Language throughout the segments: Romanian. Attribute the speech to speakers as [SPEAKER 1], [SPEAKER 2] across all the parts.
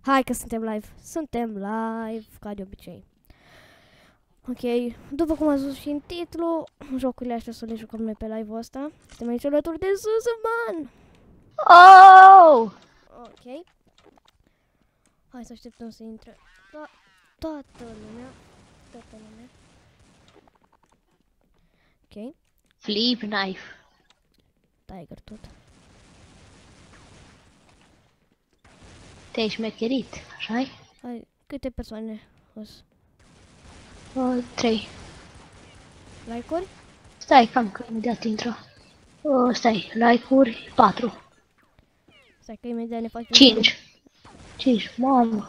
[SPEAKER 1] Hai că suntem live. Suntem live, ca de obicei. Ok, după cum ați văzut și în titlu, jocurile astea să le jucăm noi pe live-ul ăsta. Suntem aici alături de Suzuman!
[SPEAKER 2] Oh!
[SPEAKER 1] Ok. Hai să așteptăm să intre toată lumea. Ok.
[SPEAKER 2] Flip knife.
[SPEAKER 1] Tiger tot.
[SPEAKER 2] Te-ai șmecherit, așa-i?
[SPEAKER 1] Hai, câte persoane os?
[SPEAKER 2] 3.
[SPEAKER 1] Like-uri?
[SPEAKER 2] Stai, cam că imediat intră. Stai, like-uri 4.
[SPEAKER 1] Stai că imediat ne facem
[SPEAKER 2] 5. 5, mamă.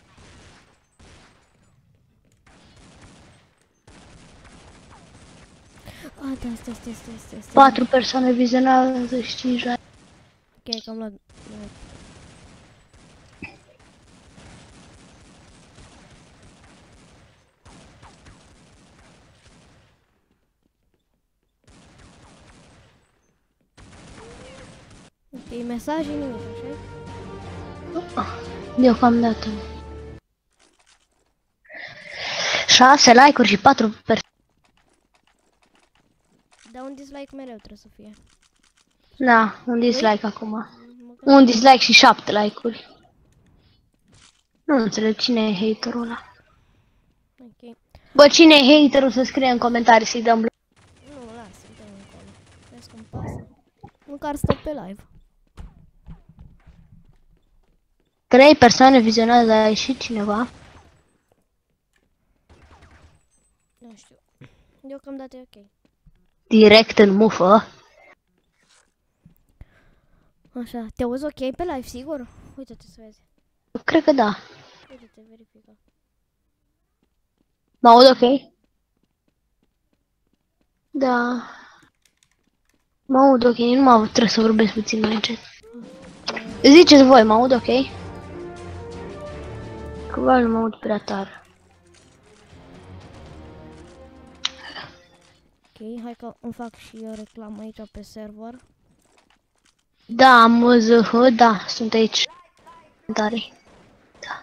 [SPEAKER 1] Ah, da, stai.
[SPEAKER 2] 4 persoane vizionează și 5 like.
[SPEAKER 1] Ok, că am luat... Ok, mesaje, nimic, așa?
[SPEAKER 2] Deocamdată. 6 like-uri și 4 persoane.
[SPEAKER 1] Dar un dislike mereu trebuie să fie.
[SPEAKER 2] Da, un dislike acum.
[SPEAKER 1] Măcar
[SPEAKER 2] Un dislike și 7 like-uri. Nu înțeleg cine e haterul ăla.
[SPEAKER 1] ok.
[SPEAKER 2] Bă, cine e haterul să scrie în comentarii să-i dăm bloc.
[SPEAKER 1] Nu, lasă, dă-mi încolo. Vezi cum pasă. Măcar stop pe live.
[SPEAKER 2] 3 persoane vizionează, a ieșit cineva.
[SPEAKER 1] Nu știu. Deocamdată e ok.
[SPEAKER 2] Direct în mufă.
[SPEAKER 1] Așa, te auzi ok pe live, sigur? Uite-te să vezi.
[SPEAKER 2] Cred că da.
[SPEAKER 1] Uite-te, verifică.
[SPEAKER 2] Mă aud ok? Da. Mă aud ok, nu trebuie să vorbesc puțin mai încet. Ziceți voi, mă aud ok? Probabil nu mă aud prea tare.
[SPEAKER 1] Ok, hai că îmi fac și eu reclamă aici pe server.
[SPEAKER 2] Da, am ZH, da, sunt aici. Comentarii. Da.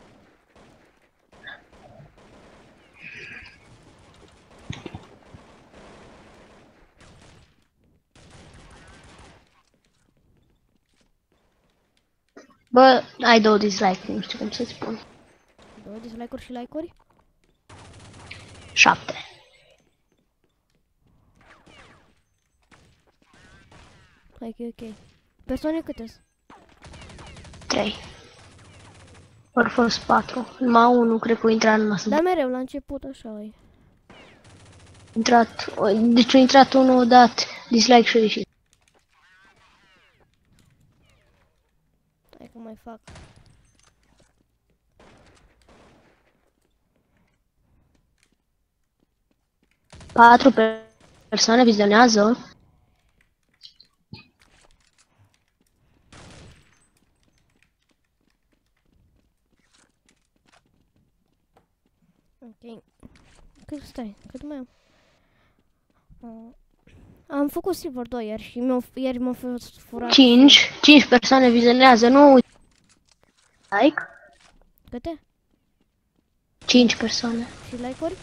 [SPEAKER 2] Bă, ai 2 dislike, nu știu cum să-ți spun.
[SPEAKER 1] 2 dislike-uri și like-uri?
[SPEAKER 2] 7.
[SPEAKER 1] Hai că e ok. Persoane câte-s?
[SPEAKER 2] 3. Ori fost 4. Numai 1, cred că o intrat numai să
[SPEAKER 1] Da, mereu, la început așa e.
[SPEAKER 2] intrat. Deci a intrat unul, a dat dislike și a ieșit.
[SPEAKER 1] Hai că mai fac.
[SPEAKER 2] Patru persoane vizionează.
[SPEAKER 1] Ok. Cât stai? Cât mai am? Am făcut Silver 2 ieri și ieri m-a fost furat.
[SPEAKER 2] 5 persoane vizionează, nu uite. Like.
[SPEAKER 1] Câte?
[SPEAKER 2] 5 persoane.
[SPEAKER 1] Și like-uri?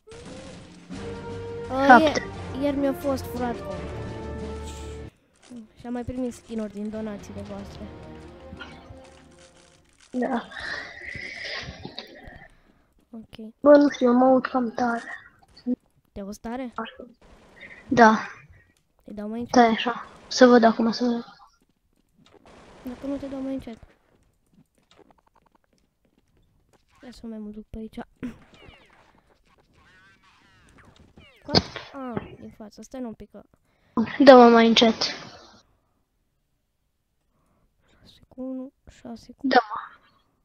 [SPEAKER 2] 7.
[SPEAKER 1] Ieri mi-a fost furat cont. Deci... Și am mai primit skin-uri din donațiile voastre.
[SPEAKER 2] Da.
[SPEAKER 1] Ok.
[SPEAKER 2] Bă, nu știu, eu mă aud cam tare.
[SPEAKER 1] Te auzi tare?
[SPEAKER 2] Da.
[SPEAKER 1] Te dau mai încet.
[SPEAKER 2] Stai așa. Să văd acum, să văd.
[SPEAKER 1] Dacă nu te dau mai încet. Ia să mai mă duc pe aici. Coat? Ah, din față. Stai un pic că...
[SPEAKER 2] Dă-mă mai încet.
[SPEAKER 1] 6 cu 1, 6 cu
[SPEAKER 2] Dă-mă.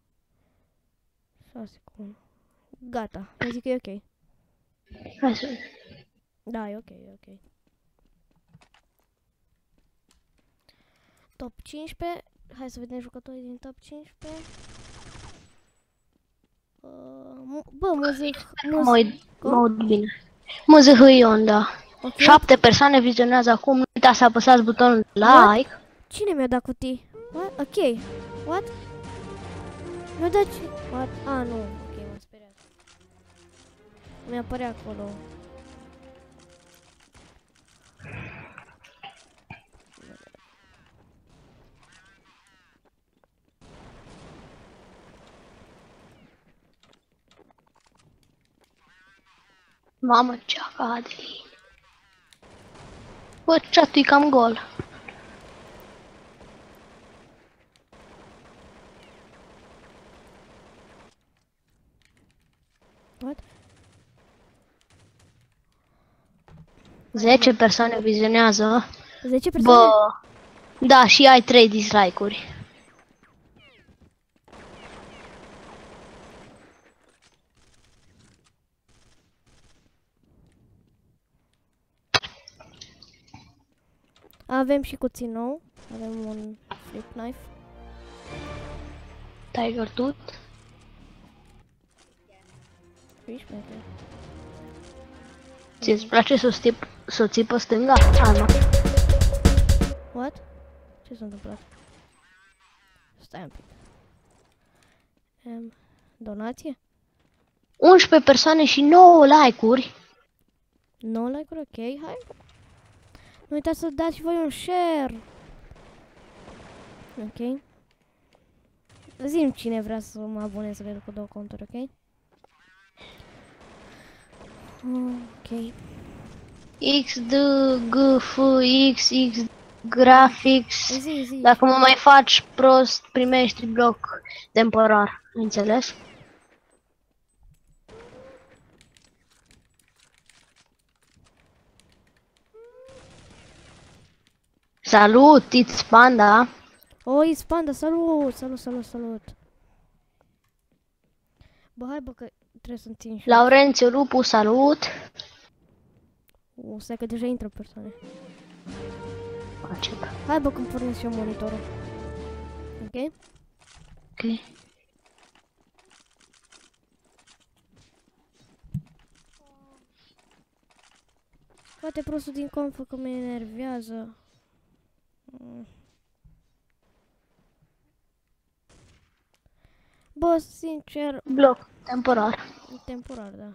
[SPEAKER 1] 6 cu 1. Gata. Eu zic că e ok.
[SPEAKER 2] Hai să vedem.
[SPEAKER 1] Da, e ok, e ok. Top 15. Hai să vedem jucătorii din top 15. Bă,
[SPEAKER 2] Mă aud bine. Mă Ion, da.
[SPEAKER 1] Okay.
[SPEAKER 2] 7 persoane vizionează acum. Nu uitați să apăsați butonul like.
[SPEAKER 1] Cine mi-a dat cutii? What? Ok. What? Nu, dar ce? A, nu. Ok, m-am speriat. Mi-a apărea acolo.
[SPEAKER 2] Mamă, ce cade. Bă, chat-ul e cam gol.
[SPEAKER 1] What?
[SPEAKER 2] 10 persoane vizionează.
[SPEAKER 1] 10 persoane?
[SPEAKER 2] Bă, da, și ai 3 dislike-uri.
[SPEAKER 1] Avem și cuțit nou. Avem un flip knife.
[SPEAKER 2] Tiger Tooth.
[SPEAKER 1] Fish maker.
[SPEAKER 2] Ți-ți place să o ții pe stânga? A, nu.
[SPEAKER 1] What? Ce s-a întâmplat? Stai un pic. Donație?
[SPEAKER 2] 11 persoane și 9 like-uri.
[SPEAKER 1] 9 like-uri, ok, hai. Nu uitați să dați și voi un share. Ok. Zi-mi cine vrea să mă aboneze cu 2 conturi, ok? Ok.
[SPEAKER 2] XD, GF, XX, Graphics.
[SPEAKER 1] Zi.
[SPEAKER 2] Dacă mă mai faci prost, primești bloc temporar. Înțeles? Salut, It's Panda.
[SPEAKER 1] Oi, Spanda, salut. Bă, hai bă, că trebuie să-mi țin și...
[SPEAKER 2] Laurențiu Lupu, salut.
[SPEAKER 1] Stai că deja intră persoane.
[SPEAKER 2] Facem.
[SPEAKER 1] Hai bă, când pornesc și eu monitorul. Ok?
[SPEAKER 2] Ok.
[SPEAKER 1] Poate prostul din confă că mă enervează. Bă, sincer,
[SPEAKER 2] Bloc temporar.
[SPEAKER 1] temporar, da.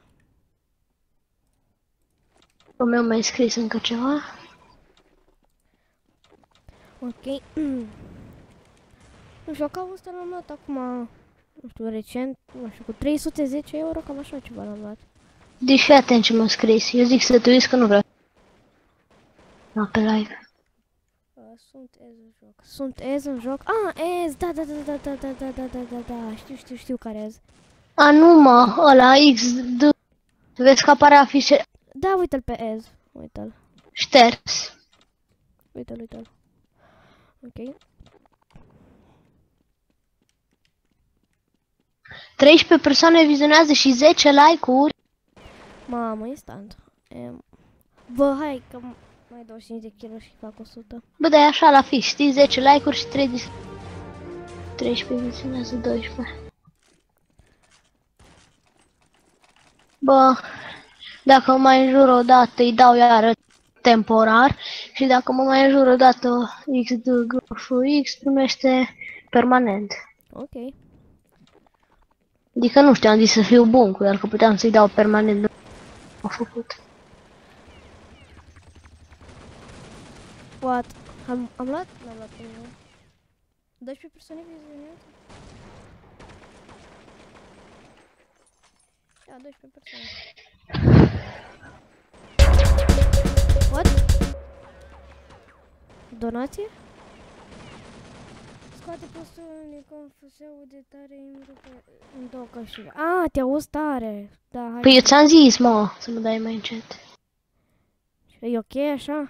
[SPEAKER 2] O meu mai scris încă ceva.
[SPEAKER 1] Ok. Nu știu, ca ăsta l-am luat acum, nu știu, recent, nu știu, cu 310 euro, cam așa ceva l-am luat.
[SPEAKER 2] Deci fii atent ce m-a scris. Eu zic să te uiți că nu vreau. Da, pe live.
[SPEAKER 1] Sunt Ez în joc. Ah, Ez, da, știu care Ez.
[SPEAKER 2] A, nu mă, ăla XD. Vezi că apare afișe
[SPEAKER 1] Da, uite-l pe Ez, uite-l,
[SPEAKER 2] șters.
[SPEAKER 1] uite-l. Ok.
[SPEAKER 2] 13 persoane vizionează și 10 like-uri.
[SPEAKER 1] Mamă, instant. Bă, hai că mai 25 de kg și fac 100.
[SPEAKER 2] Bă, dar e așa la fix, știi? 10 like-uri și 3 13 vizionează 12. Bă, dacă mă mai înjur o dată, îi dau iară temporar. Și dacă mă mai înjur o dată XDGFX, primește permanent.
[SPEAKER 1] Ok.
[SPEAKER 2] Adică nu știu, am zis să fiu bun cu el, că puteam să-i dau permanent. Nu am făcut.
[SPEAKER 1] What? Am luat? N-am luat primul. 12 persoane vizionează? Da, 12 persoane. What? Donație? Scoate postul în confuse, aude tare, în două căștile. Ah, te auzi tare. Da, hai.
[SPEAKER 2] Păi eu ți-am zis, mă, să mă dai mai încet.
[SPEAKER 1] E ok așa?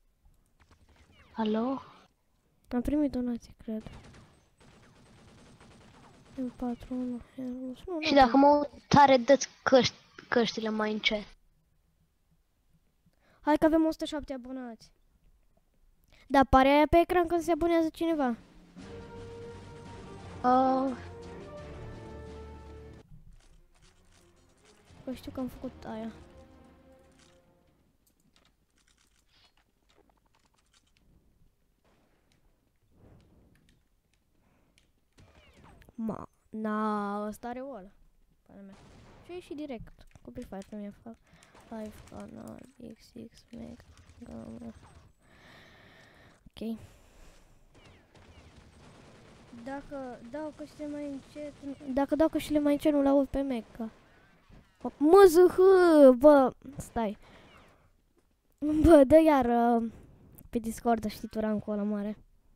[SPEAKER 2] Alo?
[SPEAKER 1] Am primit donație, cred. M4, 1, nu,
[SPEAKER 2] Și dacă mă uit tare, dă-ți căștile mai încet.
[SPEAKER 1] Hai că avem 107 abonați. Da, apare aia pe ecran când se abonează cineva. Că știu că am făcut aia. Ma, Na, ăsta are o ăla. Pana mea. Și și direct. Copii faci nu mi-e fac. Live canal XX mega. Ok. Dacă dau căștile mai încet, dacă dau căștile mai încet nu-l aud pe Meca. MZH, bă, stai. Bă, dă iar pe Discord, știi tu rancul ăla mare.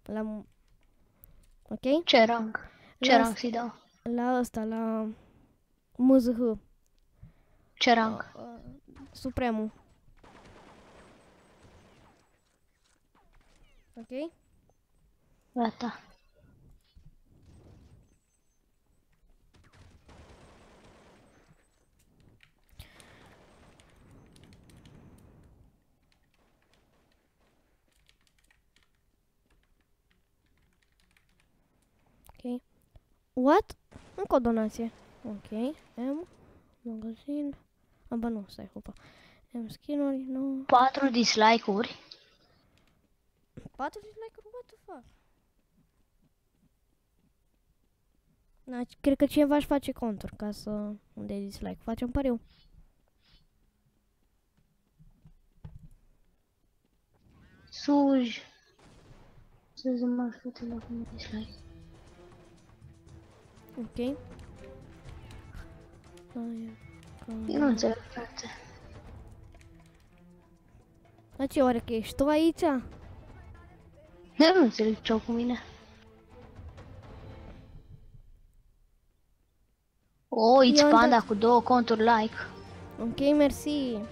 [SPEAKER 1] Ok?
[SPEAKER 2] Ce rank? Ce rank să-i dau?
[SPEAKER 1] La ăsta, la MZH.
[SPEAKER 2] Ce rank?
[SPEAKER 1] Supremul. Ok?
[SPEAKER 2] Gata.
[SPEAKER 1] Ok. What? Încă o donație. Ok. M. Magazin. Aba nu, stai, hopa. M. Skin-uri, nu.
[SPEAKER 2] 4 dislike-uri.
[SPEAKER 1] 4 dislike-uri? What the fuck? Na, cred că cineva își face conturi ca să unde e dislike. Facem pariu.
[SPEAKER 2] Suj. Să zi mă frate la cum dislike.
[SPEAKER 1] Ok.
[SPEAKER 2] Nu înțeleg, frate.
[SPEAKER 1] La ce oare că ești tu aici?
[SPEAKER 2] Eu nu înțeleg ce-au cu mine. O, It's
[SPEAKER 1] Eu am
[SPEAKER 2] Panda
[SPEAKER 1] dat.
[SPEAKER 2] cu 2 conturi like.
[SPEAKER 1] Ok, mersi.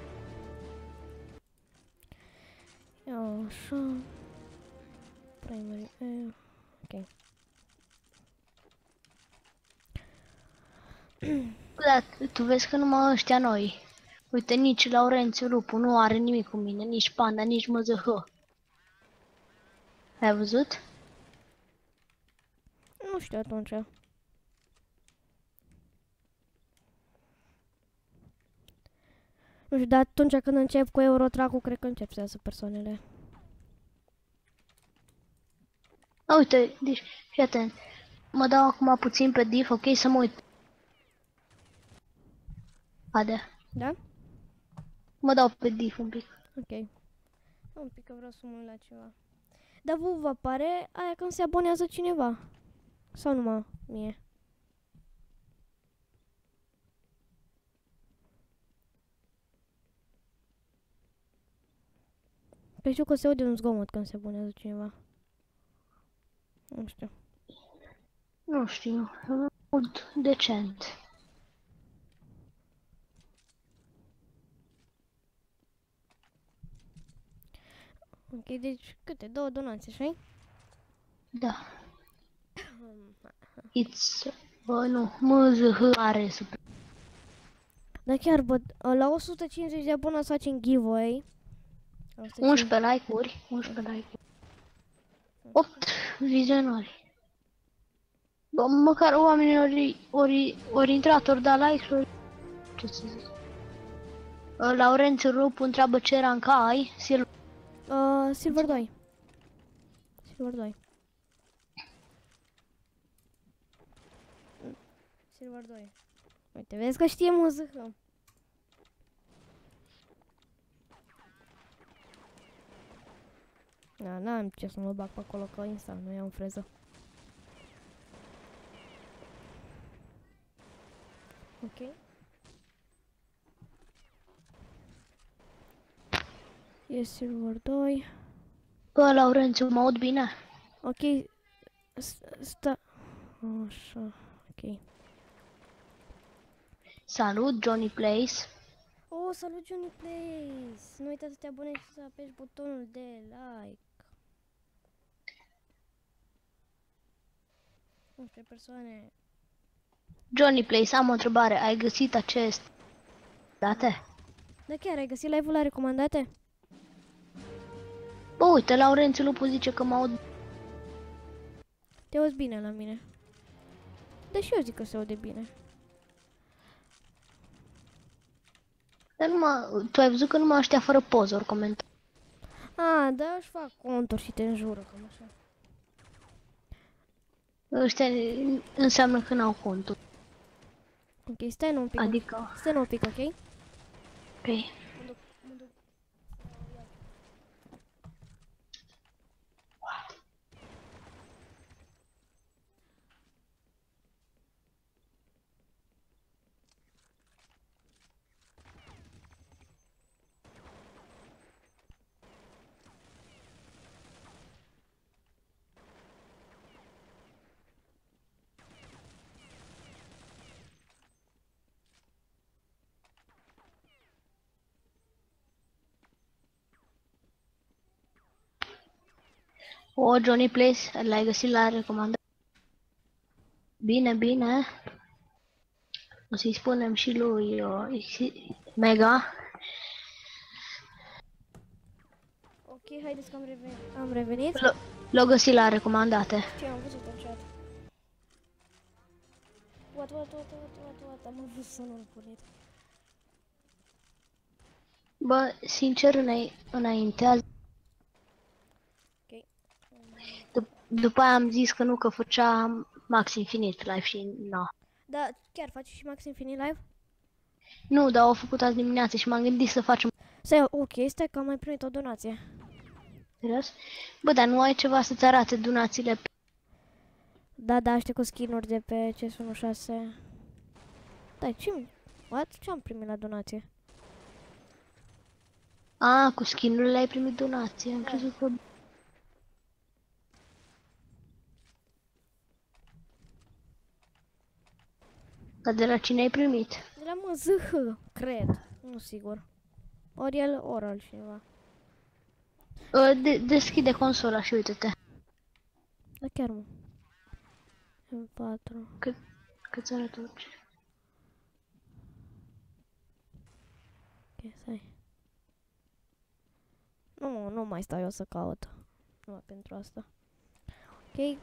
[SPEAKER 1] Ia așa. Primary. Ok.
[SPEAKER 2] Da, tu vezi că numai ăștia noi. Uite, nici Laurențiu Lupu nu are nimic cu mine, nici Panda, nici MZH. Ai văzut?
[SPEAKER 1] Nu știu atunci. Nu știu, dar atunci când încep cu Eurotrack-ul, cred că încep să iasă persoanele.
[SPEAKER 2] A, uite, deci, fii atent. Mă dau acum puțin pe diff, ok, să mă uit. Haide,
[SPEAKER 1] Da?
[SPEAKER 2] mă dau pe diff un pic.
[SPEAKER 1] Ok. Un pic că vreau să mă uit la ceva. Dar vă apare aia când se abonează cineva? Sau numai mie? Că știu că se aude un zgomot când se abonează cineva. Nu știu.
[SPEAKER 2] Nu știu, aud decent.
[SPEAKER 1] Ok, deci câte? 2 donații, așa?
[SPEAKER 2] Da. Bă, nu, MZH are super.
[SPEAKER 1] Dar chiar, bă, la 150 de abonați facem giveaway.
[SPEAKER 2] 11 like-uri, 11 like-uri. 8 vizionari. Bă, măcar oamenii ori intrat, ori da like, ori... Ce să zic? Laurențiu Rupu întreabă ce rank ai,
[SPEAKER 1] Silver 2. Silver 2. Silver 2. Uite, vezi că știe muzică. Da, n-am ce să mă bag pe acolo, că instant nu iau freză. Ok. E Silver 2.
[SPEAKER 2] Bă, Laurențiu, mă aud bine?
[SPEAKER 1] Ok. Sta... Așa. Ok.
[SPEAKER 2] Salut, Johnny Place.
[SPEAKER 1] Oh, salut Johnny Place! Nu uita să te abonezi și să apeși butonul de like. 11 persoane.
[SPEAKER 2] Johnny Place, am o întrebare. Ai găsit acest date?
[SPEAKER 1] Da, chiar ai găsit live-ul la recomandate?
[SPEAKER 2] Bă, uite, Laurențiu Lupu zice că mă aud.
[SPEAKER 1] Te auzi bine la mine. Da, și eu zic că se aude bine.
[SPEAKER 2] Dar numai, tu ai văzut că numai ăștia fără poză ori comentarii.
[SPEAKER 1] Ah, da, își fac conturi și te înjură, cam așa.
[SPEAKER 2] Ăștia înseamnă că n-au contul.
[SPEAKER 1] Ok, stai un pic.
[SPEAKER 2] Adică,
[SPEAKER 1] Stai un pic, ok?
[SPEAKER 2] ok.
[SPEAKER 1] Mă duc.
[SPEAKER 2] O, Johnny Place, l-ai găsit la recomandare. Bine, bine. O să-i spunem și lui Mega.
[SPEAKER 1] Ok, haideți că am revenit.
[SPEAKER 2] L-o găsit la recomandate.
[SPEAKER 1] Ce am văzut în chat? What, am avut sonul pornit.
[SPEAKER 2] Bă, sincer, înainte,
[SPEAKER 1] Ok.
[SPEAKER 2] după aia am zis că nu, că făcea Max Infinite Live și no.
[SPEAKER 1] Da, chiar faci și Max Infinite Live?
[SPEAKER 2] Nu, dar au făcut azi dimineață și m-am gândit să facem.
[SPEAKER 1] Stai, ok, stai că am mai primit o donație.
[SPEAKER 2] Serios? Bă, dar nu ai ceva să-ți arate donațiile?
[SPEAKER 1] Da, aștept cu skin-uri de pe CS16. Dai, ce am primit la donație?
[SPEAKER 2] A, cu skin-urile ai primit donație. Am
[SPEAKER 1] Da.
[SPEAKER 2] crezut că... Dar de la cine ai primit?
[SPEAKER 1] De la MZH, cred. Nu sigur. Ori el, ori altcineva.
[SPEAKER 2] Deschide consola și uite-te.
[SPEAKER 1] Da, chiar mă. M4.
[SPEAKER 2] Cât arată orice.
[SPEAKER 1] Ok, stai. Nu mai stau eu să caut. Numai pentru asta. Ok.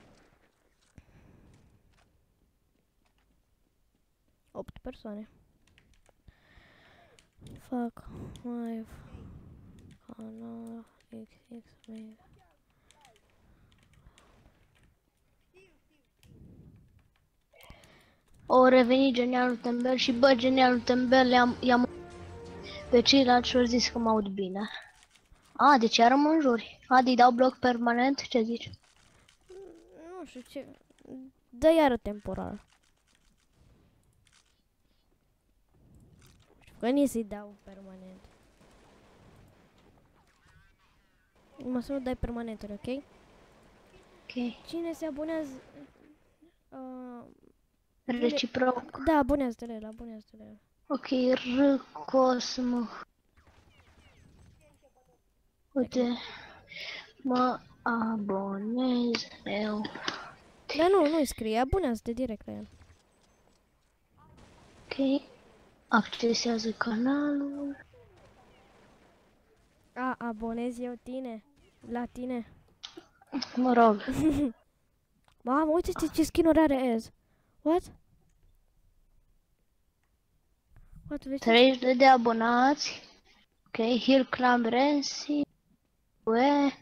[SPEAKER 1] 8 persoane. Fac live. Canal XX Mega.
[SPEAKER 2] O revenit genialul Tembel și bă, genialul Tembel i-am pe ceilalți și au zis că mă aud bine. A, deci iar mă înjuri. Adi, dau bloc permanent? Ce zici?
[SPEAKER 1] Nu știu ce. Dă iară temporar. Că nici să-i dau permanent. Mă să nu dai permanentele, ok?
[SPEAKER 2] Ok.
[SPEAKER 1] Cine se abonează...
[SPEAKER 2] Reciproc.
[SPEAKER 1] Da, abonează-te la abonează-te la.
[SPEAKER 2] Ok, Cosmo. Uite, mă abonez eu.
[SPEAKER 1] Dar nu-i scrie, abonează-te direct la el.
[SPEAKER 2] Ok. Accesează canalul.
[SPEAKER 1] Abonez eu tine. La tine.
[SPEAKER 2] Mă rog.
[SPEAKER 1] Mamă, uite ce skin-uri are Ez. What? What, vezi?
[SPEAKER 2] 30 de abonați. Ok, Hill Clan Renzi. Ue.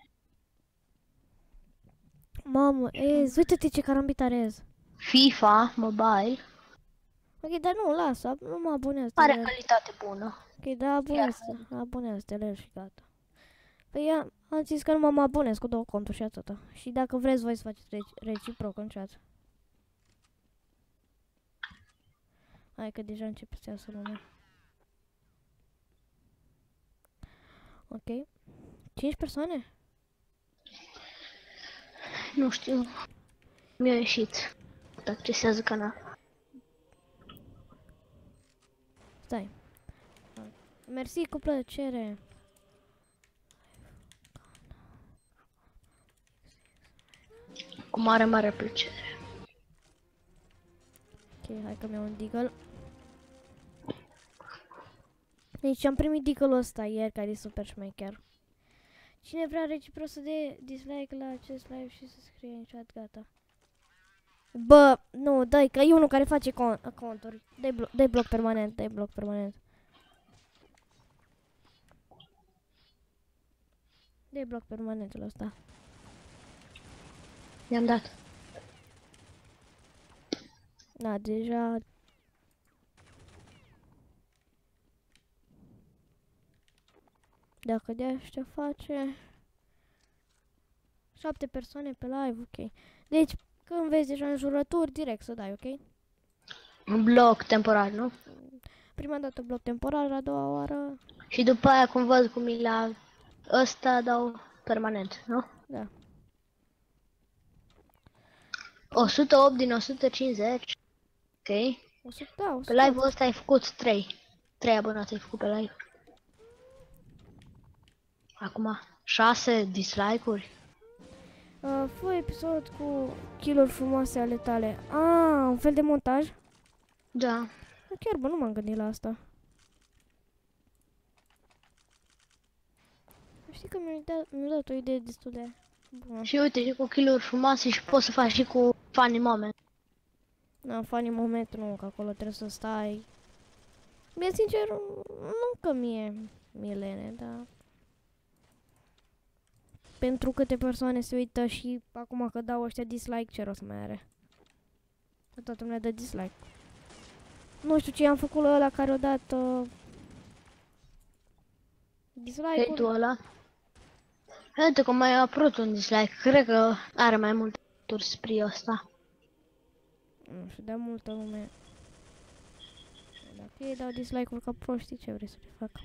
[SPEAKER 1] Mamă, Ez, uite-te ce carambit are Ez.
[SPEAKER 2] FIFA Mobile.
[SPEAKER 1] Ok, dar nu, lasă, nu mă abonează-te
[SPEAKER 2] Are
[SPEAKER 1] la el.
[SPEAKER 2] calitate bună.
[SPEAKER 1] Ok, da, abonează-te la el și gata. Păi am zis că nu mă abonez cu 2 conturi și atâta. Și dacă vreți voi să faceți reciproc în chat. Hai că deja începe să iasă lumea. Ok. 5 persoane?
[SPEAKER 2] Nu știu. Mi-a ieșit. Accesează canal.
[SPEAKER 1] Stai. Mersi, cu plăcere.
[SPEAKER 2] Cu mare, mare plăcere.
[SPEAKER 1] Ok, hai că mi-au un deagle. Deci am primit deagle-ul ăsta ieri, care e super șmecher. Cine vrea reciproc să dea dislike la acest live și să scrie în chat, gata. Bă, nu, dai, că e unul care face conturi. Dai bloc permanent, dai bloc permanent. Dai bloc permanentul ăsta.
[SPEAKER 2] I-am dat.
[SPEAKER 1] Da, deja... Dacă de aștia face... 7 persoane pe live, ok. Deci, când vezi deja înjurături, direct să dai, ok?
[SPEAKER 2] Un bloc temporar, nu?
[SPEAKER 1] Prima dată bloc temporar, a doua oară...
[SPEAKER 2] Și după aia, cum văd cum e la ăsta, dau permanent, nu?
[SPEAKER 1] Da.
[SPEAKER 2] 108 din 150. Ok.
[SPEAKER 1] 100, da,
[SPEAKER 2] Pe
[SPEAKER 1] 100.
[SPEAKER 2] live-ul ăsta ai făcut 3. 3 abonați ai făcut pe live. Acum 6 dislike-uri.
[SPEAKER 1] Fă episod cu kill-uri frumoase ale tale. Ah, un fel de montaj?
[SPEAKER 2] Da.
[SPEAKER 1] Chiar, bă, nu m-am gândit la asta. Știi că mi-a dat o idee destul de bună.
[SPEAKER 2] Și uite, și cu kill-uri frumoase și poți să faci și cu funny moment.
[SPEAKER 1] Na, funny moment nu, că acolo trebuie să stai. Mie, sincer, nu că mi-e lene, dar... Pentru câte persoane se uită și acum că dau ăștia dislike, ce rost mai are? Că toată lumea dă dislike. Nu știu ce am făcut la ăla care o dat dislike-uri.
[SPEAKER 2] Hate-ul ăla. Uite că mai a apărut un dislike. Cred că are mai multe turi spre ăsta.
[SPEAKER 1] Nu știu, de multă lume. Dacă ei dau dislike-uri ca proștii, ce vrei să le fac?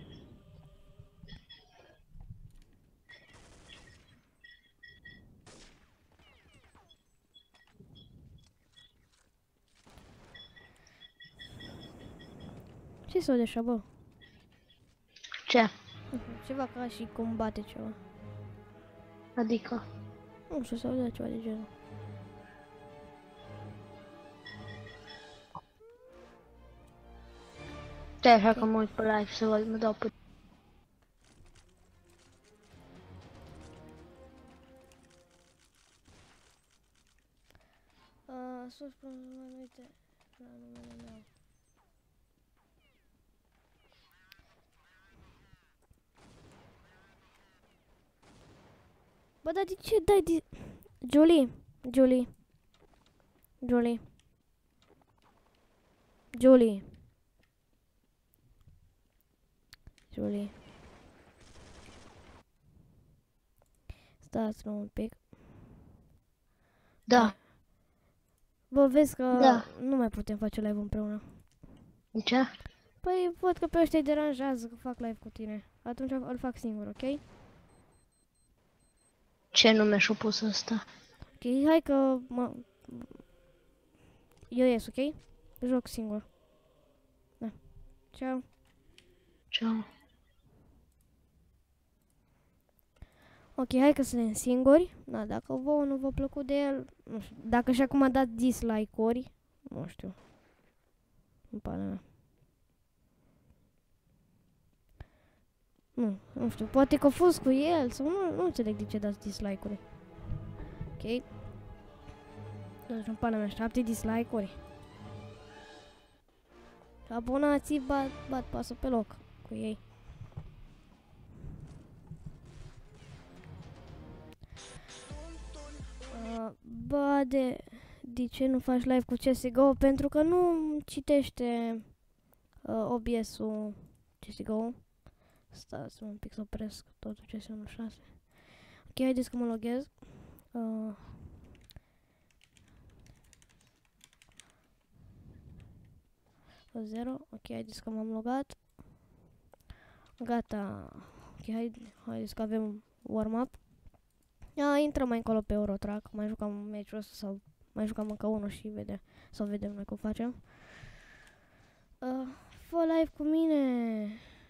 [SPEAKER 1] Ce s-o de așa, bă?
[SPEAKER 2] Ce?
[SPEAKER 1] Ceva ca și combate ceva.
[SPEAKER 2] Adică?
[SPEAKER 1] Nu știu, s-au dat ceva de genul.
[SPEAKER 2] Stai așa că mă uit pe live să văd, mă dau pe...
[SPEAKER 1] Sus, uite, la numele meu. Bă, dar de ce dai Julie, Julie, Julie, Julie, Julie. Stați un pic.
[SPEAKER 2] Da.
[SPEAKER 1] Bă, vezi că
[SPEAKER 2] Da.
[SPEAKER 1] nu mai putem face live împreună.
[SPEAKER 2] De ce?
[SPEAKER 1] Păi văd că pe ăștia îi deranjează că fac live cu tine. Atunci îl fac singur, ok?
[SPEAKER 2] Ce nume și-a pus ăsta?
[SPEAKER 1] Ok, hai că eu ies, ok? Joc singur. Da. Ciao.
[SPEAKER 2] Ceau.
[SPEAKER 1] Ok, hai că suntem singuri. Da, dacă vouă nu v-a plăcut de el, nu știu. Dacă și acum a dat dislike-uri, nu știu. În pana mea. Nu știu. Poate că a fost cu el sau nu înțeleg de ce dați dislike-uri. Ok. Deci în pana mea, 7 dislike-uri. Abonații bat pasul pe loc cu ei. Bă, de ce nu faci live cu CSGO? Pentru că nu citește OBS-ul CSGO. Stați un pic să opresc totul CS16. Ok, haideți că mă loghez. 0. Ok, haideți că m-am logat. Gata. Ok, haideți că avem warm-up. Intrăm mai încolo pe Eurotrack. Mai jucam meciul ăsta sau mai jucam încă unul și vedem noi cum facem. Fă live cu mine.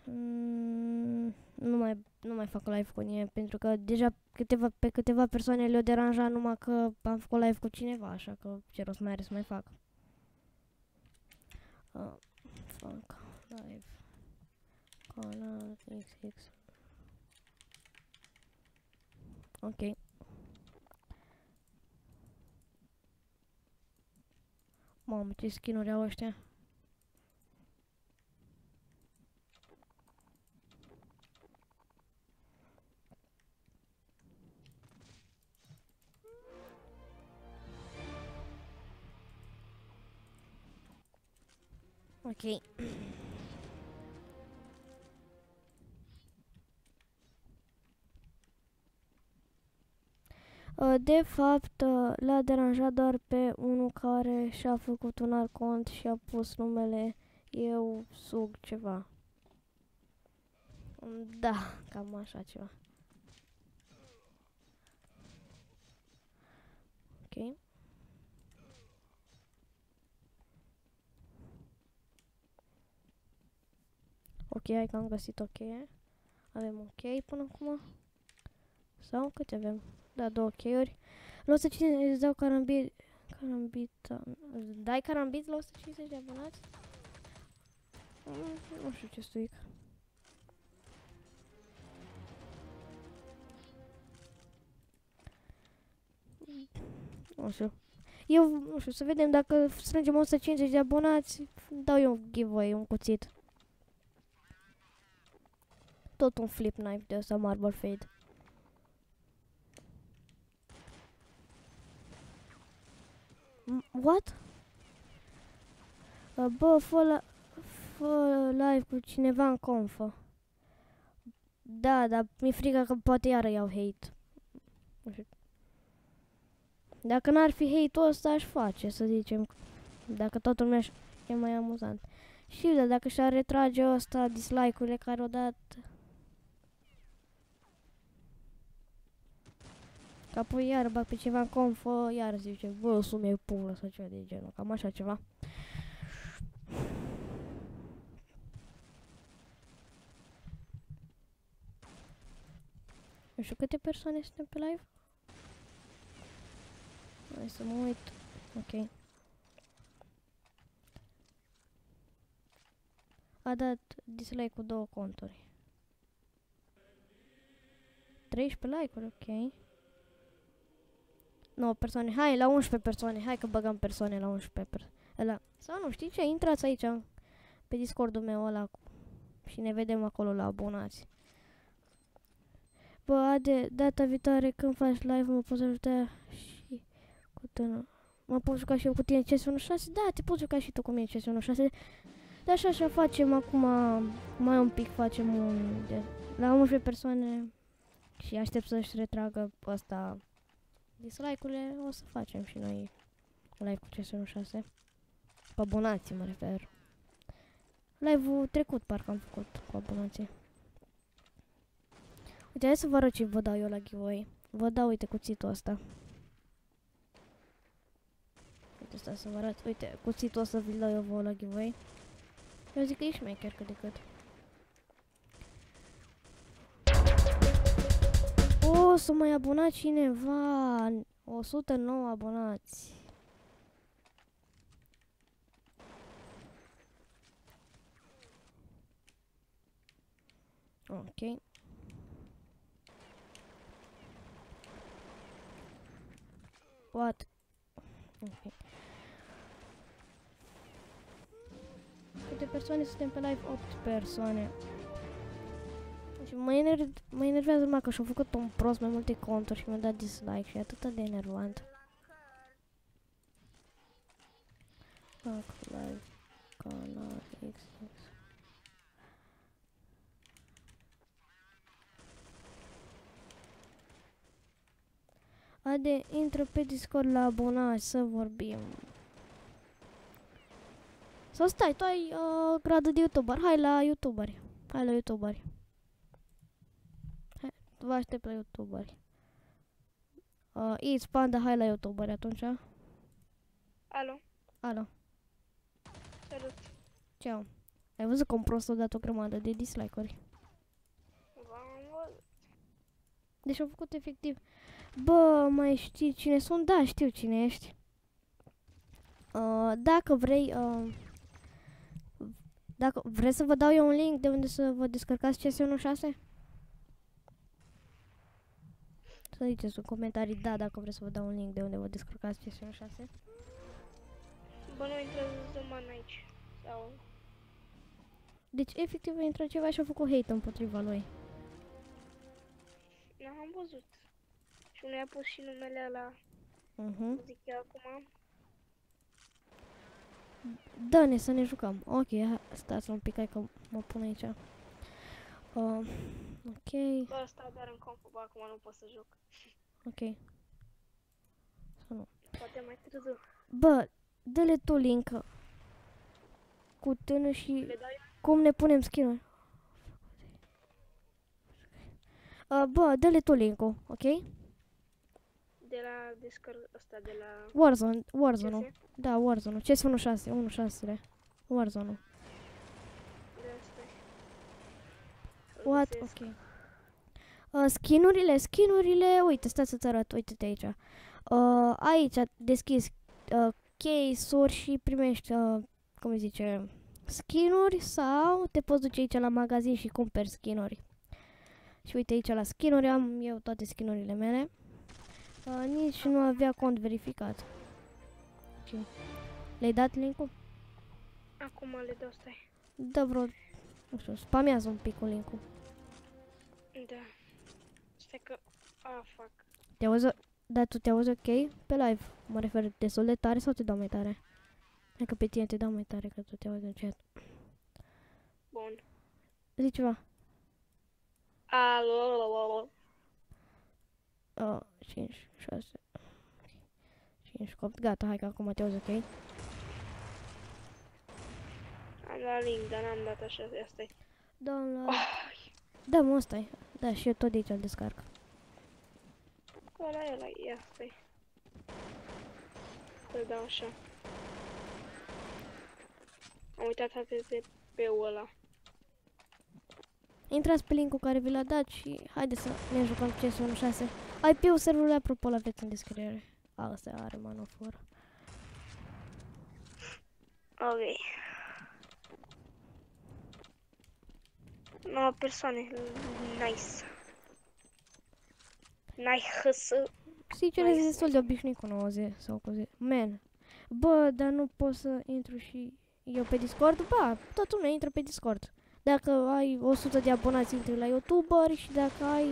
[SPEAKER 1] Nu mai fac live cu mine pentru că deja pe câteva persoane le-o deranja numai că am făcut live cu cineva, așa că ce rost mai are să mai fac. Fac live canal XX. Ok. Mamă, ce skin-uri au ăștia. Ok. De fapt, l-a deranjat doar pe unul care și-a făcut un alt cont și a pus numele Eu Sug ceva. Da, cam așa ceva. Ok. Ok, hai că am găsit o cheie. Avem un chei până acum. Sau câte avem? Da, 2 cheiuri. La 150 îți dau carambit. Dai carambit la 150 de abonați? Nu știu ce stuic. Nu știu. Eu, nu știu, să vedem dacă strângem 150 de abonați, dau eu un giveaway, un cuțit. Tot un flip knife de ăsta, Marble Fade. What? Bă, fă live cu cineva în confă. Da, dar mi-e frică că poate iară iau hate. Nu știu. Dacă n-ar fi hate-ul ăsta, aș face, să zicem. Dacă toată lumea e mai amuzant. Știu, dar dacă și-ar retrage ăsta dislike-urile care o dat... Că apoi iar bag pe ceva în confă, iar zice, bă, sume pulă sau ceva de genul, cam așa ceva. Nu știu câte persoane suntem pe live. Hai să mă uit. Ok. A dat dislike cu 2 conturi. 13 like-uri, ok. 9 persoane. Hai, la 11 persoane. Hai că băgăm persoane la 11 persoane. Sau nu, știi ce? Intrați aici pe Discord-ul meu ăla și ne vedem acolo la abonați. Bă, Ade, data viitoare când faci live mă poți ajuta și cu tână. Mă pot juca și eu cu tine CS16? Da, te poți juca și tu cu mine CS16. Dar așa facem acum, mai un pic facem la 11 persoane și aștept să-și retragă ăsta dislike-urile, o să facem și noi live cu CS16. Cu abonații mă refer. Live-ul trecut parcă am făcut cu abonații. Uite, hai să vă arăt ce vă dau eu la giveaway. Vă dau, uite, cuțitul ăsta. Uite, stai să vă arăt. Uite, cuțitul ăsta vi-l dau eu vouă la giveaway. Eu zic că e șmecher cât de cât. O, s-a mai abonat cineva. 109 abonați. Ok. What? Ok. Câte persoane suntem pe live? 8 persoane. Și mă enervează numai că și-au făcut un prost mai multe conturi și mi-a dat dislike și e atât de enervant. Fac live canal XX. Ade, intră pe Discord la abonați să vorbim. Sau stai, tu ai gradul de YouTuber. Hai la YouTuberi. Hai la YouTuberi. Hai, vă aștept la YouTuberi. It's Panda, hai la YouTuberi atunci.
[SPEAKER 3] Alo,
[SPEAKER 1] Alo.
[SPEAKER 3] salut.
[SPEAKER 1] Ceau. Ai văzut cum prost a dat o grămadă de dislike-uri?
[SPEAKER 3] V-am văzut.
[SPEAKER 1] Deci au făcut efectiv. Bă, mai știi cine sunt? Da, știu cine ești. Dacă vrei, dacă vreți să vă dau eu un link de unde să vă descărcați CS16? Să ziceți în comentarii da, dacă vreți să vă dau un link de unde vă descărcați CS16.
[SPEAKER 3] Bă, nu intră Zăman aici. Sau...
[SPEAKER 1] Deci, efectiv, a intrat ceva și a făcut hate împotriva lui.
[SPEAKER 3] N-am văzut. Și unul a pus și numele ăla,
[SPEAKER 1] Mhm.
[SPEAKER 3] zic eu acum.
[SPEAKER 1] Dă-ne să ne jucăm. Ok, stați un pic, hai că mă pun aici. Ok,
[SPEAKER 3] Bă, stau doar în compu, bă, acum nu pot să joc.
[SPEAKER 1] ok. Să nu.
[SPEAKER 3] Poate mai târziu.
[SPEAKER 1] Bă, dă-le tu link cu tână și
[SPEAKER 3] Le dau eu
[SPEAKER 1] cum ne punem skin-uri. Bă, dă-le tu link-ul, ok?
[SPEAKER 3] de la Discord ăsta, de la
[SPEAKER 1] Warzone-ul.
[SPEAKER 3] CS.
[SPEAKER 1] Da, Warzone-ul. CS 1.6, Warzone-ul.
[SPEAKER 3] De asta e. Îl
[SPEAKER 1] What?
[SPEAKER 3] găsesc.
[SPEAKER 1] Ok. Skin-urile, uite, stai să-ți arăt, uite-te aici. Aici deschizi case-uri și primești, cum îi zice, skin-uri sau te poți duce aici la magazin și cumperi skin-uri. Și uite aici la skin-uri am eu toate skin-urile mele. Nici nu avea cont verificat. Ok. Le-ai dat link-ul?
[SPEAKER 3] Acum le dau, stai.
[SPEAKER 1] Dă vreo, nu știu, spamează un pic cu link-ul.
[SPEAKER 3] Da. Stai că... fuck.
[SPEAKER 1] Te auzi, dar tu te auzi ok pe live? Mă refer destul de tare sau te dau mai tare? Hai că pe tine te dau mai tare, că tu te auzi în chat.
[SPEAKER 3] Bun.
[SPEAKER 1] Zici ceva.
[SPEAKER 3] Alo.
[SPEAKER 1] 5, 6, 5, 8, gata, hai că acum te auzi ok.
[SPEAKER 3] Am dat link, dar n-am dat așa, asta e.
[SPEAKER 1] Da, da, mă, ăsta-i. Da, și eu tot de aici îl descarc.
[SPEAKER 3] Ăla, ia, stai. Să dau așa. Am uitat HTTP-ul ăla.
[SPEAKER 1] Intrați pe link-ul care vi l-a dat și haideți să ne jucăm CS 1.6. IP-ul serverului, apropo, l-aveți în descriere. Ăsta are manoforă.
[SPEAKER 3] Ok. 9 persoane. Nice. Nice.
[SPEAKER 1] Sincer,
[SPEAKER 3] Nice.
[SPEAKER 1] e destul de obișnuit cu 90 sau cu 10. Man. Bă, dar nu pot să intru și eu pe Discord? Ba, toată lumea intră pe Discord. Dacă ai 100 de abonați, intri la YouTuber și dacă ai,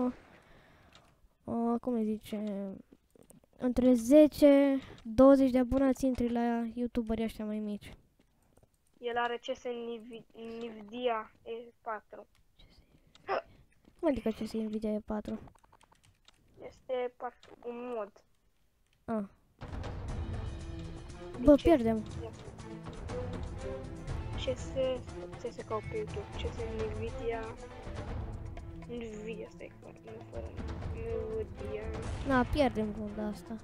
[SPEAKER 1] cum îi zice, între 10-20 de abonați, intri la YouTuberii ăștia mai mici.
[SPEAKER 3] El are CS Nvidia E4.
[SPEAKER 1] Cum adică ce se Nvidia E4?
[SPEAKER 3] Este un mod.
[SPEAKER 1] Ah. Bă, pierdem.
[SPEAKER 3] CS ca pe YouTube. CS Nvidia, stai că nu fără Nvidia.
[SPEAKER 1] Na, pierdem runda asta.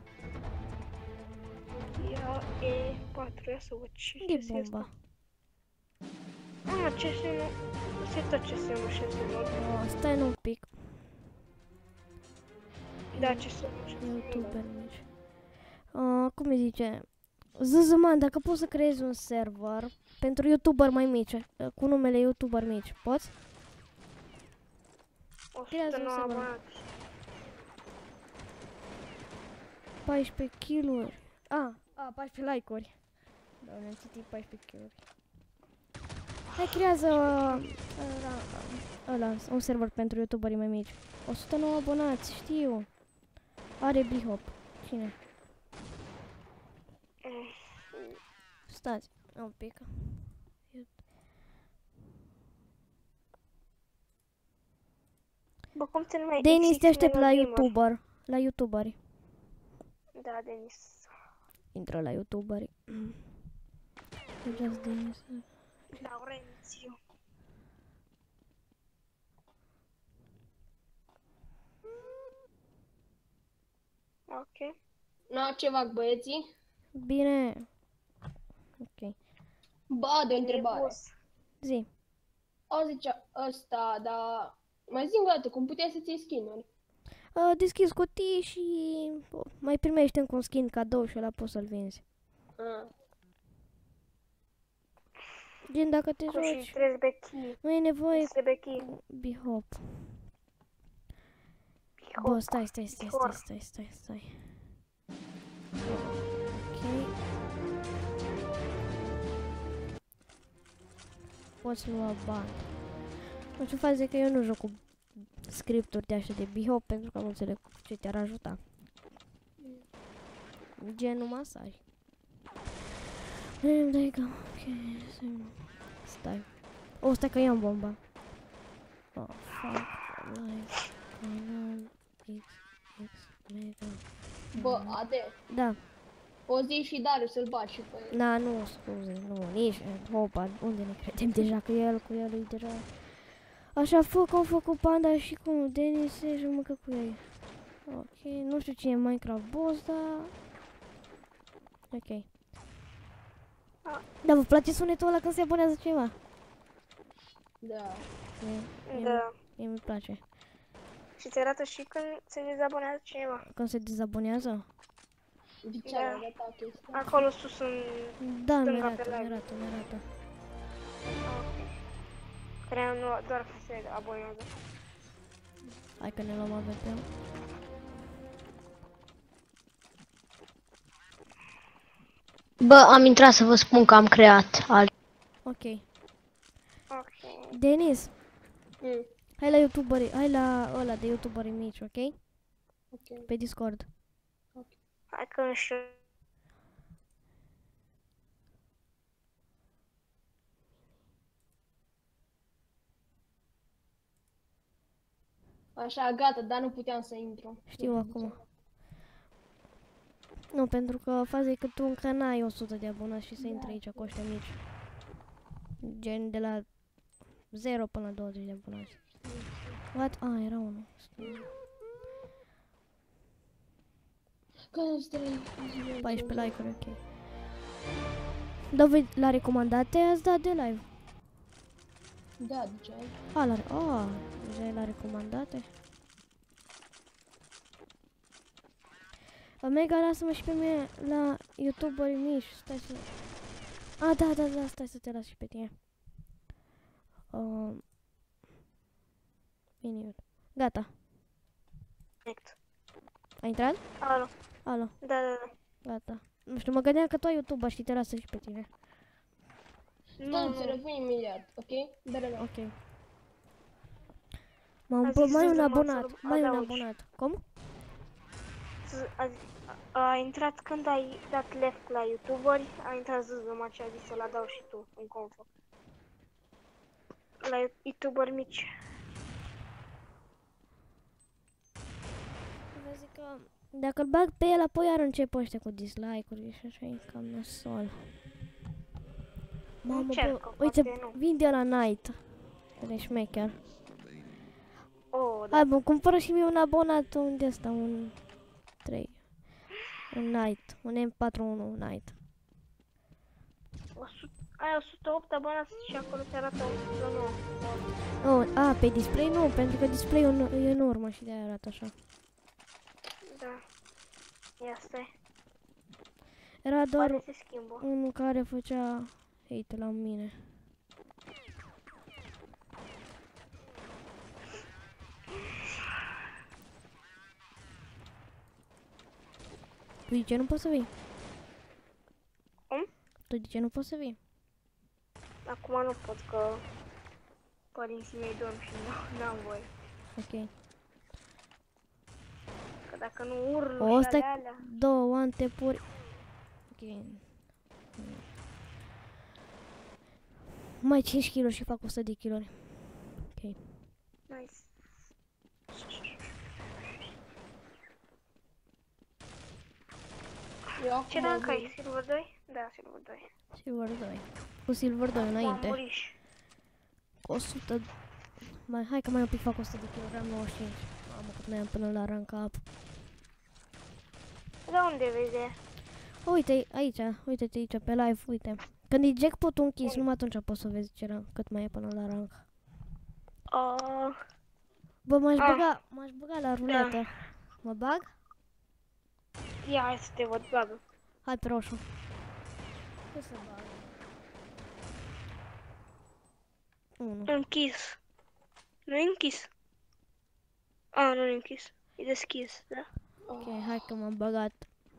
[SPEAKER 3] Ia E4, ia să văd ce
[SPEAKER 1] E
[SPEAKER 3] CS
[SPEAKER 1] bomba.
[SPEAKER 3] CS nu, este tot CS nu și este mod.
[SPEAKER 1] Stai un pic.
[SPEAKER 3] Da, CS nu și
[SPEAKER 1] YouTuber mici. Cum îi zice? Zăzăman, dacă poți să creezi un server pentru YouTuber mai mici, cu numele YouTuber mici, poți?
[SPEAKER 3] 109 abonați.
[SPEAKER 1] 14 kill-uri. 14 like-uri. Da, ne-am citit 14 kill-uri. Hai, creează ăla, un server pentru YouTuberii mai mici. 109 abonați, știu. Are Bihop. Cine? Stați, un pic.
[SPEAKER 3] Bă, cum te numeai?
[SPEAKER 1] Denis, te aștept la
[SPEAKER 3] Gamer?
[SPEAKER 1] YouTuber. La YouTuberi.
[SPEAKER 3] Da, Denis.
[SPEAKER 1] Intră la YouTuberi. Just Denis.
[SPEAKER 3] Laurențiu. Ok.
[SPEAKER 4] No, ce fac băieții?
[SPEAKER 1] Bine. Ok.
[SPEAKER 4] Ba, de o întrebare.
[SPEAKER 3] Nebus.
[SPEAKER 1] Zi.
[SPEAKER 4] O zicea ăsta, dar mai zi încă o dată, cum puteai să-ți iei skin-uri?
[SPEAKER 1] Deschizi cutii și mai primești încă un skin cadou și ăla poți să-l vinzi. Gen, dacă te
[SPEAKER 3] Cum și
[SPEAKER 1] joci,
[SPEAKER 3] trebuie bechi.
[SPEAKER 1] nu e nevoie
[SPEAKER 3] Trebuie bechi.
[SPEAKER 1] cu Bihop. Bă, stai. Ok. Poți lua bani. Nu știu, faza e că eu nu joc cu scripturi de așa de Bihop pentru că nu înțeleg ce te-ar ajuta. Genul masaj. Dai că... Ok, stai. O, stai că i-am bomba. Oh, fuck. Live. Canal. X, mega.
[SPEAKER 4] Bă, Ade,
[SPEAKER 1] Da.
[SPEAKER 4] o zi și Darius să-l bagi și pe el.
[SPEAKER 1] Na, nu, scuze, nu, nici, hopa, unde ne credem deja că el cu el e deja... Așa, au făcut Panda și cu Denis și mâncă cu ei. Ok, nu știu cine e Minecraft boss, dar... Ok. Da, vă place sunetul ăla când se abonează ceva?
[SPEAKER 4] Da.
[SPEAKER 3] Da.
[SPEAKER 1] Mie mi place.
[SPEAKER 3] Și ți arată și când se dezabonează cineva.
[SPEAKER 1] Când se dezabonează?
[SPEAKER 4] De ce ai arătat chestia?
[SPEAKER 3] Acolo sus în...
[SPEAKER 1] Da,
[SPEAKER 3] Stânga
[SPEAKER 1] mi-arată,
[SPEAKER 3] pe live.
[SPEAKER 1] mi-arată.
[SPEAKER 3] Cream nu, doar că se abonează.
[SPEAKER 1] Hai că ne luăm AVP.
[SPEAKER 2] Bă, am intrat să vă spun că am creat alt.
[SPEAKER 1] Ok.
[SPEAKER 3] Ok.
[SPEAKER 1] Denis,
[SPEAKER 4] Mm,
[SPEAKER 1] hai la youtuberi, hai la ăla de youtuberi mici, ok?
[SPEAKER 4] ok.
[SPEAKER 1] Pe Discord.
[SPEAKER 3] Hai că nu știu.
[SPEAKER 4] Așa, gata, dar nu puteam să intru.
[SPEAKER 1] Știu acum. Nu, pentru că faza e că tu încă n-ai 100 de abonați și să intri aici cu ăștia mici. Gen de la 0 până la 20 de abonați. What? Ah, era unul. 14 like-uri, ok. Da, voi la recomandate ați dat de live?
[SPEAKER 4] Da, de ce ai?
[SPEAKER 1] Deja e la recomandate. Mega, lasă-mă și pe mine la youtuberi mici. Stai să... Da, stai să te las și pe tine. Minut. Gata.
[SPEAKER 3] Connect.
[SPEAKER 1] Ai intrat?
[SPEAKER 3] Alo.
[SPEAKER 1] Alo,
[SPEAKER 3] Da.
[SPEAKER 1] gata. Nu știu, mă gândeam că tu ai YouTube și te lasă și pe tine.
[SPEAKER 4] Nu, să revin imediat, ok? Dar rămân.
[SPEAKER 1] Ok.
[SPEAKER 3] A zis
[SPEAKER 1] Mai un
[SPEAKER 3] Zuzu,
[SPEAKER 1] abonat,
[SPEAKER 3] să-l
[SPEAKER 1] mai un
[SPEAKER 3] adaugi.
[SPEAKER 1] abonat. Cum?
[SPEAKER 3] A intrat când ai dat left la youtuberi, a intrat Zuzu și a zis să-l adaug și tu în confo. La youtuberi mici.
[SPEAKER 1] Vezi că dacă îl bag pe el, apoi ar începe ăștia cu dislike-uri și așa e cam nasol. Mamă,
[SPEAKER 3] Încercă,
[SPEAKER 1] bă, uite,
[SPEAKER 3] poate nu.
[SPEAKER 1] vin de la Night. De șmecher.
[SPEAKER 3] Oh, da.
[SPEAKER 1] Hai, bă, cumpără și mie un abonat, un de ăsta, un 3. Un Night, un M41 Night.
[SPEAKER 3] Ai 108 abonați și acolo se arată 109.
[SPEAKER 1] Oh, pe display nu, pentru că display-ul e în urmă și de-aia arată așa.
[SPEAKER 3] Da. Ia stai.
[SPEAKER 1] Era doar
[SPEAKER 3] Poate se schimbă.
[SPEAKER 1] unul care făcea hate la mine. Tu de ce nu poți să vii?
[SPEAKER 3] Cum?
[SPEAKER 1] Tu de ce nu poți să vii?
[SPEAKER 3] Acum nu pot că părinții mei dorm și n-am voie.
[SPEAKER 1] Ok.
[SPEAKER 3] Că dacă nu urlu
[SPEAKER 1] O,
[SPEAKER 3] și
[SPEAKER 1] stai
[SPEAKER 3] alea.
[SPEAKER 1] două antepuri. Ok. Mai 5 kg și fac 100 de kg. Ok.
[SPEAKER 3] Nice.
[SPEAKER 4] Eu acum
[SPEAKER 3] Ce rank
[SPEAKER 4] vin.
[SPEAKER 3] ai? Silver 2? Da, Silver 2.
[SPEAKER 1] Silver 2. Cu Silver 2
[SPEAKER 3] Am
[SPEAKER 1] înainte.
[SPEAKER 3] murit.
[SPEAKER 1] 100. Hai că mai un pic fac 100 de kg, am 95. Mamă, cât mai am până la rank up.
[SPEAKER 3] Da, unde vezi?
[SPEAKER 1] Uite aici, uite-te aici pe live, uite. Când e jackpot-ul închis, numai atunci poți să vezi ce rank, cât mai e până la rank. Bă, m-aș băga la ruletă. Mă bag?
[SPEAKER 3] Ia, hai să te văd, bagă.
[SPEAKER 1] Hai pe roșu. Cât să bag? 1.
[SPEAKER 3] Închis. Nu e închis. A, nu e închis. E deschis, da.
[SPEAKER 1] Ok, hai că m-am băgat.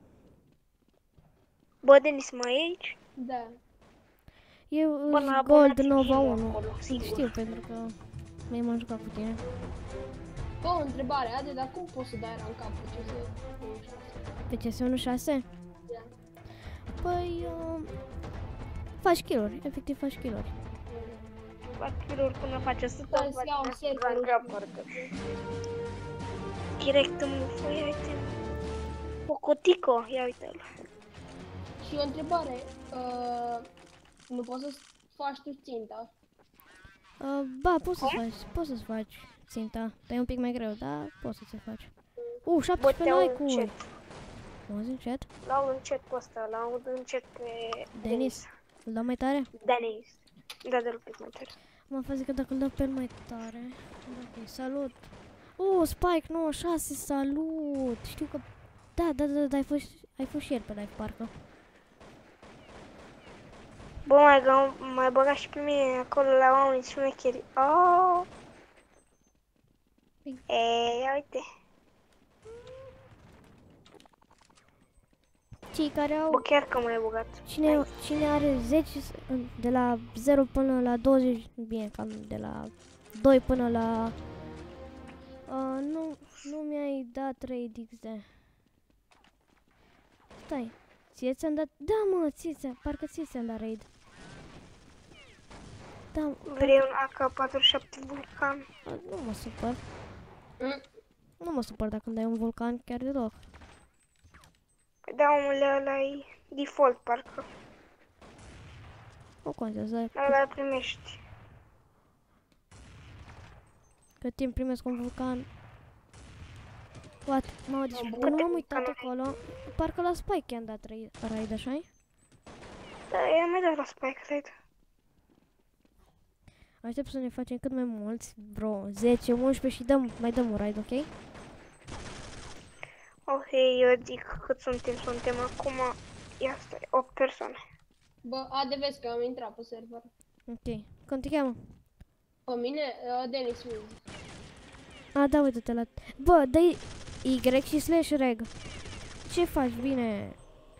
[SPEAKER 3] Bă, Denis, mai e aici?
[SPEAKER 4] Da.
[SPEAKER 1] Eu
[SPEAKER 3] Bă, la
[SPEAKER 1] Gold
[SPEAKER 3] abonații
[SPEAKER 1] Nova
[SPEAKER 3] fiind
[SPEAKER 1] 1.
[SPEAKER 3] acolo, sigur.
[SPEAKER 1] Știu, pentru că m-am jucat cu tine.
[SPEAKER 4] Bă, o întrebare, Ade, dar cum poți să dai rank up pe CS 1.6?
[SPEAKER 1] Pe CS 1.6?
[SPEAKER 4] Da.
[SPEAKER 1] Păi, Faci kill-uri, efectiv faci kill-uri.
[SPEAKER 3] Fac kill-uri până face 100,
[SPEAKER 4] Stai să iau serverul.
[SPEAKER 3] parcă. Direct în mufă, ia uite. Pocotico, ia uite-l.
[SPEAKER 4] Și o întrebare. Nu poți să faci tu ținta?
[SPEAKER 1] Ba, poți să-ți faci ținta. Dar e un pic mai greu, dar poți să-ți faci. 17
[SPEAKER 3] Bă-te-au
[SPEAKER 1] like-uri.
[SPEAKER 3] încet.
[SPEAKER 1] Mă auzi în chat?
[SPEAKER 3] L-au încet pe ăsta, l-au încet pe
[SPEAKER 1] Denis. Îl dau mai tare?
[SPEAKER 3] Denis. Da, dă-l pic mai tare.
[SPEAKER 1] Mă fac zic că dacă îl dau pe el mai tare. Ok, salut. Spike 96, salut. Știu că... Da, ai fost și el pe live, parcă.
[SPEAKER 3] Bă, mai băga și pe mine acolo la oameni șmecheri. Oh! Ia uite.
[SPEAKER 1] Cei care au...
[SPEAKER 3] Bă, chiar că m-ai băgat.
[SPEAKER 1] Cine are 10, de la 0 până la 20, bine, cam de la 2 până la... nu mi-ai dat 3 XD. Stai, ție ți-am dat... Da, mă, parcă ție ți-am dat raid. Da,
[SPEAKER 3] Vrei un AK-47 Vulcan?
[SPEAKER 1] nu mă supăr. Nu mă supăr dacă îmi dai un vulcan chiar deloc.
[SPEAKER 3] Păi da, omule, ăla-i default, parcă.
[SPEAKER 1] Nu contează,
[SPEAKER 3] Ăla primești.
[SPEAKER 1] cât timp primesc un vulcan. What? Mă, deci nu m-am uitat acolo. Parcă la Spike i-am dat raid, așa-i?
[SPEAKER 3] Da, i-am mai dat la Spike Raid.
[SPEAKER 1] Aștept să ne facem cât mai mulți, vreo 10, 11 și mai dăm un raid, ok?
[SPEAKER 3] Ok, eu zic cât suntem acum. Ia stai, 8 persoane.
[SPEAKER 4] Bă, vezi că am intrat pe server.
[SPEAKER 1] Ok, cum te cheamă?
[SPEAKER 4] Pe mine, Denis Wiz.
[SPEAKER 1] Da, uite-te la... Bă, dă-i Y și slash reg. Ce faci? Bine.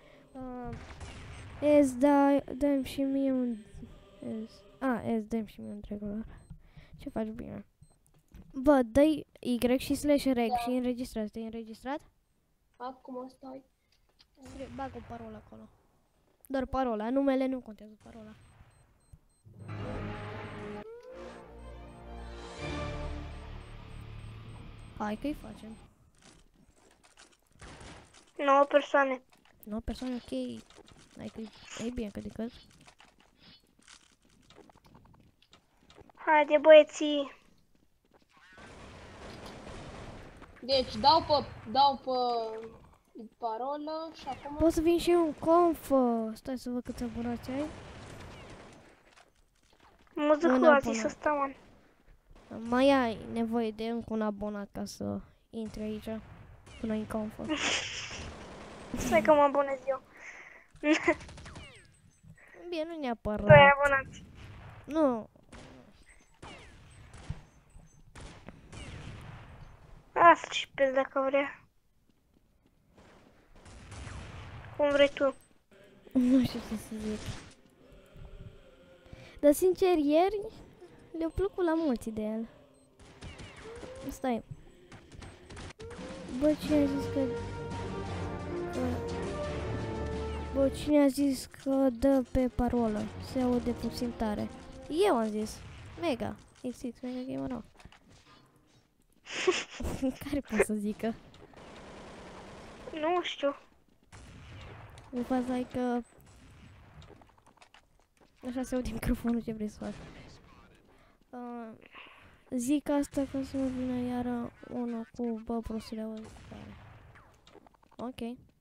[SPEAKER 1] Dă-mi și mie un... dă-mi și mie un regular. Ce faci? Bine. Bă, dă-i Y și slash reg și înregistrat. Te-ai înregistrat?
[SPEAKER 4] Acum stai.
[SPEAKER 1] Bag o parolă acolo. Doar parola, numele nu contează parola. Hai că-i facem.
[SPEAKER 3] 9 persoane.
[SPEAKER 1] 9 persoane, ok. Hai că e bine că decât.
[SPEAKER 3] Haide, băieții.
[SPEAKER 4] Deci, dau pe parolă și acum...
[SPEAKER 1] Pot să vin și eu un conf. Stai să văd câți abonați ai.
[SPEAKER 3] Muzicu a zis ăsta, man.
[SPEAKER 1] Mai ai nevoie de încă un abonat ca să intri aici. Până în conf.
[SPEAKER 3] Stai că mă abonez eu.
[SPEAKER 1] Bine, nu neapărat.
[SPEAKER 3] 2 abonați.
[SPEAKER 1] Nu.
[SPEAKER 3] Lasă și pe el dacă vrea. Cum vrei tu.
[SPEAKER 1] Nu știu ce să zic. Dar sincer, ieri le-a plăcut la mulți de el. Stai. Bă, cine a zis că... Bă, cine a zis că dă pe parolă? Se aude puțin tare. Eu am zis. Mega. XX, Mega Gamer Rock. Care pot să zică?
[SPEAKER 3] Nu știu.
[SPEAKER 1] În faza e că... Așa se aude microfonul, ce vrei să faci. Zic asta ca să nu vină iară unul cu bă prostule auzitare. Ok.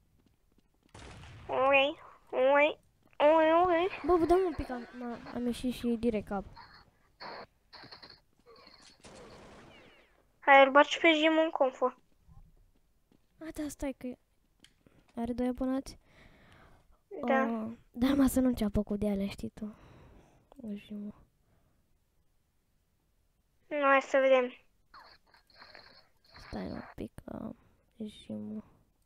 [SPEAKER 3] Ui.
[SPEAKER 1] Bă, dăm un pic, am ieșit și direct cap.
[SPEAKER 3] Hai, îl baci pe Jim în confort.
[SPEAKER 1] Da, stai că... Are 2 abonați?
[SPEAKER 3] Da.
[SPEAKER 1] Dar mă să nu înceapă cu de-alea, știi tu. Jim.
[SPEAKER 3] Nu, hai să vedem.
[SPEAKER 1] Stai un pic, Jim.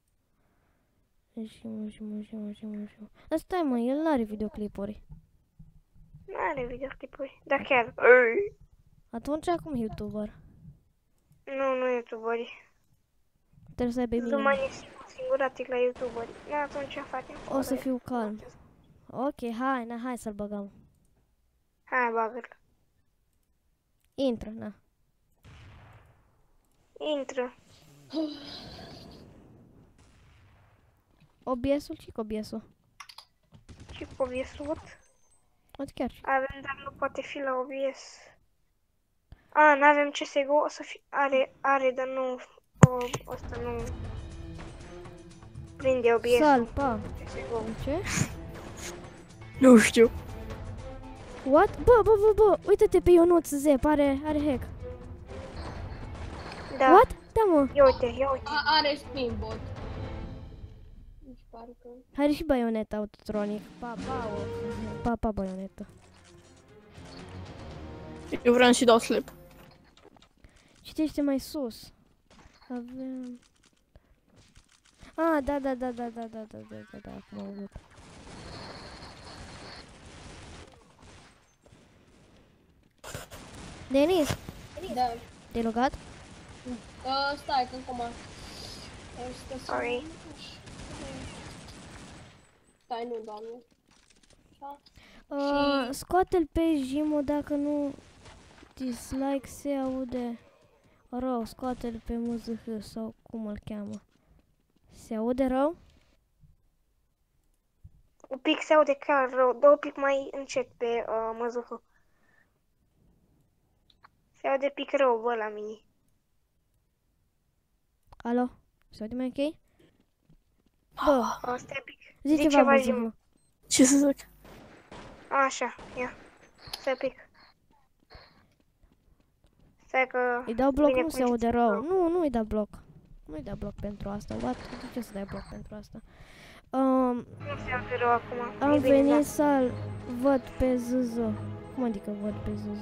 [SPEAKER 1] Dar stai mă, el n-are videoclipuri.
[SPEAKER 3] N-are videoclipuri. Da, chiar.
[SPEAKER 1] Atunci acum e YouTuber.
[SPEAKER 3] Nu youtuberi.
[SPEAKER 1] Trebuie să aibă bine.
[SPEAKER 3] Zumanii singuratic la youtuberi. Da, atunci facem.
[SPEAKER 1] O să fiu calm. Ok, hai să-l băgăm.
[SPEAKER 3] Hai, bagă-l.
[SPEAKER 1] Intră, na.
[SPEAKER 3] Intră.
[SPEAKER 1] OBS-ul? Ce-i cu OBS-ul?
[SPEAKER 3] Și cu OBS-ul, what?
[SPEAKER 1] Uite chiar.
[SPEAKER 3] Avem, dar nu poate fi la OBS. A, n-avem CSGO, o să fie... Are, dar nu... Ăsta nu... Prinde OBS-ul.
[SPEAKER 1] Salpa.
[SPEAKER 3] CSGO.
[SPEAKER 1] Ce?
[SPEAKER 5] Nu știu.
[SPEAKER 1] What? Bă, uite-te pe Ionuț Zep, are hack.
[SPEAKER 3] Da.
[SPEAKER 1] What? Da, mă.
[SPEAKER 3] Ia uite.
[SPEAKER 4] Are spinbot. Deci parcă...
[SPEAKER 1] Are și baioneta autotronic. Pa, baioneta.
[SPEAKER 5] Eu vreau să dau slip.
[SPEAKER 1] Citește mai sus. Avem... Ah, da, acum am văzut. Denis,
[SPEAKER 4] Da.
[SPEAKER 1] te-ai logat?
[SPEAKER 4] Stai, că acum...
[SPEAKER 3] Sorry.
[SPEAKER 4] Stai, nu, doamne. Așa.
[SPEAKER 1] Scoate-l pe Jimo dacă nu dislike se aude rău. Scoate-l pe MZH sau cum îl cheamă. Se aude rău?
[SPEAKER 3] Un pic se aude chiar rău, dă un pic mai încet pe MZH. Se aude pic rău, bă, la mine.
[SPEAKER 1] Alo? Se aude mai ok? Bă,
[SPEAKER 3] Stai pic.
[SPEAKER 1] zi
[SPEAKER 3] Zi
[SPEAKER 1] ceva
[SPEAKER 3] Jimo.
[SPEAKER 1] MZH.
[SPEAKER 5] Ce să zic?
[SPEAKER 3] Așa, ia. Stai pic. Stai că...
[SPEAKER 1] Îi dau bloc,
[SPEAKER 3] vine
[SPEAKER 1] nu
[SPEAKER 3] cu
[SPEAKER 1] se aude
[SPEAKER 3] niște-
[SPEAKER 1] rău. Nu îi dau bloc. Nu-i dau bloc pentru asta. What? De ce să dai bloc pentru asta?
[SPEAKER 3] Nu se aude rău acum.
[SPEAKER 1] Am
[SPEAKER 3] E bine,
[SPEAKER 1] venit
[SPEAKER 3] da.
[SPEAKER 1] să-l văd pe ZZ. Cum adică văd pe ZZ?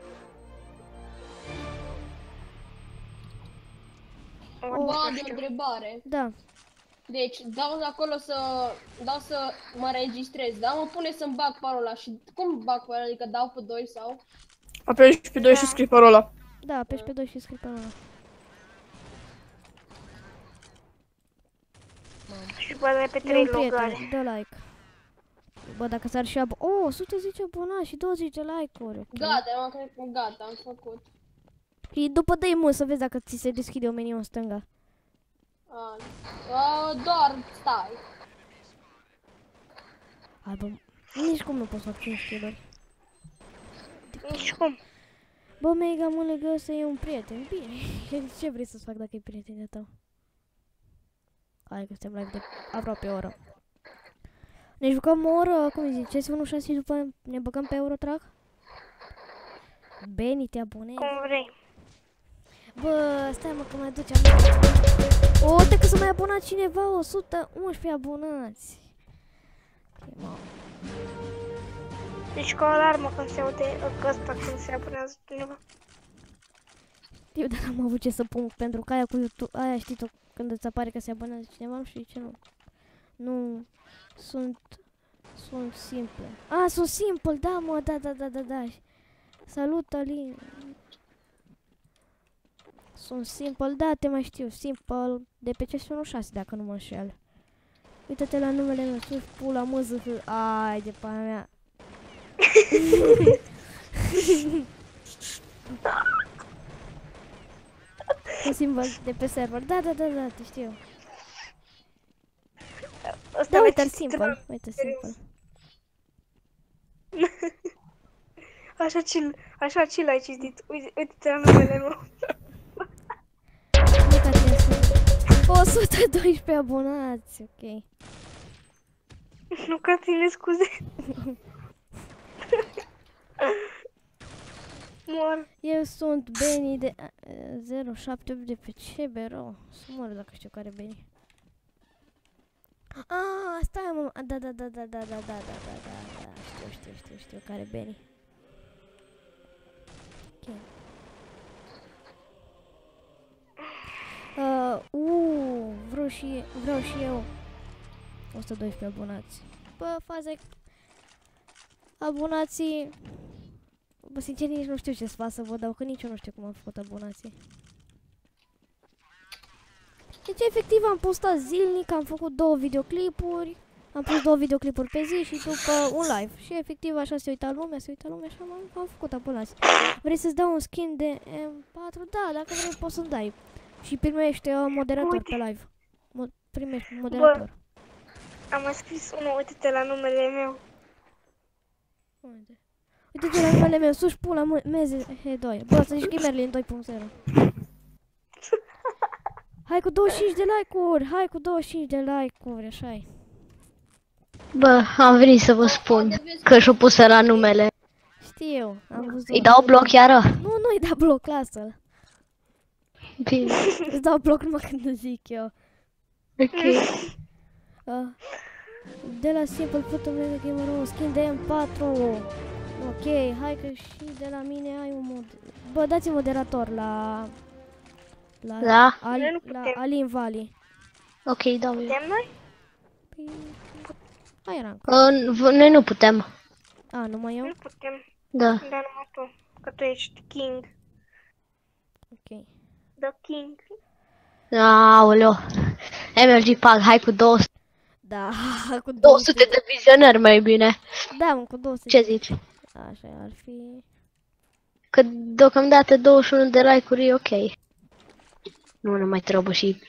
[SPEAKER 4] Bă, de o întrebare.
[SPEAKER 1] Da.
[SPEAKER 4] Deci, dau acolo să mă registrez, da? Mă pune să-mi bag parola și cum bag parola? Adică dau pe 2 sau?
[SPEAKER 5] Apeși pe 2 și scrii parola.
[SPEAKER 1] Da, apeși pe 2 și scrii pe ăla.
[SPEAKER 3] Și bă, dai pe
[SPEAKER 1] E
[SPEAKER 3] 3
[SPEAKER 1] un prieten,
[SPEAKER 3] logare.
[SPEAKER 1] dă like. Bă, dacă s-ar și abona... Oh, 110 abonați și 20 de like-uri. ok.
[SPEAKER 4] Gata, mă cred că gata, am făcut.
[SPEAKER 1] Și după dă-i mă să vezi dacă ți se deschide o meniu în stânga.
[SPEAKER 4] Doar stai.
[SPEAKER 1] Hai, bă, nici cum nu pot să fac 5 kill-uri.
[SPEAKER 3] Nici cum.
[SPEAKER 1] Bă, Mega, mă legă să e un prieten. Bine, ce vrei să-ți fac dacă e prietenul tău? Hai că suntem live de aproape o oră. Ne jucăm o oră, cum zice, CS1 6 și după ne băgăm pe Eurotrack? Beni, te abonezi?
[SPEAKER 3] Cum vrei.
[SPEAKER 1] Bă, stai mă că mai duce aminte. O, uite că s-a mai abonat cineva, 111 abonați. Mamă.
[SPEAKER 3] Deci cu o alarmă când se aude ăsta, când se abonează cineva.
[SPEAKER 1] Eu dar n-am avut ce să pun, pentru că aia cu YouTube, aia știi tu, când îți apare că se abonează cineva, nu știu ce nu. Nu, sunt simple. Ah, sunt simple, da mă, da. Salut, Alin. Sunt simple, da, te mai știu, simple, de pe CS1 6, dacă nu mă înșel. Uită-te la numele meu, sus, pula, MZH, ai de pana mea. Un simbol de pe server, da, te știu.
[SPEAKER 3] Ăsta
[SPEAKER 1] Da,
[SPEAKER 3] l-a
[SPEAKER 1] uite-l
[SPEAKER 3] citit
[SPEAKER 1] simple, uite simple.
[SPEAKER 3] Așa ce l-ai citit. Uite-te la numele meu.
[SPEAKER 1] Uite-te asta. 112 abonați, ok.
[SPEAKER 3] Nu ca tine, scuze. Mor.
[SPEAKER 1] Eu sunt Beni de 078 de pe CBRO. Să mor dacă știu care e Beni. Ah, stai mă, da, știu care e Beni. Ok. Vreau și eu 112 abonați. Bă, faze abonații. Bă, sincer, nici nu știu ce să fac să vă dau, că nici eu nu știu cum am făcut abonații. Deci, efectiv, am postat zilnic, am făcut 2 videoclipuri Am pus 2 videoclipuri pe zi și după un live. Și efectiv așa se uita lumea și am făcut abonați. Vrei să-ți dau un skin de M4? Da, dacă vrei poți să-mi dai. Și primești moderator
[SPEAKER 3] Uite.
[SPEAKER 1] pe live. Primești moderator.
[SPEAKER 3] Am mai scris unul, uite-te la numele meu.
[SPEAKER 1] Uite-te la numele meu, sus pula meze H2. Bă, să zici că e Merlin 2.0. Hai cu 25 de like-uri, hai cu 25 de like-uri, așa-i.
[SPEAKER 2] Bă, am venit să vă spun că și-o pusă la numele.
[SPEAKER 1] Știu, am văzut.
[SPEAKER 2] Îi dau bloc iară?
[SPEAKER 1] Nu-i da bloc, lasă-l.
[SPEAKER 2] Bine,
[SPEAKER 1] Îți dau bloc numai când îți zic eu.
[SPEAKER 2] ok.
[SPEAKER 1] De la Simple Photo Mega Gamer, un skin de M4. Ok, hai că și de la mine ai un mod. Bă, dați moderator la
[SPEAKER 2] Da?
[SPEAKER 3] Noi nu
[SPEAKER 1] la
[SPEAKER 3] putem.
[SPEAKER 1] Alin Valley.
[SPEAKER 2] Ok, dau eu.
[SPEAKER 3] Putem noi?
[SPEAKER 1] Păi, hai rank.
[SPEAKER 2] Noi nu putem.
[SPEAKER 1] A, numai eu?
[SPEAKER 3] Nu putem,
[SPEAKER 2] Da.
[SPEAKER 3] dar numai tu. Că tu ești king.
[SPEAKER 1] Ok.
[SPEAKER 3] The king.
[SPEAKER 2] Aoleo. MLG Pag, hai cu 200.
[SPEAKER 1] Da, cu
[SPEAKER 2] 200 de vizionări mai bine.
[SPEAKER 1] Da, mă, cu 200.
[SPEAKER 2] Ce zici?
[SPEAKER 1] Așa ar fi.
[SPEAKER 2] Că deocamdată 21 de like-uri e ok. Nu mai trebuie și...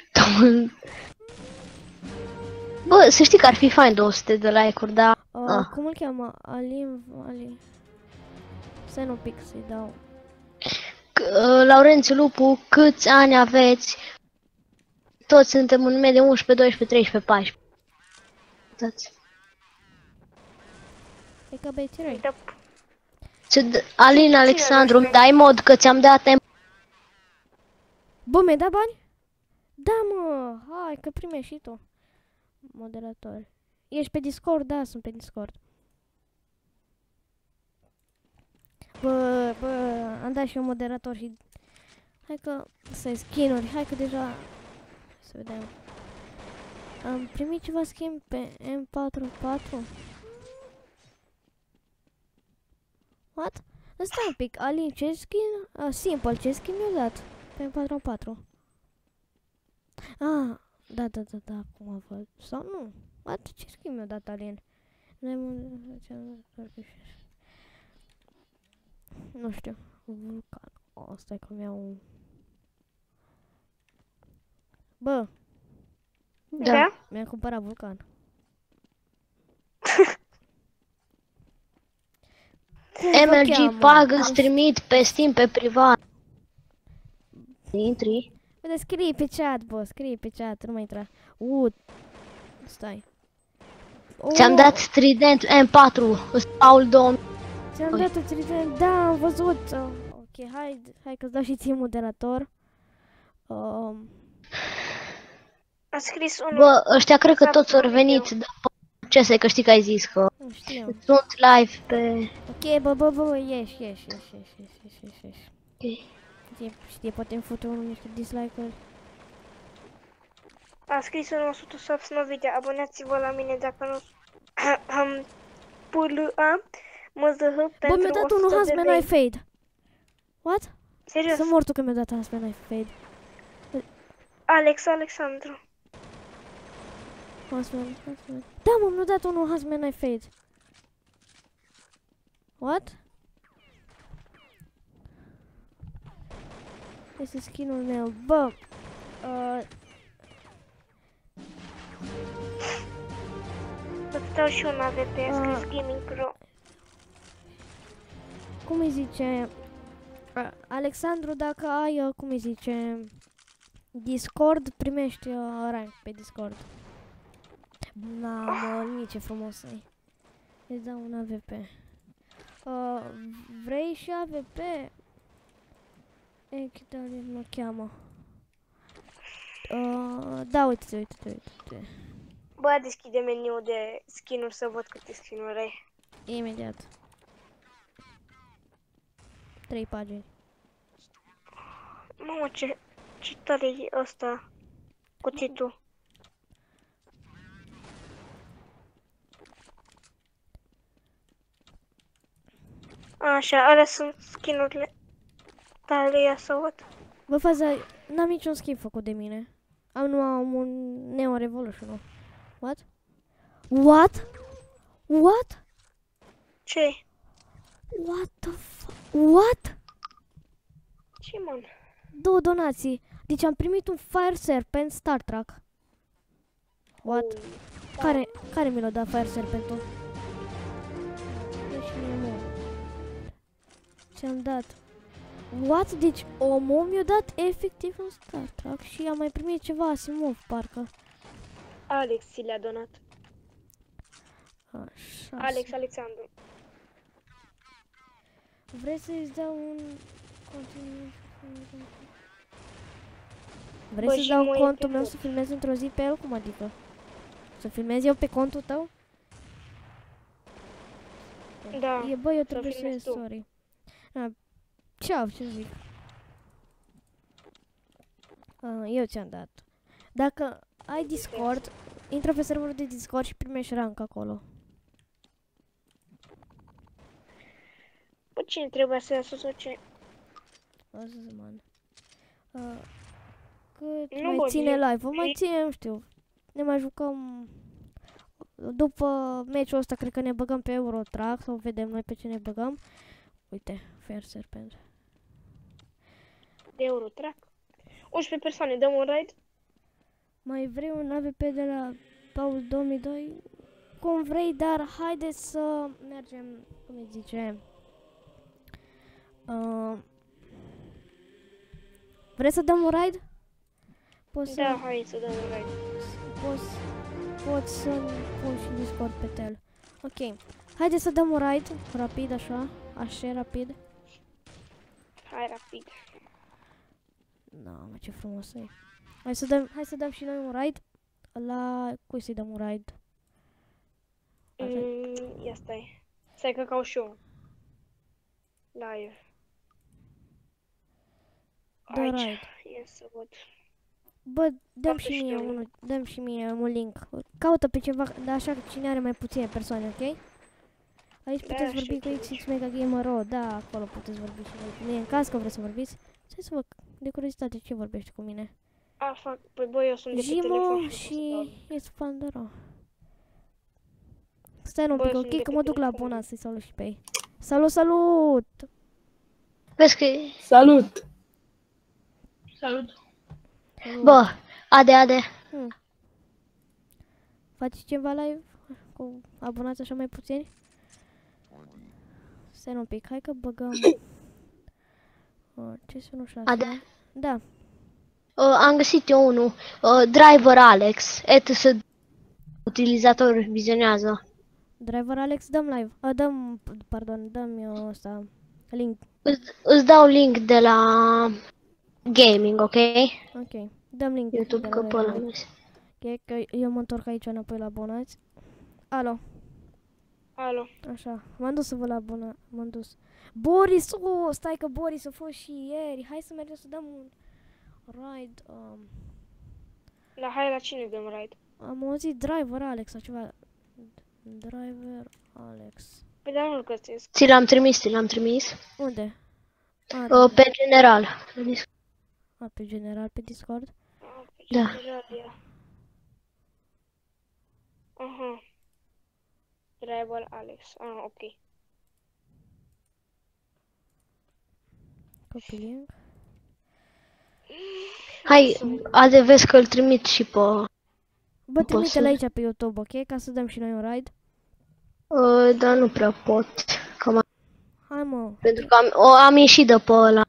[SPEAKER 2] Bă, să știi că ar fi fain 200 de like-uri, dar...
[SPEAKER 1] Cum îl cheamă? Alin Valley. Stai un pic să-i dau.
[SPEAKER 2] Laurențiu Lupu, câți ani aveți? Toți suntem în medie 11, 12, 13, 14. Toți.
[SPEAKER 1] E ca băieții răi.
[SPEAKER 3] Da.
[SPEAKER 2] Alin Alexandru, îmi dai mod că ți-am dat temp.
[SPEAKER 1] Bă, mi-ai dat bani? Da, mă, hai că primești și tu. Moderator. Ești pe Discord? Da, sunt pe Discord. Bă, am dat și eu moderator și... Hai că... Să-i skin-uri, hai că deja... Să vedem. Am primit ceva skin pe M44. What? Stai un pic, Alin, ce skin? Simple, ce skin mi-a dat? Pe M44. Ah, da, acum văd. Sau nu? What? Ce skin mi-a dat Alin? Nu știu. Vulcan. O, stai că mi-au... Bă,
[SPEAKER 3] Da?
[SPEAKER 1] mi-am cumpărat Vulcan.
[SPEAKER 2] MLG Pag îți trimit pe Steam pe privat. Intri.
[SPEAKER 1] Uite, scrie pe chat, bă, scrie pe chat, nu mai intra. Stai.
[SPEAKER 2] Ți-am dat Trident M4, Paul 2000.
[SPEAKER 1] Ți-am dat un trident, da, am văzut. Ok, hai că-ți dau și ție moderator.
[SPEAKER 3] A scris unul.
[SPEAKER 2] Bă, ăștia cred că toți au venit după ce să că știi că ai zis că
[SPEAKER 1] Nu știu.
[SPEAKER 2] sunt live pe...
[SPEAKER 1] Ok, bă, ieși.
[SPEAKER 2] Ok.
[SPEAKER 1] Știe, poate îmi fute unul niște dislike-uri.
[SPEAKER 3] A scris unul 100 subs no video. Abonați-vă la mine dacă nu... PLA MZH
[SPEAKER 1] Bă,
[SPEAKER 3] pentru
[SPEAKER 1] mi-a dat
[SPEAKER 3] 100
[SPEAKER 1] unul
[SPEAKER 3] de
[SPEAKER 1] Huntsman
[SPEAKER 3] lei.
[SPEAKER 1] Knife Fade. What?
[SPEAKER 3] Serios?
[SPEAKER 1] Sunt mortul că mi-a dat Huntsman Knife Fade.
[SPEAKER 3] Alexandru.
[SPEAKER 1] Huntsman. Da, mă, mi-a dat unul Huntsman Knife Fade. What? Este skin-ul meu. Bă,
[SPEAKER 3] Îți dau și un AVP, a scris Gaming Pro.
[SPEAKER 1] cum îi zice? Alexandru, dacă ai, cum îi zice? Discord, primești rank pe Discord. Mamă, nici ce frumos e. Îți dau un AVP. Vrei și AVP? Echidale mă cheamă. Da, uite.
[SPEAKER 3] Bă, deschide meniul de skin-uri să văd câte skin-uri ai.
[SPEAKER 1] Imediat. 3 pagini.
[SPEAKER 3] Mamă, ce tare e ăsta. Cuțitul. Așa, alea sunt skin-urile tale, ia să văd.
[SPEAKER 1] Bă, faza, n-am niciun schimb făcut de mine. Am numai un Neo Revolution. What? What? What?
[SPEAKER 3] Ce?
[SPEAKER 1] What the What?
[SPEAKER 3] Ce, man?
[SPEAKER 1] 2 donații. Deci am primit un Fire Serpent Star Trek. What? Care mi l-a dat Fire Serpentul? Deci mie mă. Ce-am dat? What? Deci omul mi-a dat efectiv un Star Trek și am mai primit ceva Asimov, parcă.
[SPEAKER 3] Alex ți le-a donat.
[SPEAKER 1] Așa.
[SPEAKER 3] Alexandru.
[SPEAKER 1] Vrei să-ți dau un... Vrei
[SPEAKER 3] Bă,
[SPEAKER 1] să-ți
[SPEAKER 3] și
[SPEAKER 1] dau
[SPEAKER 3] mă
[SPEAKER 1] contul
[SPEAKER 3] e
[SPEAKER 1] meu
[SPEAKER 3] pe
[SPEAKER 1] să filmez într-o zi pe el? Cum adică? Să filmez eu pe contul tău?
[SPEAKER 3] Da.
[SPEAKER 1] Bă, eu trebuie să
[SPEAKER 3] filmezi
[SPEAKER 1] ies,
[SPEAKER 3] tu.
[SPEAKER 1] sorry. Ceau, ce zic? Eu ți-am dat. Dacă ai Discord, intră pe serverul de Discord și primești rank acolo.
[SPEAKER 3] Bă, cine trebuie să ia sus ce?
[SPEAKER 1] Asta man. Cât
[SPEAKER 3] Nu,
[SPEAKER 1] mai
[SPEAKER 3] bă,
[SPEAKER 1] ține
[SPEAKER 3] eu-
[SPEAKER 1] live-ul? Mai ține, nu știu. Ne mai jucăm... După meciul ăsta, cred că ne băgăm pe Eurotrack sau vedem noi pe ce ne băgăm. Uite, Fair Serpent.
[SPEAKER 3] De Eurotrack. 11 persoane, dăm un raid?
[SPEAKER 1] Mai vrei un AVP de la Paul 2002? Cum vrei, dar haideți să mergem, cum îi zice... Vrei să dăm un raid? Poți
[SPEAKER 3] Da,
[SPEAKER 1] să...
[SPEAKER 3] hai să dăm un raid.
[SPEAKER 1] Poți să-mi pun și Discord pe tel. Ok. Haideți să dăm un raid, rapid așa, rapid.
[SPEAKER 3] Hai rapid.
[SPEAKER 1] Da, mă, ce frumos e. Hai să dăm și noi un raid. La cui să-i dăm un raid?
[SPEAKER 3] Ia stai. Stai că caut și eu. Live.
[SPEAKER 1] Dă
[SPEAKER 3] Aici.
[SPEAKER 1] raid.
[SPEAKER 3] Ia să văd.
[SPEAKER 1] Bă, dăm
[SPEAKER 3] Caută
[SPEAKER 1] și
[SPEAKER 3] și
[SPEAKER 1] mie
[SPEAKER 3] eu.
[SPEAKER 1] unul, dăm și mie un link. Caută pe ceva, dar așa cine are mai puține persoane, ok? Aici
[SPEAKER 3] Da,
[SPEAKER 1] puteți
[SPEAKER 3] știu
[SPEAKER 1] vorbi cu
[SPEAKER 3] ce
[SPEAKER 1] XX Mega Gamer Ro, da, acolo puteți vorbi și voi cu mine, în caz că vreți să vorbiți. Stai să văd, de curiozitate, ce vorbești cu mine?
[SPEAKER 3] A, fac. Păi bă, eu sunt de pe
[SPEAKER 1] Jimo
[SPEAKER 3] telefon.
[SPEAKER 1] și It's Pandora. Stai un
[SPEAKER 3] Bă,
[SPEAKER 1] pic,
[SPEAKER 3] sunt
[SPEAKER 1] ok,
[SPEAKER 3] de
[SPEAKER 1] că
[SPEAKER 3] pe
[SPEAKER 1] mă duc la
[SPEAKER 3] telefon.
[SPEAKER 1] abonat să-i salut și pe ei. Salut, salut!
[SPEAKER 2] Vezi că...
[SPEAKER 5] Salut!
[SPEAKER 4] Salut.
[SPEAKER 2] Bă, ade.
[SPEAKER 1] Faci ceva live cu abonați așa mai puțini? Stai un pic, hai că băgăm... ce sună așa?
[SPEAKER 2] Ade.
[SPEAKER 1] Da.
[SPEAKER 2] Am găsit eu unul. Driver Alex. Utilizator vizionează.
[SPEAKER 1] Driver Alex, dăm live. Dăm eu ăsta. Link.
[SPEAKER 2] Îți dau link de la gaming, ok?
[SPEAKER 1] Ok. Dăm link.
[SPEAKER 2] YouTube,
[SPEAKER 1] de
[SPEAKER 2] că
[SPEAKER 1] la
[SPEAKER 2] pe ăla
[SPEAKER 1] live.
[SPEAKER 2] mi-e.
[SPEAKER 1] Ok, că eu mă întorc aici înapoi la abonați. Alo.
[SPEAKER 3] Alo.
[SPEAKER 1] Așa. M-am dus să vă la abonați. M-am dus. Boris, stai că Boris a fost și ieri. Hai să mergem să dăm un ride.
[SPEAKER 3] La hai la cine dăm raid?
[SPEAKER 1] Am auzit Driver Alex sau ceva. Driver Alex.
[SPEAKER 3] Păi dar nu-l găsesc.
[SPEAKER 2] Ți l-am trimis.
[SPEAKER 1] Unde?
[SPEAKER 2] Pe general.
[SPEAKER 1] Pe general, pe Discord.
[SPEAKER 2] Da.
[SPEAKER 3] Aha. Driver Alex. Ok.
[SPEAKER 1] Copy link.
[SPEAKER 2] Hai, ade, vezi că îl trimit și pe...
[SPEAKER 1] Bă, trimite-l
[SPEAKER 2] să-
[SPEAKER 1] aici pe YouTube, ok? Ca să dăm și noi un ride.
[SPEAKER 2] Dar nu prea pot.
[SPEAKER 1] Hai mă.
[SPEAKER 2] Pentru că am ieșit de pe ăla.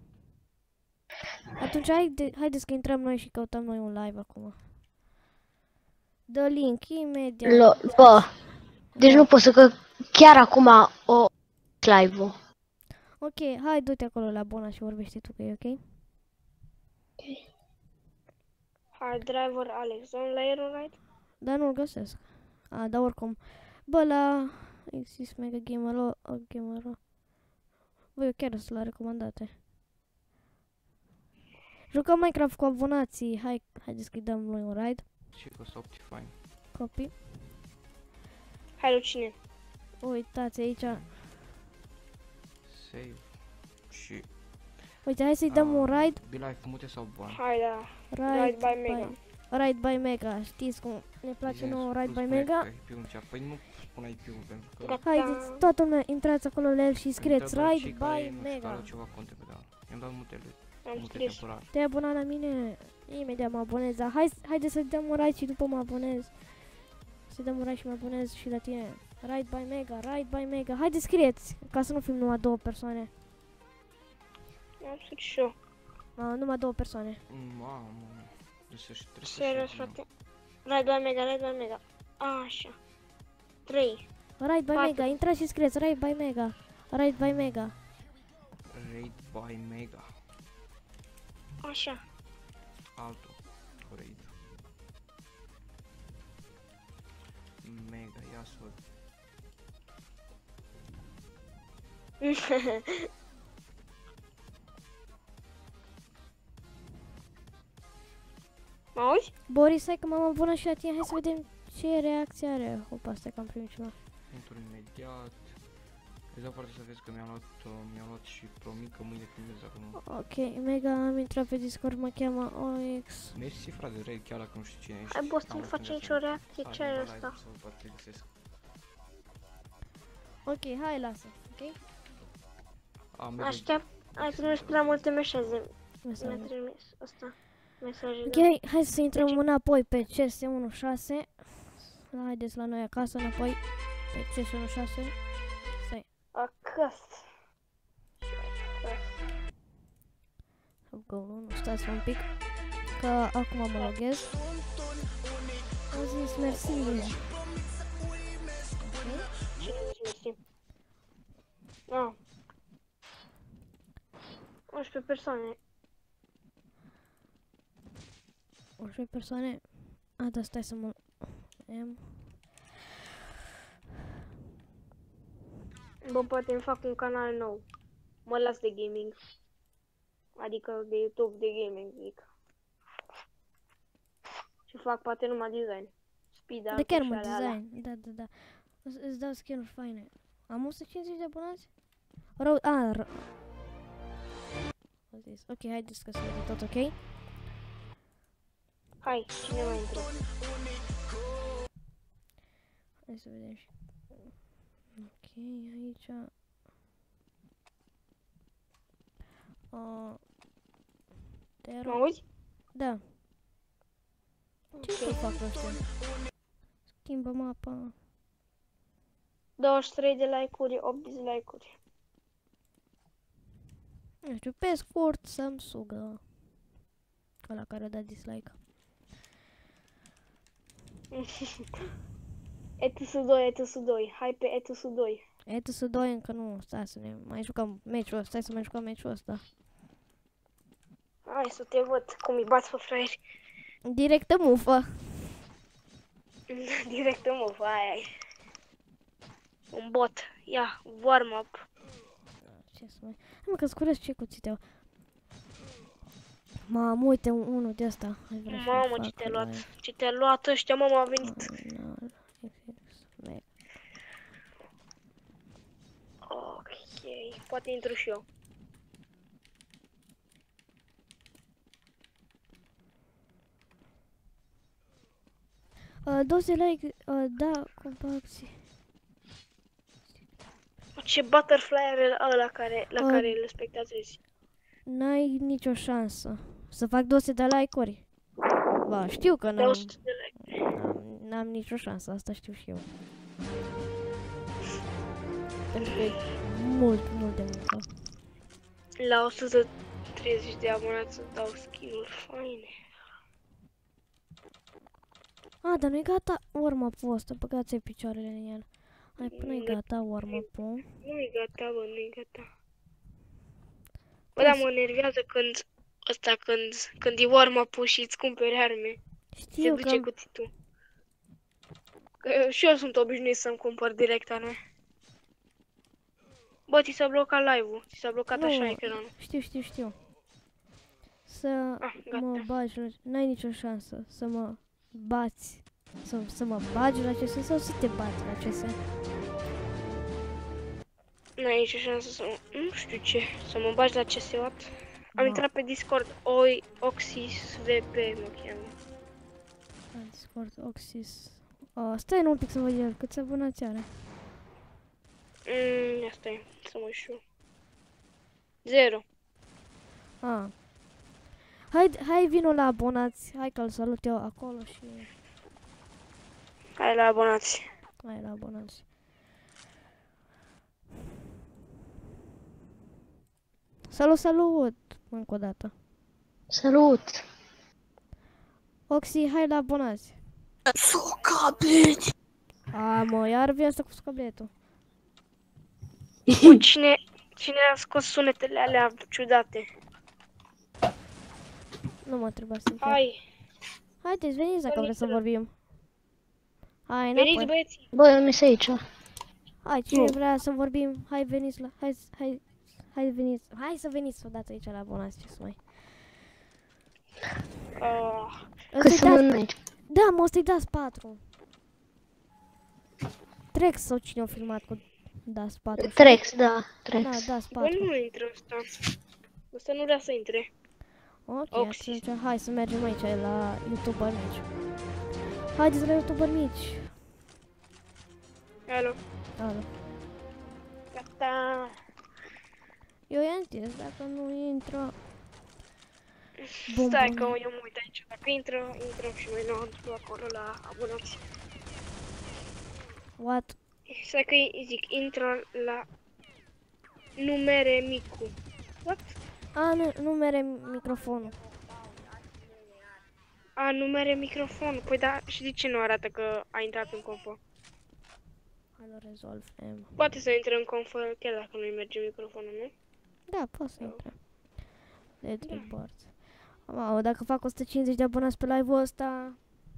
[SPEAKER 1] Atunci haideți că intrăm noi și căutăm noi un live acum. Dă link imediat.
[SPEAKER 2] Bă, deci nu pot să că chiar acum o live-ul.
[SPEAKER 1] Ok, hai du-te acolo la Bona și vorbește tu cu ei, ok?
[SPEAKER 3] Hai, Driver Alex. Dăm la el un raid?
[SPEAKER 1] Dar nu-l găsesc. Dar oricum. Bă, la XX Mega Gamer. Bă, eu chiar sunt la recomandate. Jucăm Minecraft cu abonații. Haideți că-i dăm noi un ride.
[SPEAKER 6] Și cu Optifine.
[SPEAKER 1] Copy.
[SPEAKER 3] Hai, lui cine?
[SPEAKER 1] Uitați aici.
[SPEAKER 6] Save. Și...
[SPEAKER 1] Uite, hai să-i dăm un ride.
[SPEAKER 6] Be Life, mute sau ban.
[SPEAKER 3] Hai, da.
[SPEAKER 1] Ride
[SPEAKER 3] Ride by Mega.
[SPEAKER 1] Ride by Mega, știți cum ne place nouă Ride by Mega?
[SPEAKER 6] IP-ul în chat. Păi nu spun IP-ul pentru că...
[SPEAKER 3] Gata.
[SPEAKER 1] Haideți, toată lumea, intrați acolo la el și scrieți
[SPEAKER 6] Am intrat
[SPEAKER 1] Ride
[SPEAKER 6] și care,
[SPEAKER 1] by
[SPEAKER 6] nu știu, care
[SPEAKER 1] Mega.
[SPEAKER 6] au ceva conte pe da. I-am dat
[SPEAKER 3] Am
[SPEAKER 6] mute
[SPEAKER 3] scris.
[SPEAKER 6] temporar.
[SPEAKER 1] Te-ai abonat la mine? Imediat mă abonez, dar haideți să dăm un like și după mă abonez. Să dăm un like și mă abonez și la tine. Ride by Mega, Ride by Mega. Haideți scrieți, ca să nu fim numai 2 persoane.
[SPEAKER 3] Am scris și eu.
[SPEAKER 1] Numai 2 persoane.
[SPEAKER 6] Mamă, trebuie să
[SPEAKER 3] Serios,
[SPEAKER 6] știi,
[SPEAKER 3] frate. Ride by Mega, Ride by Mega. Așa. 3.
[SPEAKER 1] Ride by
[SPEAKER 3] 4.
[SPEAKER 1] Mega, intrați și scrieți Ride by Mega. Ride by Mega.
[SPEAKER 6] Raid by Mega.
[SPEAKER 3] Așa.
[SPEAKER 6] Altul. Raid. Mega, ia să văd.
[SPEAKER 3] Mă auzi?
[SPEAKER 1] Boris, hai că m-am abonat și la tine, hai să vedem ce reacție are. Opa, stai că am primit ceva.
[SPEAKER 6] Intru imediat. Îți dau foarte să vezi că mi-am luat și promică mâine primez dacă nu.
[SPEAKER 1] Ok, Mega, am intrat pe Discord, mă cheamă OX.
[SPEAKER 6] Mersi frate, Raid, chiar dacă nu știu cine ești.
[SPEAKER 3] Hai, boss, nu face nicio reacție.
[SPEAKER 6] Hai,
[SPEAKER 3] Ce
[SPEAKER 6] mă,
[SPEAKER 3] are
[SPEAKER 6] live
[SPEAKER 3] ăsta?
[SPEAKER 6] să vă părtășesc.
[SPEAKER 1] Ok, hai, lasă, ok?
[SPEAKER 3] Aștept. Ai trimis prea multe mesaje. Mi-a
[SPEAKER 1] Mesaje.
[SPEAKER 3] trimis ăsta. Mesaje.
[SPEAKER 1] Ok, hai să intrăm înapoi pe CS16. Haideți la noi acasă, înapoi pe CS16. Stai,
[SPEAKER 3] Acasă.
[SPEAKER 1] go, nu, stați un pic. Că acum mă loghez. Am zis mersi.
[SPEAKER 3] Cine zice mersi? Ah. 11 persoane.
[SPEAKER 1] 11 persoane. A, da, stai să mă...
[SPEAKER 3] Bă, poate îmi fac un canal nou. Mă las de gaming. Adică de YouTube, de gaming, zic. Și fac poate numai design. Speed art
[SPEAKER 1] De chiar
[SPEAKER 3] și
[SPEAKER 1] mă,
[SPEAKER 3] alea.
[SPEAKER 1] design. Da, da, da. Îți dau skin-uri faine. Am 150 de abonați? Rău... A, ok, haideți că se vede tot ok.
[SPEAKER 3] Hai, cine mai intră?
[SPEAKER 1] Hai să vedem și... Ok, aici...
[SPEAKER 3] Mă auzi?
[SPEAKER 1] Da. Ce să fac ăștia? Schimbă mapa.
[SPEAKER 3] 23 de like-uri, 8 dislike-uri.
[SPEAKER 1] Nu știu, pe scurt să-mi sugă. Ăla care a dat dislike.
[SPEAKER 3] ETS2, ETS2. Hai pe ETS2.
[SPEAKER 1] ETS 2 încă nu, stai să ne mai jucăm meciul ăsta, stai să mai jucăm meciul ăsta.
[SPEAKER 3] Hai să te văd cum îi bați pe fraieri.
[SPEAKER 1] Directă mufă.
[SPEAKER 3] Direct în move, ai. Un bot. Ia, warm-up.
[SPEAKER 1] Ce să mai... Hai mă, că-ți curăț ce cuțite au. Mamă, uite, unul de ăsta.
[SPEAKER 3] Mamă, ce te-a luat. Ce te-a luat ăștia, mamă, a venit. Ok, poate intru și eu.
[SPEAKER 1] Doze like, da, compacții.
[SPEAKER 3] Ce butterfly are ăla la care îl spectatezi.
[SPEAKER 1] N-ai nicio șansă să fac 200 de like-uri. Ba, știu că
[SPEAKER 3] De 100 de like.
[SPEAKER 1] n-am nicio șansă, asta știu și eu. Pentru că e mult de muncă.
[SPEAKER 3] La 130 de abonați îți dau skin-uri faine.
[SPEAKER 1] A, dar nu-i gata warm-up-ul ăsta, băgați-i picioarele în el. Hai, până-i gata warm-up-ul.
[SPEAKER 3] Nu-i gata, bă, nu-i gata. Bă, dar mă nervează când e warm-up-ul și îți cumperi arme. Se
[SPEAKER 1] Știu
[SPEAKER 3] duce
[SPEAKER 1] că...
[SPEAKER 3] cutitul. Că și eu sunt obișnuit să-mi cumpăr direct arme. Bă, ți s-a blocat live-ul, ți s-a blocat așa ecranul.
[SPEAKER 1] Știu. Să
[SPEAKER 3] Gata.
[SPEAKER 1] mă bagi la... N-ai nicio șansă să mă bați. Să mă bagi la CS sau să te bați la CS?
[SPEAKER 3] N-ai nicio șansă să nu știu ce, să mă bagi la CS-ul. Am
[SPEAKER 1] Da.
[SPEAKER 3] intrat pe Discord, Oxys VP mă cheamă.
[SPEAKER 1] Discord, Oxys. Stai un pic să văd el, câți abonați are.
[SPEAKER 3] Ia stai, să mă și eu. 0.
[SPEAKER 1] Hai vino la abonați, hai că-l salut eu acolo și...
[SPEAKER 3] Hai la abonați.
[SPEAKER 1] Hai la abonați. Salut, încă o dată.
[SPEAKER 2] Salut!
[SPEAKER 1] Oxy, hai la abonați.
[SPEAKER 5] Sucablet!
[SPEAKER 1] Mă, iar vine asta cu scabletul.
[SPEAKER 3] Cine a scos sunetele alea ciudate?
[SPEAKER 1] Nu mă trebuie să întreb.
[SPEAKER 3] Hai,
[SPEAKER 1] Haideți, veniți dacă vreți să vorbim. Hai,
[SPEAKER 3] veniți
[SPEAKER 1] înapoi.
[SPEAKER 3] băieți.
[SPEAKER 2] Bă, eu mi se aici.
[SPEAKER 1] Hai, cine vrea să vorbim, hai veniți la... Hai veniți. Hai să veniți odată aici la abonați, ce să mai...
[SPEAKER 2] Cât să mă aici?
[SPEAKER 1] Da, mă, ăsta-i DAS 4. Trex sau cine a filmat cu DAS 4?
[SPEAKER 2] Trex, da,
[SPEAKER 1] Da,
[SPEAKER 2] Trex.
[SPEAKER 1] DAS
[SPEAKER 3] Bă,
[SPEAKER 1] 4.
[SPEAKER 3] nu intră ăsta. Ăsta nu vrea să intre.
[SPEAKER 1] Ok,
[SPEAKER 3] Oxy.
[SPEAKER 1] atunci hai să mergem aici la YouTuber mici. Haideți la YouTuber mici.
[SPEAKER 3] Alo.
[SPEAKER 1] Alo.
[SPEAKER 3] Gata.
[SPEAKER 1] Eu i-am zis, dacă nu intră...
[SPEAKER 3] Stai că eu mă uit aici. Dacă intrăm și noi înăuntru acolo la abonați.
[SPEAKER 1] What?
[SPEAKER 3] Stai că îi zic, intră la numere micu. What?
[SPEAKER 1] Nu mere microfonul.
[SPEAKER 3] Numere microfon. Păi da, și de ce nu arată că a intrat în confă?
[SPEAKER 1] Hai să rezolvăm.
[SPEAKER 3] Poate să intre în confă chiar dacă nu-i merge microfonul, nu?
[SPEAKER 1] Da, poate să intre. Let's report. Mamă, dacă fac 150 de abonați pe live-ul ăsta...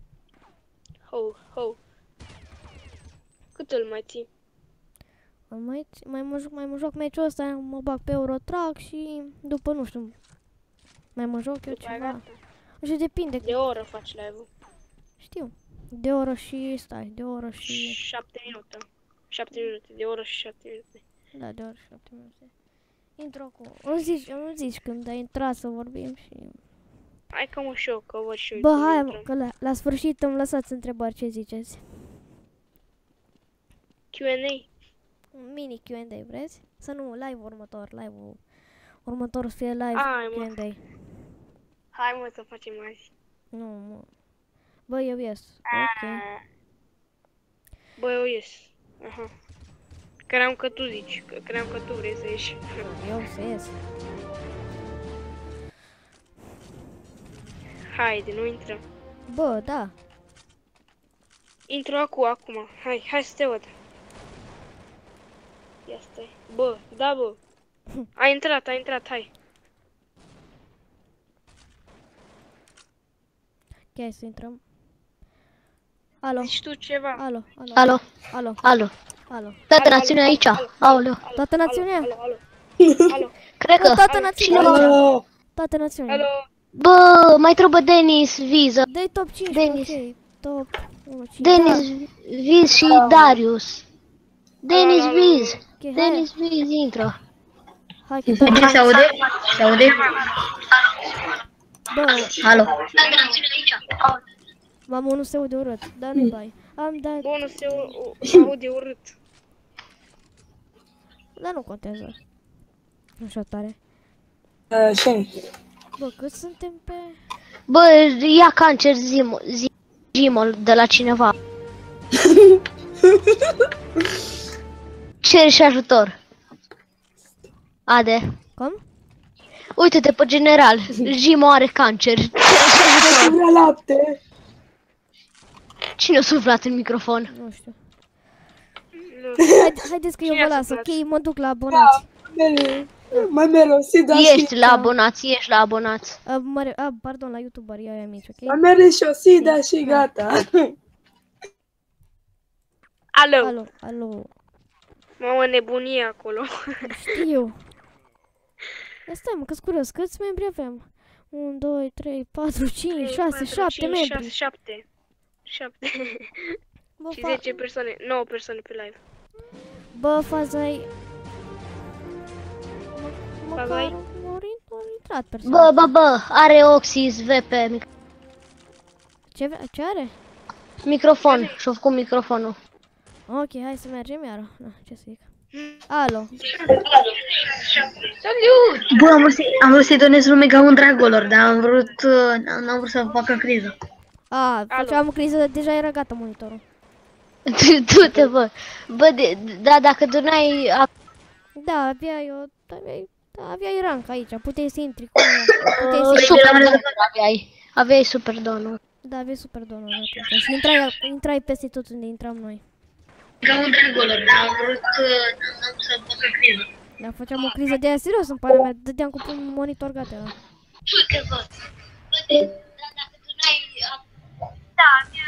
[SPEAKER 3] Ho. Cât îl mai ții?
[SPEAKER 1] Mai mă joc meciul ăsta, mă bag pe Eurotrack și după nu știu. Mai mă joc eu
[SPEAKER 3] După aia
[SPEAKER 1] ceva.
[SPEAKER 3] gata.
[SPEAKER 1] Nu știu, depinde.
[SPEAKER 3] De o oră faci live-ul.
[SPEAKER 1] Știu. De o oră și... Stai, de o oră și...
[SPEAKER 3] 7 minute. 7 minute. De o oră și 7 minute.
[SPEAKER 1] Da, de o oră și 7 minute. Intru acum. Nu zici când ai intrat să vorbim și...
[SPEAKER 3] Hai că mă și eu, că văd și eu.
[SPEAKER 1] Bă,
[SPEAKER 3] cum
[SPEAKER 1] hai,
[SPEAKER 3] intrăm.
[SPEAKER 1] că la sfârșit îmi lăsați întrebări, ce ziceți?
[SPEAKER 3] Q&A.
[SPEAKER 1] Un mini Q&A, vreți? Să nu, live-ul următor să fie live
[SPEAKER 3] Hai, mă.
[SPEAKER 1] Q&A.
[SPEAKER 3] Hai mă să facem azi.
[SPEAKER 1] Nu, mă. Bă, eu ies. Ok.
[SPEAKER 3] Bă, eu ies. Aha. Cream că tu zici, cream că tu vrei să ieși.
[SPEAKER 1] Eu să ies.
[SPEAKER 3] Haide, nu intrăm.
[SPEAKER 1] Bă, da.
[SPEAKER 3] Intru acum. Hai să te văd. Ia stai. Bă, da bă. A intrat, hai.
[SPEAKER 1] Hai să intrăm. Alo,
[SPEAKER 3] Zici tu ceva.
[SPEAKER 2] Alo. Toată națiunea aici. Aoleu.
[SPEAKER 1] Toată națiunea?
[SPEAKER 3] Alo.
[SPEAKER 2] Cred că...
[SPEAKER 1] Toată națiunea. Toată națiunea.
[SPEAKER 3] Alo.
[SPEAKER 2] Bă, mai trebuie Denis, Viză.
[SPEAKER 1] Dă-i top 5,
[SPEAKER 2] Denis.
[SPEAKER 1] ok. Top 1, 5.
[SPEAKER 2] Denis, Viz și Darius. Denis, Viz.
[SPEAKER 1] Ok, hai.
[SPEAKER 2] Denis, Viz, intră.
[SPEAKER 1] Hai că tot.
[SPEAKER 2] Se aude? Se aude?
[SPEAKER 1] Bă,
[SPEAKER 2] Alo.
[SPEAKER 1] mamă, nu se aude urât. Da, nu-i bai. Am dat...
[SPEAKER 3] Bă, nu se aude urât.
[SPEAKER 1] Dar nu contează. Așa tare. Bă, cât suntem pe...
[SPEAKER 2] Bă, ia cancer Zimol de la cineva. Cer și ajutor. Ade.
[SPEAKER 1] Cum?
[SPEAKER 2] Uite-te pe general. Zimo are cancer. Cer și ajutor.
[SPEAKER 5] lapte!
[SPEAKER 2] Cine a suflat în microfon?
[SPEAKER 1] Nu știu.
[SPEAKER 3] Nu.
[SPEAKER 1] Haideți că eu
[SPEAKER 3] Cine
[SPEAKER 1] vă
[SPEAKER 3] a
[SPEAKER 1] las,
[SPEAKER 3] suflat?
[SPEAKER 1] ok? Mă duc la abonați.
[SPEAKER 5] Mai mirosit, dar
[SPEAKER 2] Ești la abonați, ești la abonați.
[SPEAKER 1] Pardon, la YouTuber, eu am aici, ok?
[SPEAKER 5] Mai mirosit, dar și gata.
[SPEAKER 3] Alo.
[SPEAKER 1] Alo.
[SPEAKER 3] Mamă, nebunie acolo.
[SPEAKER 1] Știu. Ia stai mă, că-s curios, câți membri avem? 1, 2, 3, 4, 5, 6, 7 membri.
[SPEAKER 3] 7.
[SPEAKER 1] Bă,
[SPEAKER 3] Și 10 persoane, 9 persoane pe live.
[SPEAKER 1] Bă, faza-i... Măcar
[SPEAKER 3] Faza-i?
[SPEAKER 1] au intrat persoane.
[SPEAKER 2] Bă, are Oxys VP.
[SPEAKER 1] Ce? Ce are?
[SPEAKER 2] Microfon. Și-a făcut microfonul.
[SPEAKER 1] Ok, hai să mergem iară. Na, ce să zic. Alo.
[SPEAKER 2] Bă, am vrut să-i donez lui Mega un dragolor, dar n-am vrut să facă criză.
[SPEAKER 1] Făceam criză, deja era gata monitorul.
[SPEAKER 2] Du-te, bă. Bă, da, dacă donai...
[SPEAKER 1] Da, aveai rank aici, puteai să intri cu puteai să
[SPEAKER 2] Super donor aveai super donor.
[SPEAKER 1] Da, aveai super donor atunci. Și intrai peste tot unde intram noi.
[SPEAKER 2] Ca un dragolor, dar am vrut să facă criză.
[SPEAKER 1] Da, făceam o criză de aia serios în pana mea, dădeam cu un monitor gata.
[SPEAKER 2] Du-te, bă. Bă, da, dacă donai... Da,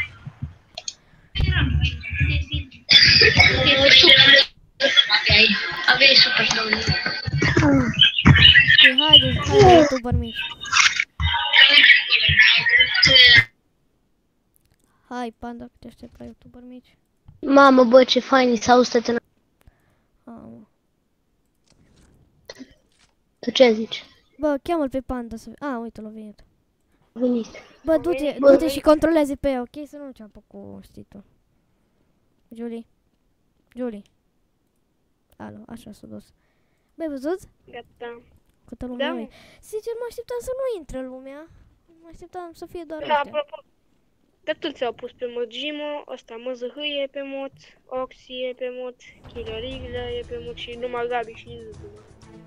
[SPEAKER 2] aveai super donor.
[SPEAKER 1] Haide, youtuber mici. Hai, Panda, că te aștept la youtuber mici.
[SPEAKER 2] Mamă, bă, ce fain, s-au stăt. Tu ce zici?
[SPEAKER 1] Bă, cheamă-l pe Panda să... uite, l-a venit.
[SPEAKER 2] Venit.
[SPEAKER 1] Bă, du-te și controleze pe ea, ok? Să nu înceapă cu, știi tu. Julie. Alo, așa s-a dus. Băi, văzut?
[SPEAKER 3] Gata.
[SPEAKER 1] Câtă lume
[SPEAKER 3] Da.
[SPEAKER 1] e. Sincer, mă așteptam să nu intre lumea. Mă așteptam să fie doar
[SPEAKER 3] Da,
[SPEAKER 1] ăștia.
[SPEAKER 3] apropo. Dar toți s-au pus pe mod Gimo, ăsta MZH e pe mod, Oxy e pe mod, Killer Eagle e pe mod și numai Gabi și Zuzu.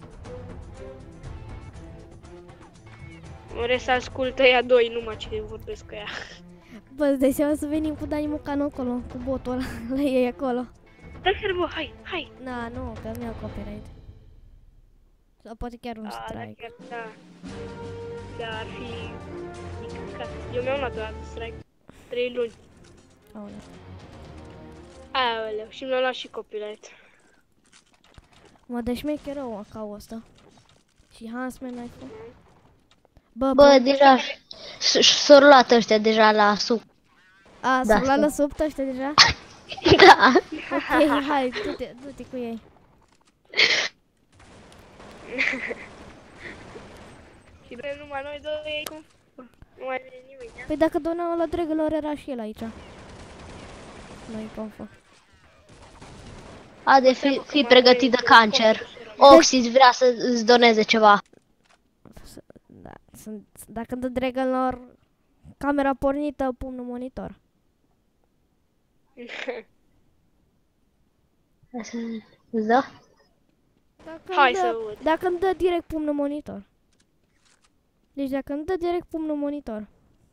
[SPEAKER 3] În rest ascultă ea doi, numai ce vorbesc cu ea.
[SPEAKER 1] Bă, îți dai seama să venim cu Dani Mucanu acolo, cu botul ăla, la ei acolo.
[SPEAKER 3] Da, chiar bă, hai!
[SPEAKER 1] Na, nu, că mi-au copyright. Sau poate chiar un
[SPEAKER 3] Da,
[SPEAKER 1] strike.
[SPEAKER 3] chiar, da. Da, ar fi... Eu mi-am luat la strike 3 luni.
[SPEAKER 1] Aoleu.
[SPEAKER 3] Aoleu, și mi-am luat și copyright.
[SPEAKER 1] Mă, dă șmecher rău acau ăsta. Și Hansman ai făcut? Bă,
[SPEAKER 2] Bă, deja s-au luat ăștia deja la sub.
[SPEAKER 1] s-au luat la sub ăștia deja?
[SPEAKER 2] Da.
[SPEAKER 1] Ok, hai, du-te cu ei.
[SPEAKER 3] Și de numai noi doi cum? Nu mai vine nimeni, ia?
[SPEAKER 1] Păi dacă dona la Dragonlord era și el aici. Nu-i confă.
[SPEAKER 2] Ade, fi pregătit de cancer. Oxy vrea să îți doneze ceva.
[SPEAKER 1] Da, dacă dă Dragonlord camera pornită, pumnul monitor.
[SPEAKER 2] Îți dă?
[SPEAKER 3] Hai să văd.
[SPEAKER 1] Dacă îmi dă direct pumnul monitor. Deci dacă îmi dă direct pumnul monitor.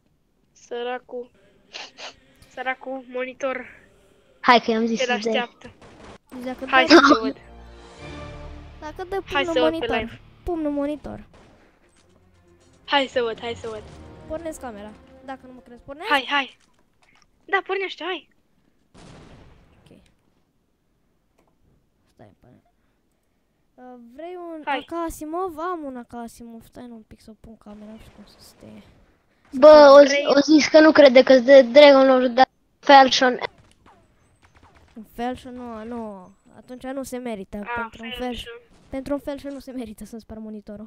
[SPEAKER 3] Săracul monitor.
[SPEAKER 2] Hai că i-am zis
[SPEAKER 3] El
[SPEAKER 2] să dai.
[SPEAKER 3] așteaptă.
[SPEAKER 1] Deci dacă
[SPEAKER 3] Hai
[SPEAKER 1] dă,
[SPEAKER 3] să văd.
[SPEAKER 1] dacă dă
[SPEAKER 3] Hai
[SPEAKER 1] pumnul
[SPEAKER 3] să văd pe
[SPEAKER 1] monitor.
[SPEAKER 3] live.
[SPEAKER 1] Pumnul monitor.
[SPEAKER 3] Hai să văd.
[SPEAKER 1] Pornesc camera. Dacă nu mă crezi, pornesc?
[SPEAKER 3] Hai. Da, pornește, hai.
[SPEAKER 1] Ok. Stai, până. Vrei un
[SPEAKER 3] Hai.
[SPEAKER 1] AK Asimov? Am un AK Asimov. Stai un pic să pun camera și cum să stea.
[SPEAKER 2] Bă, o zis că nu crede că-ți dă Dragonlord, dar Falchion.
[SPEAKER 1] Un fel și nu. Atunci nu se merită. Pentru un fel și nu se merită să-mi spar monitorul.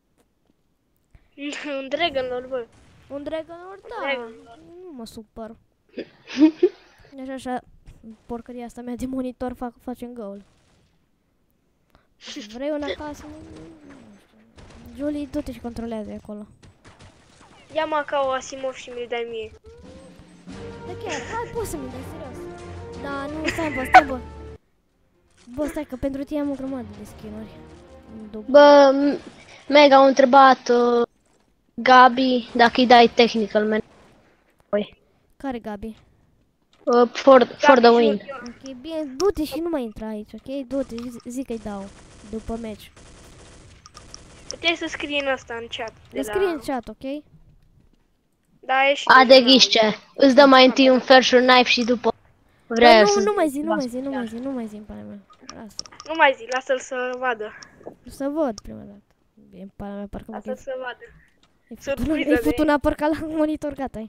[SPEAKER 3] Un Dragonlord, bă.
[SPEAKER 1] Un Dragonlord, da. Nu mă supăr. Deci așa, porcăria asta mea de monitor facem goal. Vrei una acasă? Julie, du-te și controlează acolo.
[SPEAKER 3] Ia-mă ca o Asimov și mi-l dai mie.
[SPEAKER 1] Da chiar, hai, poți să mi dai, serios. Da, nu, stai bă. Bă, stai că pentru tine am o grămadă de skin-uri.
[SPEAKER 2] Bă, Mega a întrebat Gabi dacă îi dai technical man.
[SPEAKER 1] Care Gabi?
[SPEAKER 2] For the win.
[SPEAKER 1] Ok, bine, du-te și nu mai intra aici, ok? Du-te, zic că-i dau după match.
[SPEAKER 3] Puteai să scrii în ăsta, în chat.
[SPEAKER 1] Scrie în chat, ok?
[SPEAKER 3] Da, e și...
[SPEAKER 2] Ade ghișce. Îți dă mai întâi un Falchion knife și după vrea să...
[SPEAKER 1] Nu mai zi, în pana mea. Lasă.
[SPEAKER 3] Nu mai zi, lasă-l să vadă.
[SPEAKER 1] Să văd prima dată. Bine, pana mea, parcă mă
[SPEAKER 3] Lasă-l
[SPEAKER 1] chef.
[SPEAKER 3] să vadă.
[SPEAKER 1] Ai
[SPEAKER 3] Surpriză
[SPEAKER 1] făcut un apărcat la monitor, gata-i.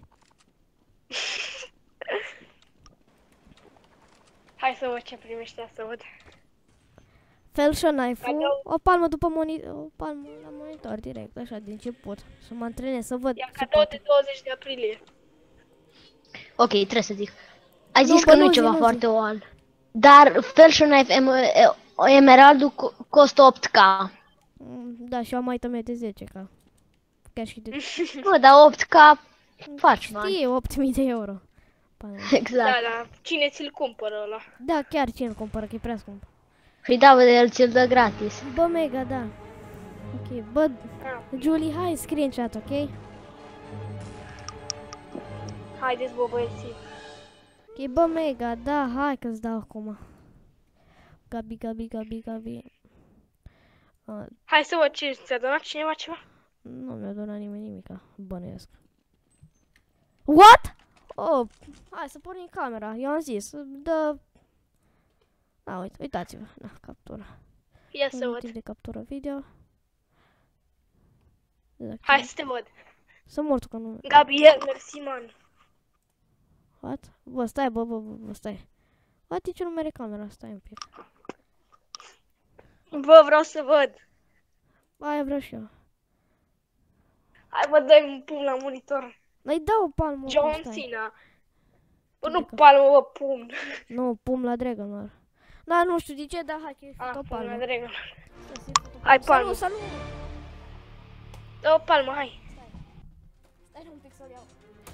[SPEAKER 3] Hai să văd ce primește, să văd.
[SPEAKER 1] Falchion knife-ul, o palmă după o palmă la monitor, direct, așa, din început. Să mă antrenez, să văd
[SPEAKER 3] Ia
[SPEAKER 1] ce
[SPEAKER 3] cadou
[SPEAKER 1] poate.
[SPEAKER 3] de 20 de aprilie.
[SPEAKER 2] Ok, trebuie să zic. Ai
[SPEAKER 1] Nu,
[SPEAKER 2] zis
[SPEAKER 1] bă,
[SPEAKER 2] că nu e
[SPEAKER 1] nu zi,
[SPEAKER 2] ceva
[SPEAKER 1] nu zi.
[SPEAKER 2] foarte oal. Dar Fashion Knife Emeraldul costă 8K.
[SPEAKER 1] Da, și eu am mai tămie de 10 ca. Chiar și de...
[SPEAKER 2] Bă, dar 8K faci bani.
[SPEAKER 1] Știi, 8000 de euro. Pana mea.
[SPEAKER 3] Da,
[SPEAKER 2] Exact.
[SPEAKER 3] da, cine ți-l cumpără ăla?
[SPEAKER 1] Da, chiar cine îl cumpără, că e prea scump.
[SPEAKER 2] Păi da, bă, el ți-l dă gratis.
[SPEAKER 1] Bă, Mega, da. Ok, bă, Julie, hai, scrie în chat, ok?
[SPEAKER 3] Haideți, bă, băieții.
[SPEAKER 1] Ok, bă, Mega, da, hai că-ți dau acum. Gabi.
[SPEAKER 3] Hai să văd ce ți-a donat cineva ceva.
[SPEAKER 1] Nu mi-a donat nimeni nimica, bănuiesc. What? Oh, hai să pornim camera, eu am zis, dă... Da, uitați-vă, na, captura.
[SPEAKER 3] Ia să
[SPEAKER 1] Un
[SPEAKER 3] văd.
[SPEAKER 1] tip de captură video.
[SPEAKER 3] Hai să te văd.
[SPEAKER 1] Să mor tu că nu...
[SPEAKER 3] Gabriel, mersi, man.
[SPEAKER 1] What? Bă, stai, bă, stai. Bă, de ce nu mere camera? Stai un pic.
[SPEAKER 3] Bă, vreau să văd.
[SPEAKER 1] Bă, aia vreau și eu.
[SPEAKER 3] Hai, bă, dai un pumn la monitor.
[SPEAKER 1] Îi dau o palmă.
[SPEAKER 3] John
[SPEAKER 1] stai.
[SPEAKER 3] Cena. Bă, nu palmă, bă, pumn.
[SPEAKER 1] Nu, pum la Dragonor. Da, nu știu de ce, dar hai că-i fut o
[SPEAKER 3] Pumn la
[SPEAKER 1] palmă.
[SPEAKER 3] Dragon.
[SPEAKER 1] Stai, să-i fut o
[SPEAKER 3] Hai,
[SPEAKER 1] palmă.
[SPEAKER 3] palmă.
[SPEAKER 1] Salut!
[SPEAKER 3] Dă o palmă, hai.
[SPEAKER 1] Stai un pic să-l iau.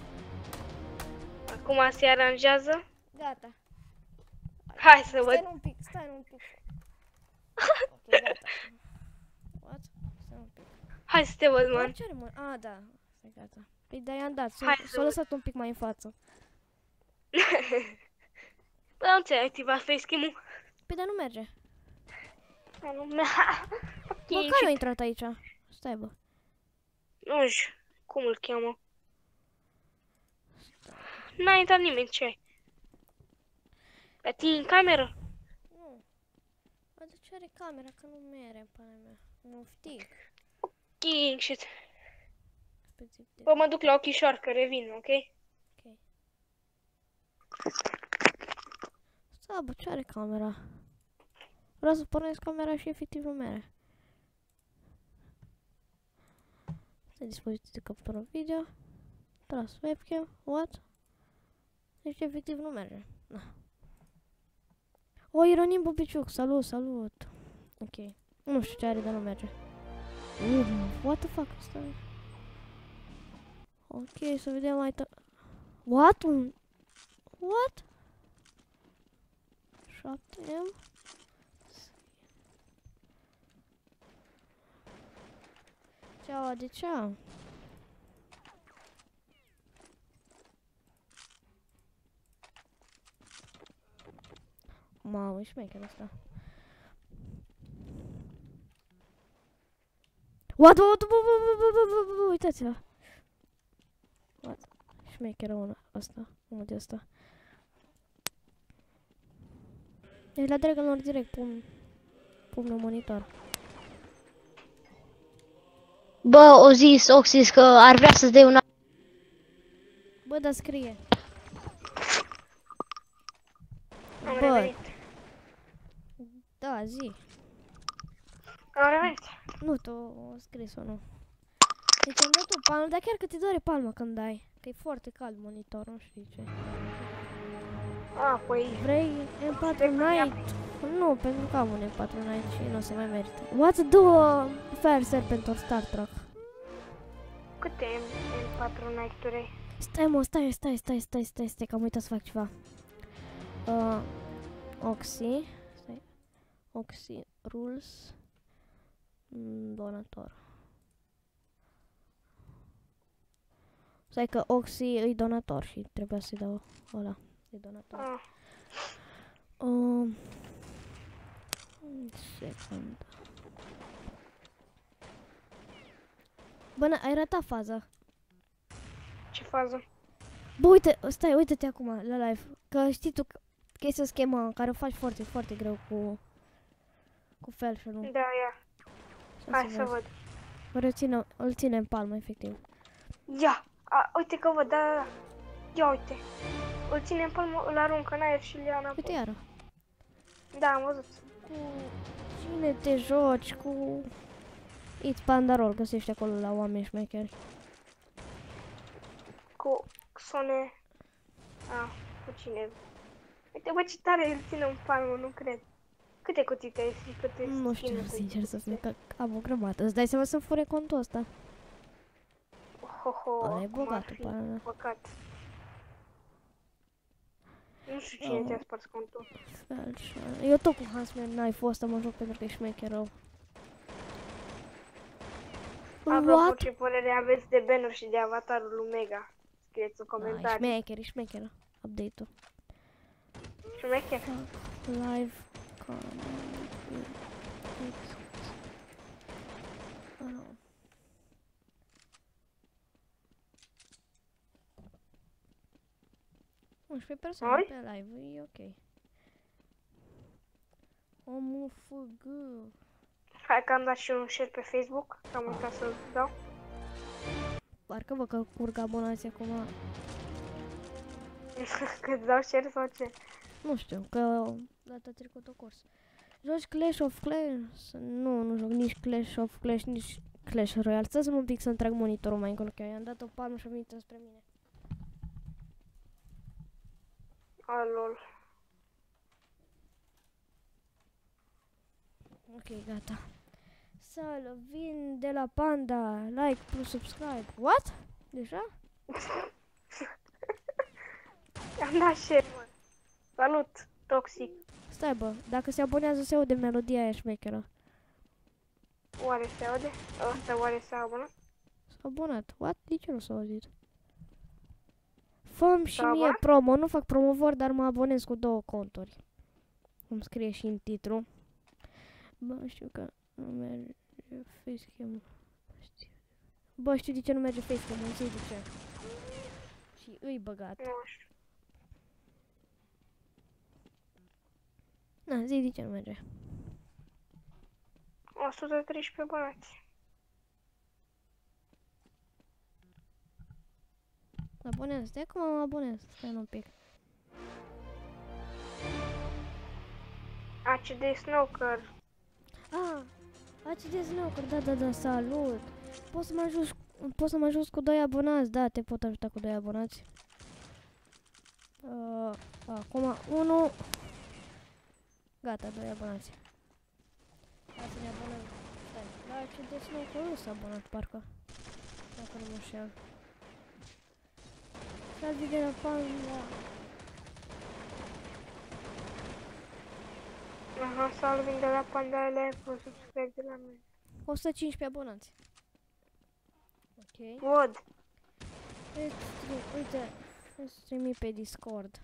[SPEAKER 3] Acum se aranjează.
[SPEAKER 1] Gata.
[SPEAKER 3] Hai să văd.
[SPEAKER 1] Stai un pic. Ok, gata. What? Stai un pic.
[SPEAKER 3] Hai să te văd,
[SPEAKER 1] Bă,
[SPEAKER 3] man.
[SPEAKER 1] ce are, mă? A, da. Stai, gata. Păi da, i-am dat.
[SPEAKER 3] Hai să
[SPEAKER 1] S-a
[SPEAKER 3] văd.
[SPEAKER 1] lăsat un pic mai în față.
[SPEAKER 3] Bă, nu ți-ai activat facecam-ul?
[SPEAKER 1] Păi dar nu merge.
[SPEAKER 3] Bă, nu
[SPEAKER 1] Bă, care a intrat aici? Stai, bă.
[SPEAKER 3] Nu știu cum îl cheamă. N-a intrat nimeni, ce ai? La tine în cameră?
[SPEAKER 1] Nu. Bă, de ce are camera? Că nu mere, pana mea. Nu știu.
[SPEAKER 3] King shit.
[SPEAKER 1] Specific de...
[SPEAKER 3] Bă, mă duc la ochișoar, că revin, ok?
[SPEAKER 1] Ok. Stai, bă, ce are camera? Vreau să pornesc camera și efectiv nu mere. Stai, dispozitiv de captură video. Tras webcam. What? Deci efectiv nu merge. Na. O, Ironim Bobiciuc, salut. Ok. Nu știu ce are, dar nu merge. What the fuck, stai. Ok, să vedem mai What? What? 7M? Ceau, de ceau. Mamă, șmecher ăsta. What? Uitați-vă. What? Șmecheră una asta. Unul de asta. Deci la Dragonlord direct pun la monitor.
[SPEAKER 2] Bă, o zis Oxys că ar vrea să-ți dea un...
[SPEAKER 1] Bă, dar scrie.
[SPEAKER 3] Am
[SPEAKER 1] Bă.
[SPEAKER 3] revenit.
[SPEAKER 1] Da, zi.
[SPEAKER 3] Am revenit.
[SPEAKER 1] Nu, tu o scris-o, nu. Deci am dat tu palmă, dar chiar că te doare palma când dai. Că e foarte cald monitorul, nu știu ce.
[SPEAKER 3] Păi...
[SPEAKER 1] Vrei M4 Night? Nu, pentru că am un M4 Night și nu o să mai merită. What? Două Fire Serpent or Star Trek.
[SPEAKER 3] Câte M4 Night-uri ai?
[SPEAKER 1] Stai, mă, stai, că am uitat să fac ceva. Oxy. Stai. Oxy Rules. Donator. Stai că Oxy îi donator și trebuia să-i dau ăla. E donator. Secund. Bă, ai ratat faza.
[SPEAKER 3] Ce fază?
[SPEAKER 1] Bă, uite, stai, uite-te acum la live. Că știi tu chestia schema în care o faci foarte, foarte greu cu Felshul.
[SPEAKER 3] Da, ia. Hai să văd.
[SPEAKER 1] Îl ține în palmă, efectiv.
[SPEAKER 3] Ia! Uite că văd, da. Ia uite. Îl ține în palmă, îl aruncă în aer și îl ia înapoi.
[SPEAKER 1] Uite iară.
[SPEAKER 3] Da, am văzut.
[SPEAKER 1] Cu cine te joci, cu It's Pandarol, găsești acolo la oameni șmecheri.
[SPEAKER 3] Cu Xone. Cu cine? Uite, bă, ce tare îl ține în palmă, nu cred. Câte cutii te-ai fi? Câte
[SPEAKER 1] Nu știu,
[SPEAKER 3] skin-uri
[SPEAKER 1] sincer să fiu,
[SPEAKER 3] cutii?
[SPEAKER 1] că am o grămadă. Îți dai seama să fure contul ăsta?
[SPEAKER 3] Ho,
[SPEAKER 1] Ăla e
[SPEAKER 3] cum ar
[SPEAKER 1] bogatul,
[SPEAKER 3] fi
[SPEAKER 1] pana mea.
[SPEAKER 3] păcat. Nu știu cine te-a spart contul.
[SPEAKER 1] Eu tot cu Hansman n-ai fost, mă joc pentru că e șmecher rău.
[SPEAKER 3] Apropo,
[SPEAKER 1] What?
[SPEAKER 3] ce părere aveți de banner și de avatarul lui Mega? Scrieți în
[SPEAKER 1] Da, e
[SPEAKER 3] comentarii.
[SPEAKER 1] șmecher, update-ul.
[SPEAKER 3] Șmecher.
[SPEAKER 1] Live, pe persoane
[SPEAKER 3] Oi?
[SPEAKER 1] pe live, e ok. Omul făgă.
[SPEAKER 3] Hai că am dat și un share pe Facebook, că am uitat să-l dau.
[SPEAKER 1] Parcă vă că curg abonații acum.
[SPEAKER 3] Că îți dau share sau ce?
[SPEAKER 1] Nu știu, că data trecută curs. Joci Clash of Clans? Nu, nu joc nici Clash of Clans, nici Clash Royale. Stai-mă un pic să-mi trag monitorul mai încolo, că i-am dat o palmă și a venit spre mine.
[SPEAKER 3] Lol.
[SPEAKER 1] Ok, gata. Salvin de la Panda, like plus subscribe. What? Deja?
[SPEAKER 3] Am dat share, mă. Salut, Toxic.
[SPEAKER 1] Stai bă, dacă se abonează se aude melodia aia șmecheră.
[SPEAKER 3] Oare se aude? Ăsta oare s-a abonat?
[SPEAKER 1] S-a abonat. What? De ce nu s-a auzit? Fă-mi și
[SPEAKER 3] S-a
[SPEAKER 1] mie
[SPEAKER 3] abonat?
[SPEAKER 1] promo, nu fac promovări, dar mă abonez cu 2 conturi. Îmi scrie și în titlu. Bă, știu că nu merge facecam. Bă, știu de ce nu merge facecam, îmi zic de ce. Și îi băgat.
[SPEAKER 3] Nu știu.
[SPEAKER 1] Na, zi de ce nu merge.
[SPEAKER 3] 113 abonați.
[SPEAKER 1] Abonez, stai că mă abonez, stai un pic.
[SPEAKER 3] ACD Snooker.
[SPEAKER 1] Ah, ACD Snooker, da, salut. Poți să mă ajut cu 2 abonați, da, te pot ajuta cu 2 abonați. Acum 1. Gata, 2 abonați. Hai să ne abonăm. Stai, la ACD Snooker nu s-a abonat, parcă. Dacă nu mă înșel. Salvi de la Panda.
[SPEAKER 3] Aha, Salvin de la Pandale, plus subscribe de la mine.
[SPEAKER 1] 115 abonați. Ok.
[SPEAKER 3] Văd.
[SPEAKER 1] Uite, îți trimit pe Discord.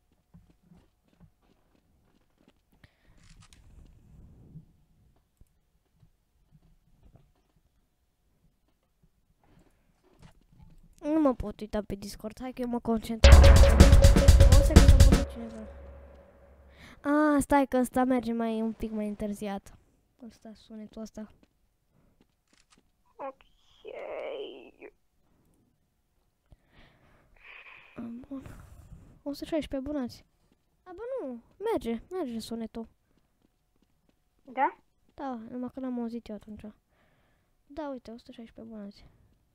[SPEAKER 1] Nu mă pot uita pe Discord, hai că eu mă concentrez. O să că bună cineva. Ah, stai că ăsta merge mai un pic mai întârziat. Ăsta, sunetul ăsta.
[SPEAKER 3] Ok.
[SPEAKER 1] Bun. 116 abonați. A, bă, nu, merge sunetul.
[SPEAKER 3] Da?
[SPEAKER 1] Da, numai că n-am auzit eu atunci. Da, uite, 116 abonați.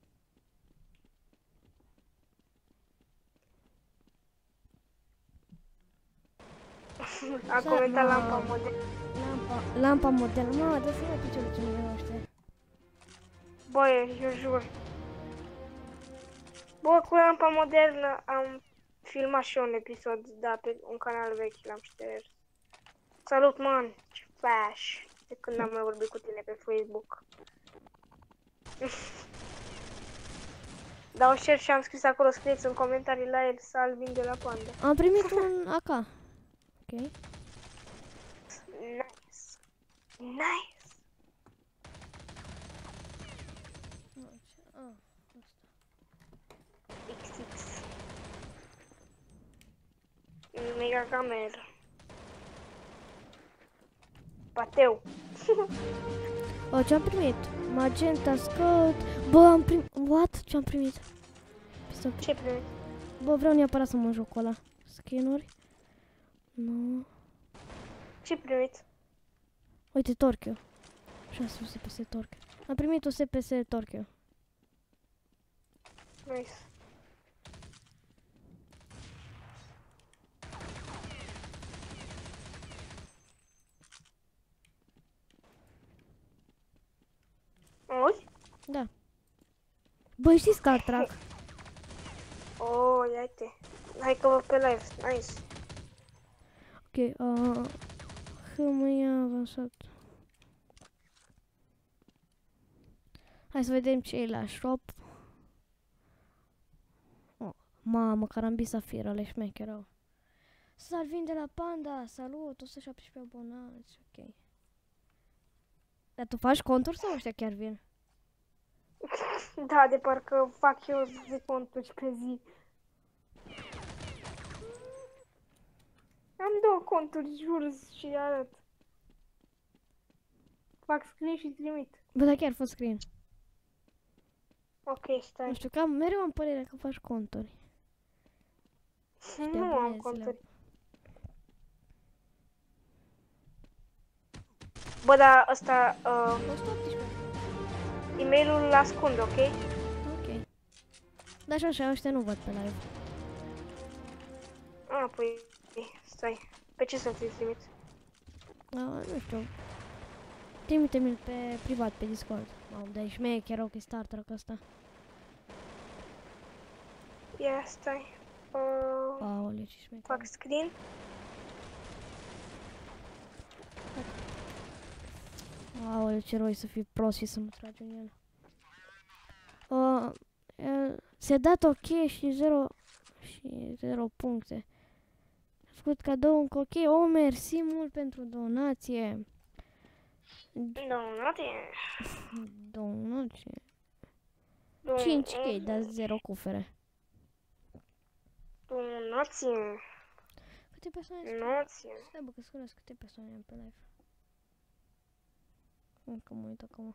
[SPEAKER 3] A comentat lampa model.
[SPEAKER 1] Lampa model. Mă, dă să mai piciorul ce nu ăștia.
[SPEAKER 3] Băi, eu jur. Bă, cu lampa modernă am filmat și eu un episod, da, pe un canal vechi, l-am șters. Salut, man! Ce faci? De când am mai vorbit cu tine pe Facebook. Dau share și am scris acolo, scrieți în comentarii la el, Salvin de la Panda.
[SPEAKER 1] Am primit un AK. Ok.
[SPEAKER 3] Nice. Nice. XX. Mega cameră. Pateu.
[SPEAKER 1] Ce-am primit? Magenta Scout. Bă, am primit... What? Ce-am primit? Stop.
[SPEAKER 3] Ce primit?
[SPEAKER 1] Bă, vreau neapărat să mă joc cu ăla. Skin-uri? Nu.
[SPEAKER 3] Ce primit?
[SPEAKER 1] Uite, Torchio. 6 SPS Torchio. Am primit o SPS Torchio.
[SPEAKER 3] Nice. Auzi?
[SPEAKER 1] Da. Băi, știi Star Trek?
[SPEAKER 3] Oh, ia-te. Hai că vă pe live. Nice.
[SPEAKER 1] Ok, hâmâia avansat. Hai să vedem ce e la shop. Oh, mamă, carambi safir, ale șmecherau. Salvin de la Panda, salut, 117 abonați, ok. Dar tu faci conturi sau ăștia chiar vin?
[SPEAKER 3] Da, de parcă fac eu 10 conturi pe zi. Am 2 conturi, jur, și arăt. Fac screen și trimit.
[SPEAKER 1] Bă, da, chiar fost screen.
[SPEAKER 3] Ok,
[SPEAKER 1] Nu
[SPEAKER 3] stai.
[SPEAKER 1] știu, mereu am părerea că faci conturi.
[SPEAKER 3] Nu am
[SPEAKER 1] abonezi
[SPEAKER 3] conturi. Bă, dar ăsta,
[SPEAKER 1] 118.
[SPEAKER 3] e-mailul îl ascund, ok?
[SPEAKER 1] Ok. Dar și așa, ăștia nu văd pe live.
[SPEAKER 3] Ah, păi, stai. Pe ce să ți-l trimit?
[SPEAKER 1] Nu știu. Trimite-mi pe privat, pe Discord. Mamă, dar e chiar ok, Star Trek ăsta.
[SPEAKER 3] Ia, stai.
[SPEAKER 1] Aoleu, ce șmecher.
[SPEAKER 3] Fac screen.
[SPEAKER 1] Aoleu, ce roi să fii prost și să mă tragi în el. Se dat ok și 0 puncte. A făcut cadou încă ok. Oh, mersi mult pentru donație.
[SPEAKER 3] Donație.
[SPEAKER 1] Donație. 5k, dar 0 cufere.
[SPEAKER 3] Donație.
[SPEAKER 1] Câte persoane?
[SPEAKER 3] Donație.
[SPEAKER 1] Stai bă, că scuzați câte persoane am pe live. Încă mă uit acum.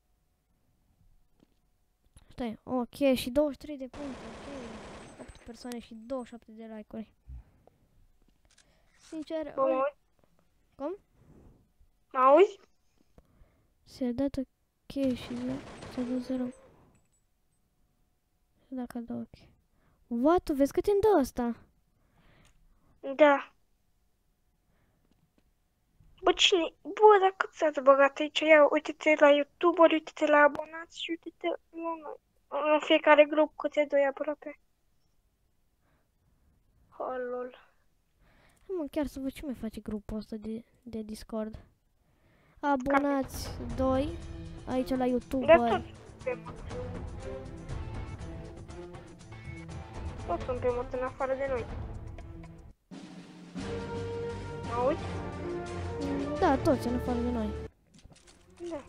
[SPEAKER 1] Stai, ok, și 23 de puncte, ok. 8 persoane și 27 de like-uri. Sincer,
[SPEAKER 3] Mă auzi?
[SPEAKER 1] Cum?
[SPEAKER 3] Mă auzi?
[SPEAKER 1] Se-a dat ok și s-a dat 0. Dacă da ok. What? Tu vezi cât îmi dă ăsta?
[SPEAKER 3] Da. Bă, cine? Bă, dar cât ți-ați băgat aici? Ia, uite-te la YouTube, uite-te la abonați și uite-te în fiecare grup câte doi aproape. Oh, lol.
[SPEAKER 1] Mă, chiar să văd ce mai face grupul ăsta de Discord. Abonați 2 aici la YouTube.
[SPEAKER 3] Dar tot pe mod. Toți sunt pe mod în afară de noi. Mă auzi?
[SPEAKER 1] Da, toți în afară de noi.
[SPEAKER 3] Da.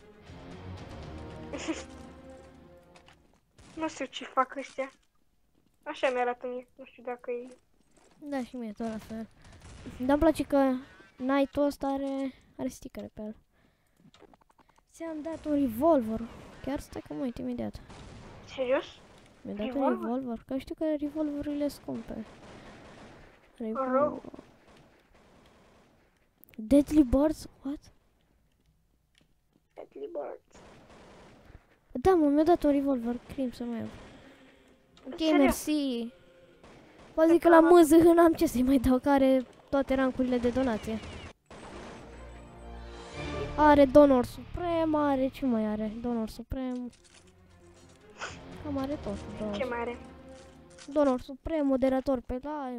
[SPEAKER 3] Nu știu ce fac ăștia. Așa mi-arată mie. Nu știu dacă e...
[SPEAKER 1] Da, și mie tot la fel. Dar îmi place că Night-ul ăsta are stickere pe el. Ți-am dat un revolver. Chiar stai că mă uit imediat.
[SPEAKER 3] Serios?
[SPEAKER 1] Mi-a dat un
[SPEAKER 3] Revolver?
[SPEAKER 1] revolver, că știu că revolverurile scumpe.
[SPEAKER 3] Rău.
[SPEAKER 1] Deadly Birds? What?
[SPEAKER 3] Deadly Birds.
[SPEAKER 1] Da, mă, mi-a dat un revolver, Crim să mai iau. Ok,
[SPEAKER 3] Serios?
[SPEAKER 1] mersi. Vă zic că la MZH n-am ce să-i mai dau, că are toate rancurile de donație. Are Donor Suprem, are, ce mai are? Donor Suprem. Cam are tot.
[SPEAKER 3] Ce mai are?
[SPEAKER 1] Donor Suprem, moderator pe live.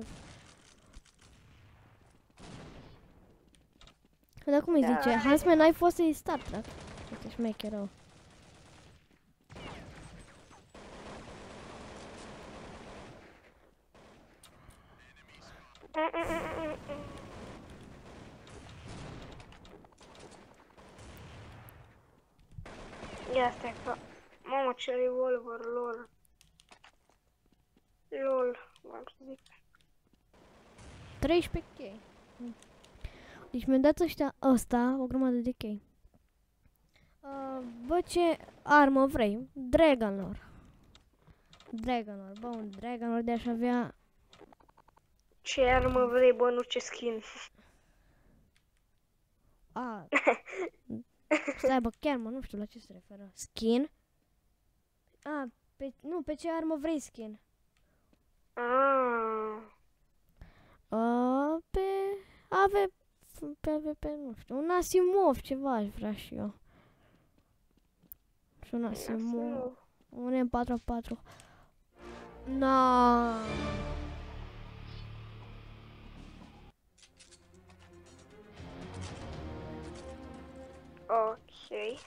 [SPEAKER 1] Dar cum îi
[SPEAKER 3] Da,
[SPEAKER 1] zice? Huntsman, ai fost în Star Trek. Uite, șmecheră.
[SPEAKER 3] Ia stai că... Mamă, ce revolver, lol. Lol, v-am să zic.
[SPEAKER 1] 13k. Deci mi-a dat ăsta o grămadă de chei. Bă, ce armă vrei? Dragonlord. Dragonlord, bă, un Dragonlord de-aș avea...
[SPEAKER 3] Ce armă vrei, bă, nu ce skin.
[SPEAKER 1] A. Stai, bă, chiar, mă, nu știu la ce se referă. Skin? A, nu, pe ce armă vrei skin?
[SPEAKER 3] Ah.
[SPEAKER 1] Pe, nu știu, un Asimov, ceva aș vrea și eu. Și un Asimov.
[SPEAKER 3] Asimov.
[SPEAKER 1] Un M4A4. Na.
[SPEAKER 3] Ok.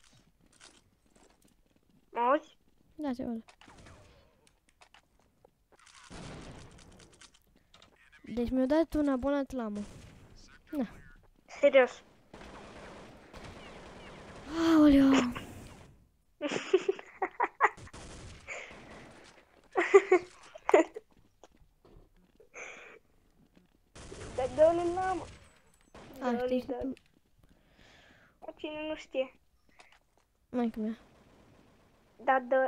[SPEAKER 3] Mă auzi?
[SPEAKER 1] Da, se vede. Deci mi-a dat un abonat la mă.
[SPEAKER 3] Serios.
[SPEAKER 1] Aoleu.
[SPEAKER 3] Dar dă-le la mă.
[SPEAKER 1] A, știi și
[SPEAKER 3] Dă-le,
[SPEAKER 1] tu.
[SPEAKER 3] cine nu știe.
[SPEAKER 1] Maică mea.
[SPEAKER 3] Da, dă.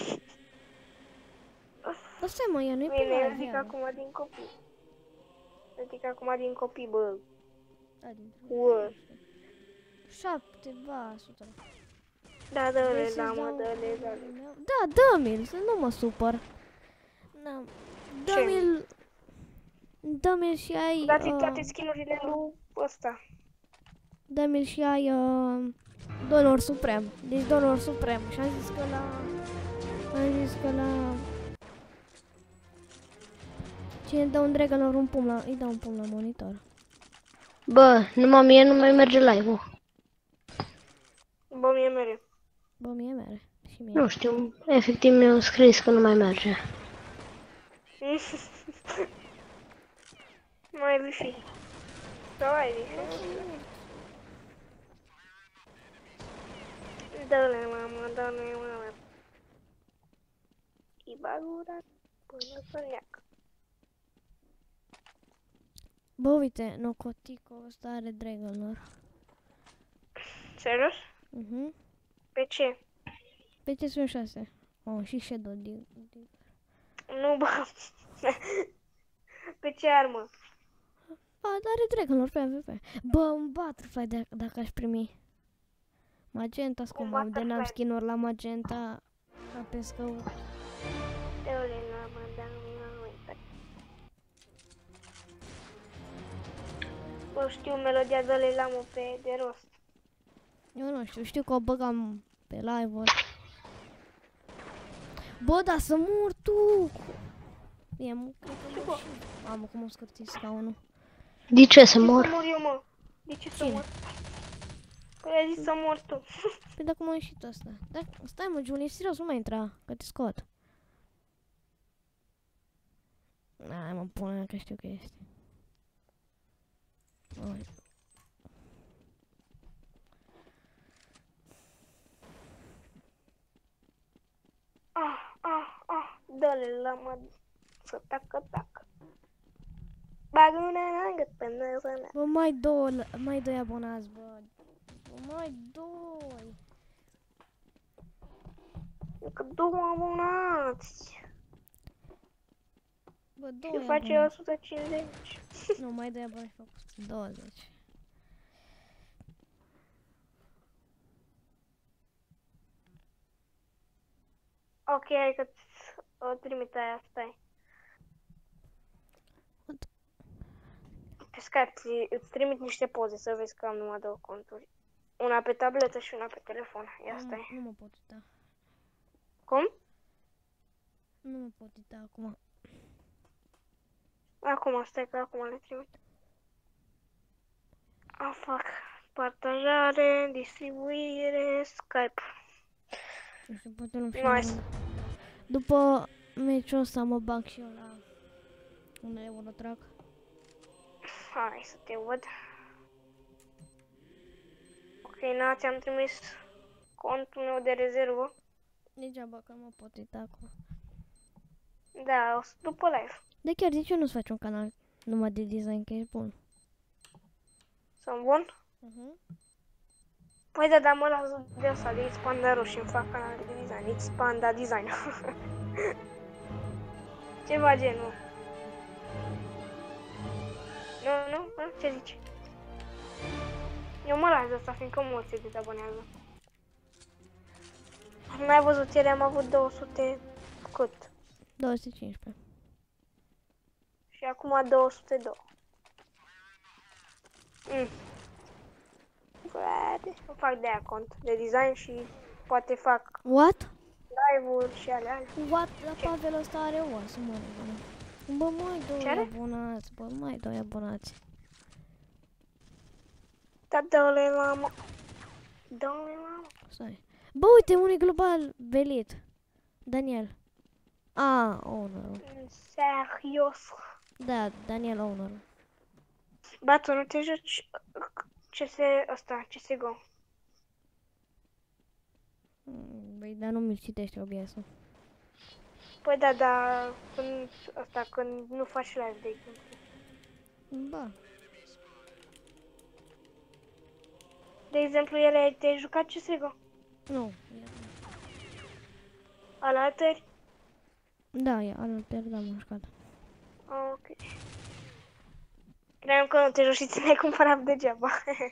[SPEAKER 1] Dar stai mă, ea nu-i pe
[SPEAKER 3] Bine, eu
[SPEAKER 1] live,
[SPEAKER 3] zic
[SPEAKER 1] ea.
[SPEAKER 3] acum din copii. Eu zic acum din copii, bă.
[SPEAKER 1] Da, dintr-o.
[SPEAKER 3] Uă.
[SPEAKER 1] 7, ba, 100.
[SPEAKER 3] Da,
[SPEAKER 1] Vrei
[SPEAKER 3] dă-le
[SPEAKER 1] să-ți
[SPEAKER 3] la mă,
[SPEAKER 1] dau
[SPEAKER 3] dă-le,
[SPEAKER 1] numărul
[SPEAKER 3] dă-le.
[SPEAKER 1] meu? Da, dă-mi-l, să nu mă supăr. Da. Dă-mi-l. Dă-mi-l și ai...
[SPEAKER 3] Dați toate skin-urile lui ăsta.
[SPEAKER 1] Dă-mi-l și ai... Donor Suprem. Deci Donor Suprem. Și am zis că la... Cine dă un Dragonlord un pumn la... Îi dau un pumn la monitor.
[SPEAKER 2] Bă, numai mie nu mai merge live-ul.
[SPEAKER 3] Bă, mie mere.
[SPEAKER 1] Bă, mie mere. Și mie.
[SPEAKER 2] Nu știu, efectiv mi-au scris că nu mai merge.
[SPEAKER 3] Mai wifi. Sau ai wifi? Dă-le, mamă, dă-le, mamă. Îi bag ura până să neacă.
[SPEAKER 1] Bă, uite, Nocotico ăsta are Dragonlord.
[SPEAKER 3] Serios? Pe ce?
[SPEAKER 1] Pe ce sunt 6? Oh, și Shadow
[SPEAKER 3] Nu, bă. Pe ce armă?
[SPEAKER 1] A, dar are Dragonlord pe AVP. Bă, un Butterfly dacă aș primi. Magenta, scumă, de
[SPEAKER 3] Butterfly.
[SPEAKER 1] n-am skin-uri la Magenta. Apes căut.
[SPEAKER 3] Dă-le, mamă, dă-le, uite. Bă, știu melodia, dă-le la mă pe de rost.
[SPEAKER 1] Eu nu știu, știu că o băgam pe live-uri. Bă, dar să mor tu! E, cred că mor și... Mamă, cum o scârtit scaunul.
[SPEAKER 2] De ce să
[SPEAKER 3] De ce
[SPEAKER 2] mor?
[SPEAKER 3] să mor eu, mă? De ce să
[SPEAKER 1] Cine?
[SPEAKER 3] mor? Păi ai zis să mor tu.
[SPEAKER 1] Păi dacă m-a ieșit ăsta. Dar stai mă, Julie, serios, nu mai intra, că te scot. Hai mă, pune că știu că este. Oi.
[SPEAKER 3] Dă-le la mă să tacă. Bag una în gât până să ne...
[SPEAKER 1] Bă, mai doi abonați, bă. Bă, mai doi.
[SPEAKER 3] Încă 2 abonați.
[SPEAKER 1] Bă,
[SPEAKER 3] Și
[SPEAKER 1] doi
[SPEAKER 3] face
[SPEAKER 1] abonați.
[SPEAKER 3] 150.
[SPEAKER 1] Nu, mai doi abonați fac 120.
[SPEAKER 3] Ok, hai că o trimit aia, stai. Pe Skype îți trimit niște poze să vezi că am numai 2 conturi. Una pe tabletă și una pe telefon. Ia stai.
[SPEAKER 1] Nu mă pot uita.
[SPEAKER 3] Cum?
[SPEAKER 1] Nu mă pot uita acum.
[SPEAKER 3] Acum, stai că acum le trimit. Fac partajare, distribuire, Skype.
[SPEAKER 1] Nu știu, poate nu știu.
[SPEAKER 3] Nice.
[SPEAKER 1] După meciul ăsta mă bag și eu la un Eurotrack.
[SPEAKER 3] Hai să te văd. Ok, na, ți-am trimis contul meu de rezervă.
[SPEAKER 1] Degeaba că mă pot uita acum.
[SPEAKER 3] Da, după live.
[SPEAKER 1] De chiar, de ce nu-ți faci un canal numai de design, că ești bun?
[SPEAKER 3] Sunt bun? Păi da, dar mă las de asta, de Xpanda roșii, îmi fac canal de design, Xpanda Design. Ceva genul. Nu? Ce zici? Eu mă las de asta, fiindcă mulți se dezabonează. N-ai văzut, ieri am avut 200... cât?
[SPEAKER 1] 215.
[SPEAKER 3] Și acum 202. Frate, îmi fac de aia cont de design și poate fac
[SPEAKER 1] What?
[SPEAKER 3] live-uri și alea.
[SPEAKER 1] What? La Pavel ăsta are o să mă rog. Bă, mai
[SPEAKER 3] Ce
[SPEAKER 1] doi
[SPEAKER 3] are?
[SPEAKER 1] abonați, bă, mai doi abonați.
[SPEAKER 3] Da, dă-le la mă. Dă-le la mă.
[SPEAKER 1] Stai. Bă, uite, unui global velit. Daniel. A, ownerul.
[SPEAKER 3] Serios.
[SPEAKER 1] Da, Daniel ownerul.
[SPEAKER 3] Ba, tu nu te joci CSGO.
[SPEAKER 1] Băi, dar nu mi citește OBS-ul.
[SPEAKER 3] Păi da, dar când nu faci live, de exemplu.
[SPEAKER 1] Ba,
[SPEAKER 3] De exemplu, ele te-ai jucat CSGO?
[SPEAKER 1] nu.
[SPEAKER 3] Alaltări?
[SPEAKER 1] Da, e alter, da, m-am jucat.
[SPEAKER 3] Ok. Cream că nu te joci și ți l-ai cumpărat degeaba.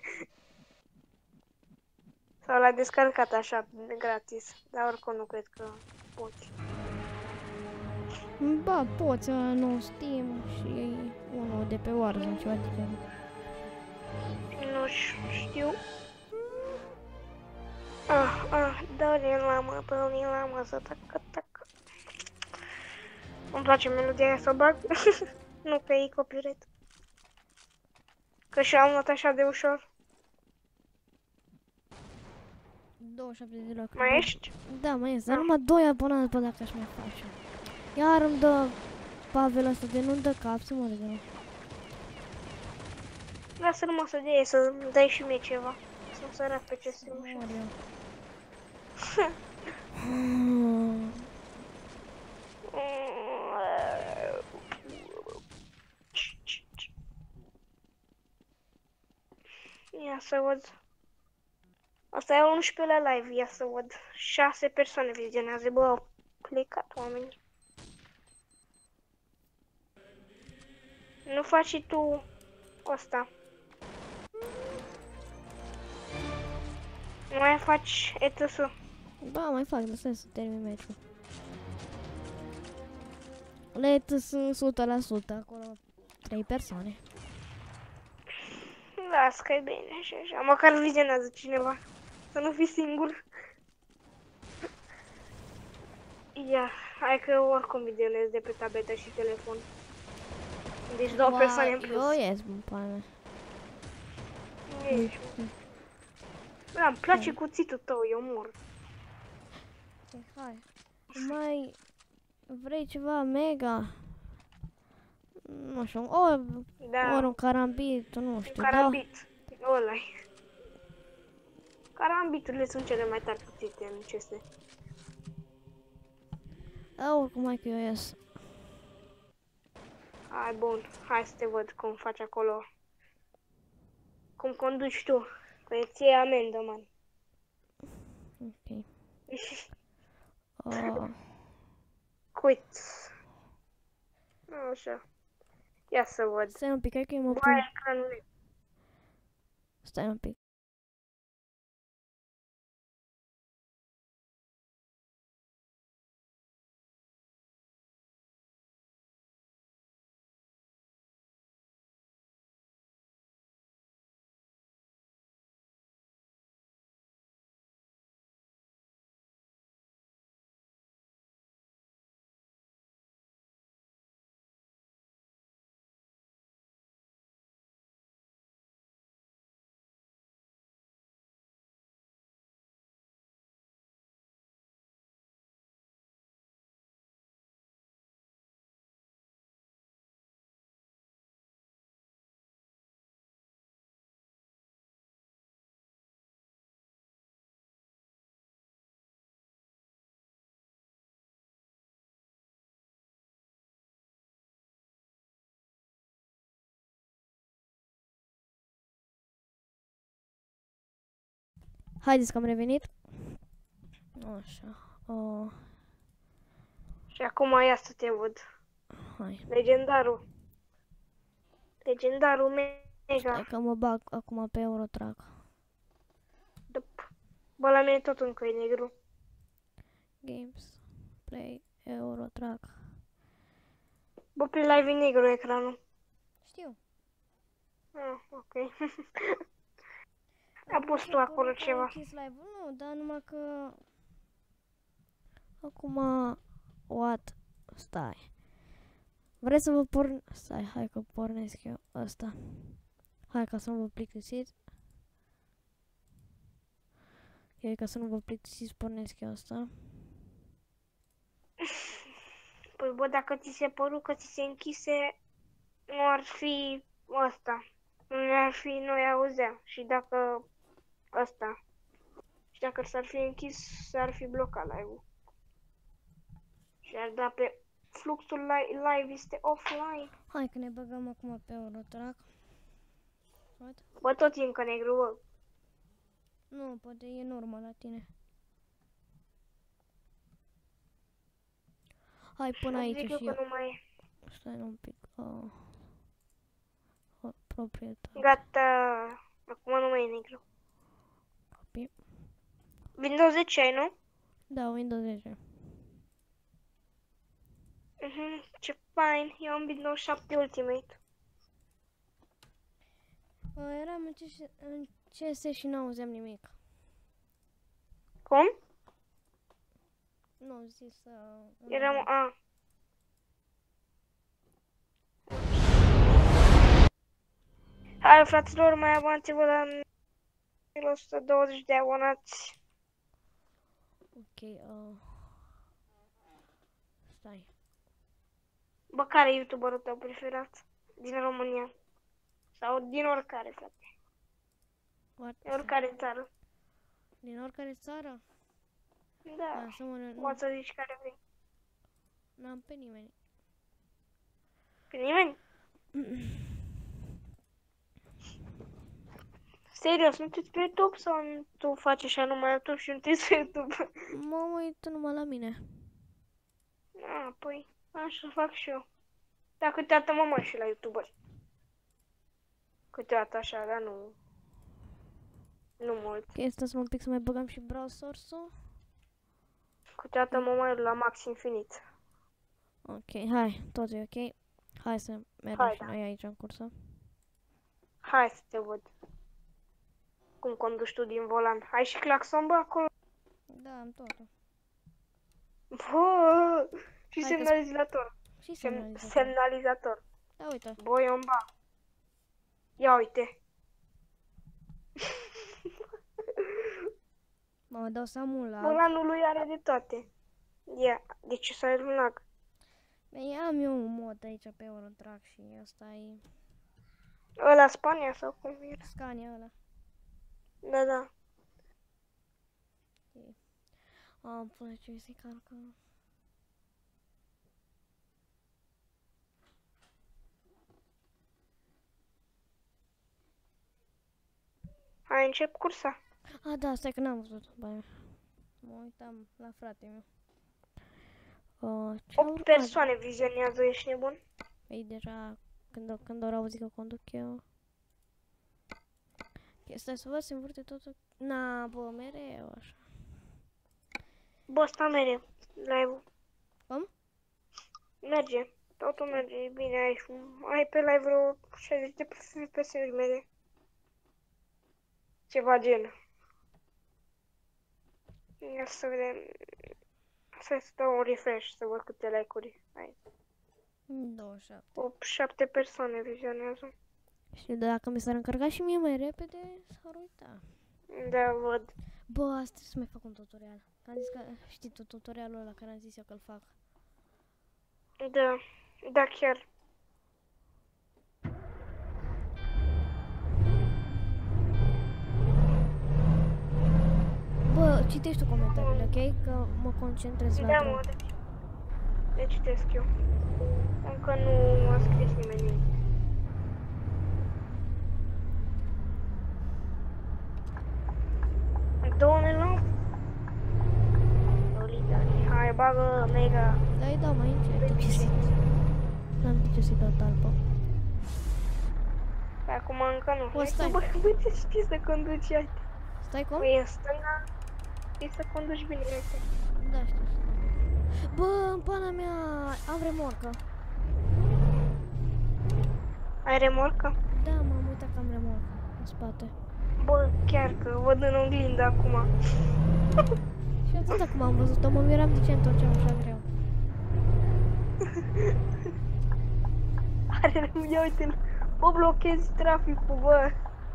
[SPEAKER 3] Sau l-ai descărcat așa, gratis. Dar oricum nu cred că poți.
[SPEAKER 1] Ba, poți, nu Steam și unul de pe Warzone, ceva de genul.
[SPEAKER 3] Nu știu. Dă-le la mă, să tac. Îmi place melodia aia să o bag. Nu că e copyright. Că și am luat așa de ușor.
[SPEAKER 1] 27 de locuri.
[SPEAKER 3] Mai ești?
[SPEAKER 1] Da, mai este, dar numai 2 abonați, bă, dacă aș mai face. Iar îmi dă Pavel ăsta de nu-mi dă cap să mă rog.
[SPEAKER 3] Lasă numai să dea să-mi dai și mie ceva. Să-mi sărat pe ce să
[SPEAKER 1] Mor
[SPEAKER 3] ușor.
[SPEAKER 1] eu.
[SPEAKER 3] Ia să văd. Asta e 11 la live, ia să văd. 6 persoane vizionează, bă, au plecat oamenii. Nu faci și tu asta. Nu mai faci ETS.
[SPEAKER 1] Ba, mai fac, lăsai să termin meciul. Let sunt 100%, acolo 3 persoane.
[SPEAKER 3] Las că e bine și așa, măcar vizionează cineva. Să nu fii singur. Ia, hai că eu oricum vizionez de pe tabletă și telefon. Deci 2 persoane în plus.
[SPEAKER 1] Eu ies, bă, pane.
[SPEAKER 3] Ești. Da, îmi place cuțitul tău, eu mor.
[SPEAKER 1] Hai. Mai vrei ceva mega? Nu știu,
[SPEAKER 3] Da,
[SPEAKER 1] ori un carambit, nu știu,
[SPEAKER 3] carambit. Ăla-i. Carambiturile sunt cele mai tari cuțite în CS.
[SPEAKER 1] da. Oricum hai că eu ies.
[SPEAKER 3] Hai, bun, hai să te văd cum faci acolo. Cum conduci tu. Că îți iei amendă, man.
[SPEAKER 1] Ok.
[SPEAKER 3] Quit. Așa. Ia să văd.
[SPEAKER 1] Stai un pic, hai că eu mă pun.
[SPEAKER 3] Mai ecranul.
[SPEAKER 1] Stai un pic. Haideți că am revenit. Așa.
[SPEAKER 3] Și acum ia să te văd.
[SPEAKER 1] Hai.
[SPEAKER 3] Legendarul. Legendarul mega.
[SPEAKER 1] Stai că mă bag acum pe Eurotrack.
[SPEAKER 3] Bă, la mine tot încă e negru.
[SPEAKER 1] Games. Play. Eurotrack.
[SPEAKER 3] Bă, pe live e negru ecranul.
[SPEAKER 1] Știu.
[SPEAKER 3] Ah, ok. A pus tu acolo
[SPEAKER 1] Am
[SPEAKER 3] ceva.
[SPEAKER 1] închis live-ul, nu, dar numai că... Acum... What? Stai. Vreți să vă porn... Stai, hai că pornesc eu ăsta. Hai ca să nu vă plictisiți. Ok, ca să nu vă plictisiți, pornesc eu ăsta.
[SPEAKER 3] Păi bă, dacă ți se păru că ți se închise, nu ar fi ăsta. Nu ar fi, noi auzea. Și dacă ăsta. Și dacă s-ar fi închis, s-ar fi blocat live-ul. Și ar da pe fluxul live este offline.
[SPEAKER 1] Hai că ne băgăm acum pe Eurotrack. What?
[SPEAKER 3] Bă, tot e încă negru, bă.
[SPEAKER 1] Nu, poate e normal la tine. Hai până aici
[SPEAKER 3] Zic eu
[SPEAKER 1] și
[SPEAKER 3] că
[SPEAKER 1] eu.
[SPEAKER 3] nu mai e.
[SPEAKER 1] Stai un pic. Proprietar.
[SPEAKER 3] Gata. Acum nu mai e negru.
[SPEAKER 1] Copii.
[SPEAKER 3] Windows 10 ai, nu?
[SPEAKER 1] Da, Windows 10.
[SPEAKER 3] Ce fain. Eu am Windows 7 Ultimate.
[SPEAKER 1] Eram în CS și nu auzeam nimic.
[SPEAKER 3] Cum?
[SPEAKER 1] Nu, zis să...
[SPEAKER 3] Eram... A. Hai, fraților, mai avansă-vă la 120 de abonați.
[SPEAKER 1] Ok, stai.
[SPEAKER 3] Bă, care e YouTuberul tău preferat? Din România? Sau din oricare, frate?
[SPEAKER 1] What?
[SPEAKER 3] Din oricare țară.
[SPEAKER 1] Din oricare țară?
[SPEAKER 3] Da.
[SPEAKER 1] Da, să mă...
[SPEAKER 3] Poți să zici care vrei.
[SPEAKER 1] N-am pe nimeni.
[SPEAKER 3] Pe nimeni? Serios, nu te uiți pe YouTube sau tu faci așa numai YouTube și nu te uiți pe YouTube?
[SPEAKER 1] Mă uit numai la mine.
[SPEAKER 3] A, păi, așa fac și eu. Dar câteodată mă mai și la YouTuberi. Câteodată așa, dar nu... Nu mult.
[SPEAKER 1] Ok, stați un pic să mai băgăm și browser-ul.
[SPEAKER 3] Câteodată mă mai uit la Max Infinit.
[SPEAKER 1] Ok, hai, tot e ok. Hai să mergem
[SPEAKER 3] Hai,
[SPEAKER 1] și
[SPEAKER 3] da.
[SPEAKER 1] noi aici în cursă.
[SPEAKER 3] Hai să te văd. Cum conduci tu din volan. Ai și claxon, bă, acolo?
[SPEAKER 1] Da, am totul.
[SPEAKER 3] Bă! Și
[SPEAKER 1] Hai că
[SPEAKER 3] semnalizator.
[SPEAKER 1] Și semnalizator.
[SPEAKER 3] Semnalizator.
[SPEAKER 1] Da, uite.
[SPEAKER 3] Boiomba. Ia uite.
[SPEAKER 1] Mă dau să am un lag.
[SPEAKER 3] Volanul lui are de toate. Ia, deci să ai un lag.
[SPEAKER 1] Bine, am eu un mod aici pe Eurotrack și ăsta e
[SPEAKER 3] Ăla Spania sau cum era?
[SPEAKER 1] Scania ăla.
[SPEAKER 3] Da, da.
[SPEAKER 1] Am până ce se carcă.
[SPEAKER 3] Hai, încep cursa.
[SPEAKER 1] A, da, stai că n-am văzut. Bă, mă uitam la frate meu. Ce
[SPEAKER 3] 8 persoane vizionează, ești nebun?
[SPEAKER 1] Păi deja când au auzit că conduc eu. Ok, stai să văd, se învârte totul. Na, bă, mereu așa.
[SPEAKER 3] Bă, sta mereu. Live-ul.
[SPEAKER 1] Cum?
[SPEAKER 3] Merge. Totul merge, e bine, ai pe live vreo 60 de FPS-uri mele. Ceva gen. Ia să vedem. Să dau un refresh să văd câte like-uri ai.
[SPEAKER 1] 27.
[SPEAKER 3] 7 persoane vizionează.
[SPEAKER 1] Și dacă mi s-ar încărca și mie mai repede, s-ar uita.
[SPEAKER 3] Da, văd.
[SPEAKER 1] Bă, asta trebuie să mai fac un tutorial. Am zis că știi tot tutorialul ăla care am zis eu că-l fac.
[SPEAKER 3] Da, da chiar.
[SPEAKER 1] Bă, citești tu comentariile, ok? Că mă concentrez la
[SPEAKER 3] Da,
[SPEAKER 1] drum.
[SPEAKER 3] mă, le citesc eu. Încă nu a scris nimeni nimic. Domnilor, hai, bagă mega.
[SPEAKER 1] Da, îi dau mai încet. N-am de ce să-i dau talpă.
[SPEAKER 3] Pe acum încă nu.
[SPEAKER 1] O, stai.
[SPEAKER 3] Bă, ce știi să conduci, uite.
[SPEAKER 1] Stai cum?
[SPEAKER 3] Păi în stânga, știi să conduci bine, uite.
[SPEAKER 1] Da, știu. Bă, în pana mea am remorcă.
[SPEAKER 3] Ai remorcă?
[SPEAKER 1] Da, m-am uitat că am remorcă în spate.
[SPEAKER 3] Bă, chiar că văd în oglindă acum.
[SPEAKER 1] Și atât acum am văzut-o, mă miram de ce întorceam așa greu.
[SPEAKER 3] Are, ia uite-l. Bă, blochezi traficul, bă.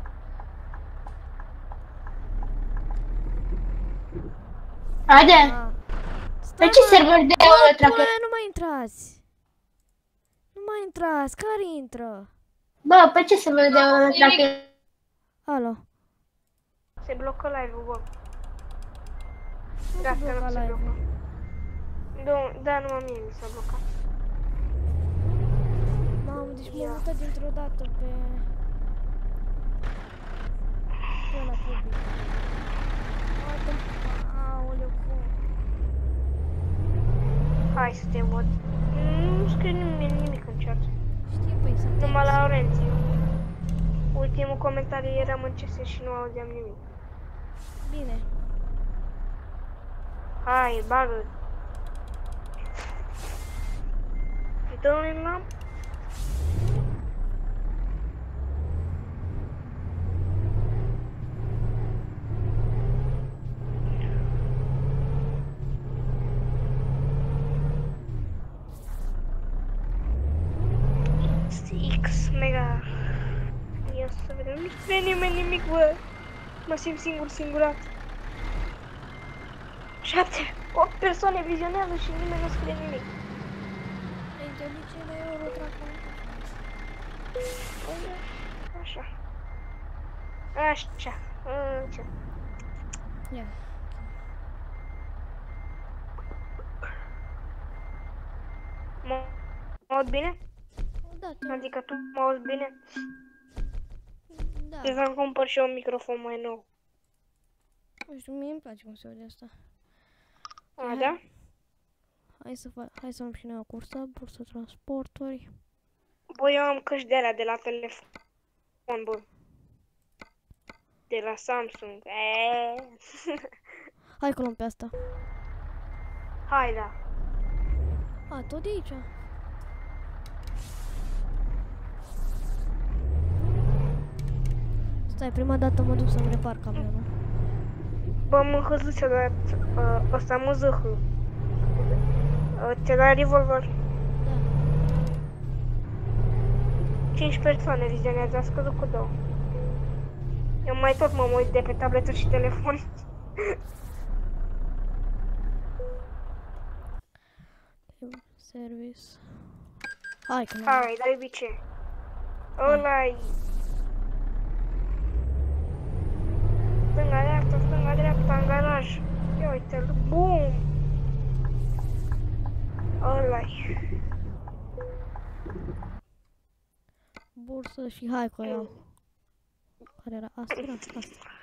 [SPEAKER 2] Haide!
[SPEAKER 1] Ah.
[SPEAKER 2] Pe
[SPEAKER 1] Stai,
[SPEAKER 2] ce
[SPEAKER 1] mă.
[SPEAKER 2] server de
[SPEAKER 1] Bă,
[SPEAKER 2] Eurotrack?
[SPEAKER 1] pula, nu mai intrați! Nu mai intrați, care intră?
[SPEAKER 2] Bă, pe ce server de Eurotrack?
[SPEAKER 1] Alo.
[SPEAKER 3] Se blocă live-ul, bă.
[SPEAKER 1] Nu se
[SPEAKER 3] Gata,
[SPEAKER 1] bloca
[SPEAKER 3] nu se
[SPEAKER 1] live-ul.
[SPEAKER 3] blocă. Da, numai mie mi s-a blocat.
[SPEAKER 1] Mamă, deci m-am
[SPEAKER 3] Ia.
[SPEAKER 1] mutat dintr-o dată pe ăla public. Aoleu, cum?
[SPEAKER 3] Hai să te văd. Nu scrie nimic în chat.
[SPEAKER 1] Știi, păi, sunt
[SPEAKER 3] Numai la Laurențiu. Ultimul comentariu eram în CS și nu auzeam nimic.
[SPEAKER 1] Bine.
[SPEAKER 3] Hai, bagă. Dă-mi la... X mega. Ia să vedem. Nu scrie nimeni nimic, bă. Mă simt singurat. 8 persoane vizionează și nimeni nu scrie nimic.
[SPEAKER 1] Intelice la Eurotrack.
[SPEAKER 3] Așa. Așa.
[SPEAKER 1] Ia.
[SPEAKER 3] Mă aud bine?
[SPEAKER 1] Da, tu.
[SPEAKER 3] Adică tu mă auzi bine?
[SPEAKER 1] Da.
[SPEAKER 3] Trebuie să-mi cumpăr și eu un microfon mai nou.
[SPEAKER 1] Nu știu, mie îmi place cum se aude asta.
[SPEAKER 3] A, da?
[SPEAKER 1] Hai să luăm și noi o cursă, bursă transporturi.
[SPEAKER 3] Bă, eu am căști de alea de la telefon, bă. De la Samsung.
[SPEAKER 1] Hai că luăm pe asta.
[SPEAKER 3] Hai, da.
[SPEAKER 1] A, tot de aici. Stai, prima dată mă duc să-mi repar camionul.
[SPEAKER 3] Bă, mă hăzut ți-a dat ăsta, mă zăhă. Ți-a dat revolver.
[SPEAKER 1] Da.
[SPEAKER 3] 5 persoane vizionează, a scăzut cu 2. Eu mai tot mă uit de pe tabletă și telefon.
[SPEAKER 1] Service. Hai că
[SPEAKER 3] Hai, dai bice. Ăla-i. Stânga, dreapta, în garaj. Ia uite-l, bum! Ăla-i.
[SPEAKER 1] bursă și hai că o iau. Care era? Asta era? Asta.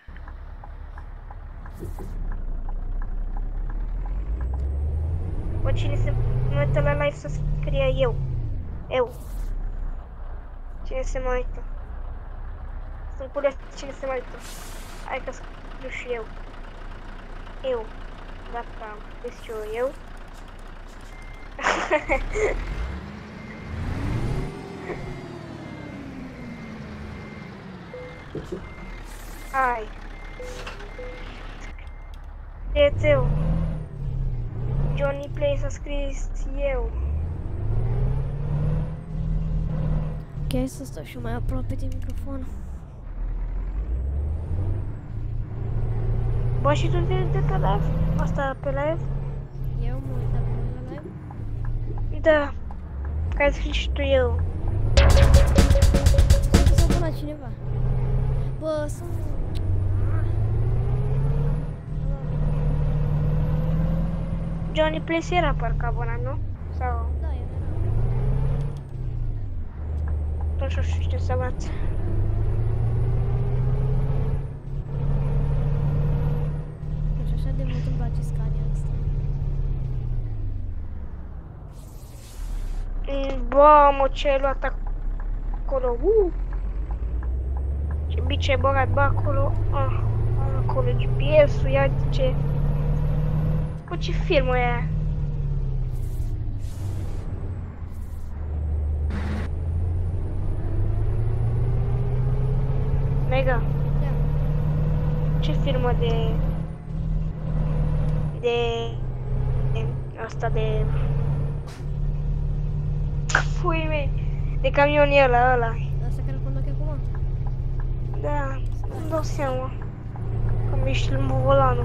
[SPEAKER 3] Bă, cine se uită la live să scrie eu. Eu. Cine se mai uită? Sunt curios cine se mai uită. Hai că scriu și eu. Eu. Gata, am scris și eu. Hai. Scrieți eu. Johnny Play să scris eu.
[SPEAKER 1] Ok, să stau și mai aproape de microfon.
[SPEAKER 3] Bă, și tu de pe live? Asta pe live?
[SPEAKER 1] Eu mă uit acum la live.
[SPEAKER 3] Da. Ca să fii și tu eu.
[SPEAKER 1] S-a abonat cineva. Bă, sunt...
[SPEAKER 3] Johnny Play era parcă abonat, nu? Sau...
[SPEAKER 1] Da, e era.
[SPEAKER 3] Nu știu ce să bat.
[SPEAKER 1] Deci așa de mult îmi place Scania asta.
[SPEAKER 3] Bă, mă, ce ai luat acolo? Ce bice ai băgat, bă, acolo? Acolo GPS-ul, ia ce... Bă, ce firmă e aia? Mega.
[SPEAKER 1] Da.
[SPEAKER 3] firmă de asta de pui mei, de camionier ăla.
[SPEAKER 1] Asta care conduc acum?
[SPEAKER 3] Da, îmi dau seama că mi-ești lâmbă volanul.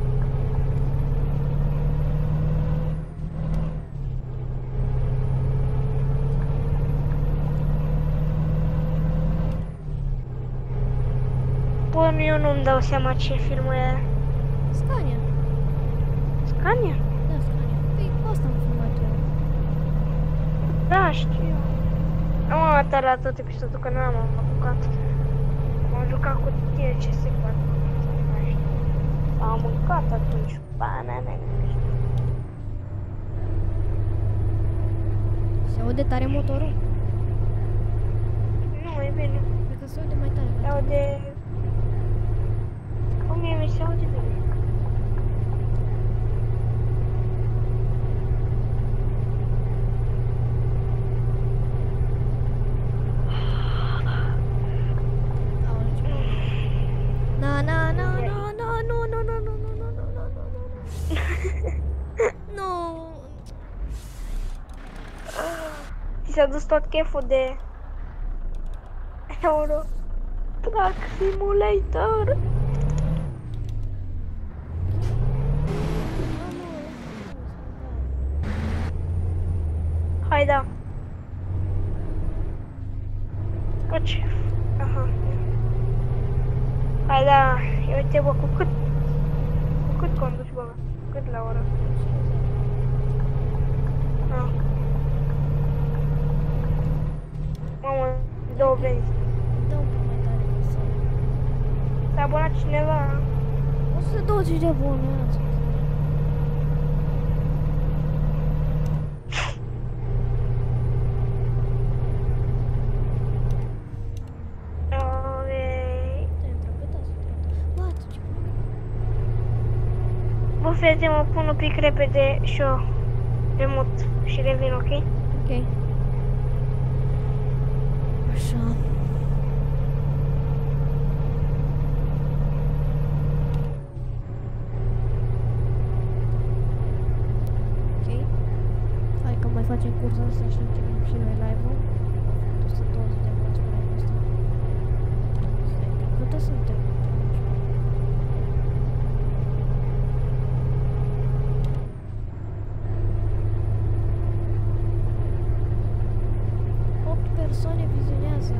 [SPEAKER 3] Până eu nu-mi dau seama ce firmă e aia.
[SPEAKER 1] Scania.
[SPEAKER 3] Scania?
[SPEAKER 1] Da, Scania. Păi, cu asta am filmat eu.
[SPEAKER 3] Da, știu. Am arătat tot episodul, că nu am apucat. M-am jucat cu tine ce se poate. Am mâncat atunci banane.
[SPEAKER 1] Se aude tare motorul?
[SPEAKER 3] Nu, e bine.
[SPEAKER 1] Cred că se aude mai tare.
[SPEAKER 3] Se aude... Cum mie mi se aude bine.
[SPEAKER 1] Na na na na na nu nu nu nu nu nu nu nu nu nu.
[SPEAKER 3] Ți s-a dus tot cheful de Euro Truck Simulator. Hai da. Ce? Aha. Hai da, ia uite bă, cu cât conduci bă? Cât la oră? Ah. Mamă, 2 benzi.
[SPEAKER 1] Dă un pic mai tare ca să...
[SPEAKER 3] S-a abonat cineva?
[SPEAKER 1] 120 de abonați.
[SPEAKER 3] Bă, frate, mă pun un pic repede și eu remut și revin, ok?
[SPEAKER 1] Ok. Așa. Ok. Hai că mai facem cursa asta și începem și noi live-ul. 120 de abonați pe live-ul ăsta. Câte suntem? Persoane vizionează.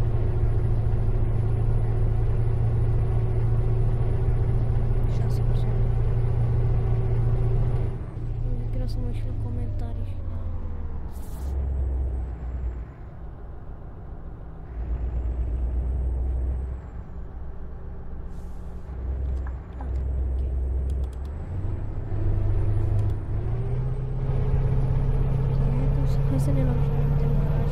[SPEAKER 1] Șase persoane. Vreau să mă uit și la comentarii și la... Hai să ne luăm și la demaraj.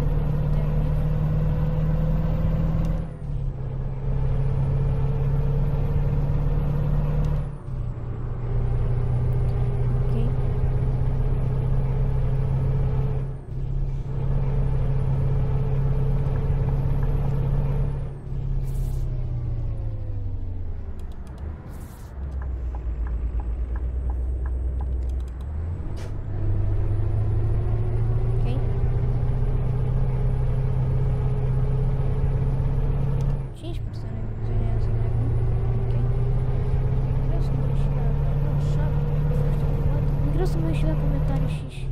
[SPEAKER 1] Vreau să mă uit și la comentarii și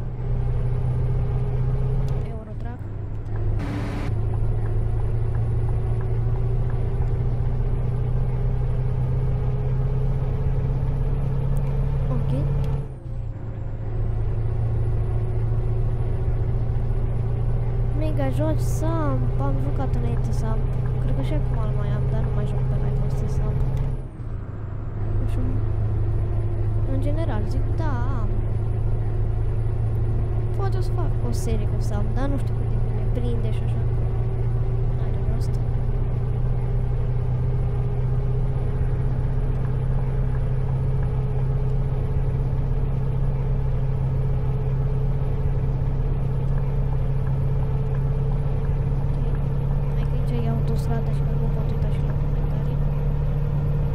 [SPEAKER 1] Eurotrack. Ok. Mega joci Samp. Am jucat înainte Samp. Cred că și acum îl mai am, dar nu mai joc pe live ăsta Samp. Nu știu. În general, zic, da, am. Poate o să fac o serie cu Sam, dar nu știu cât de bine prinde și așa. Are rost. Hai că aici e autostrada și nu mă pot uita și la comentarii.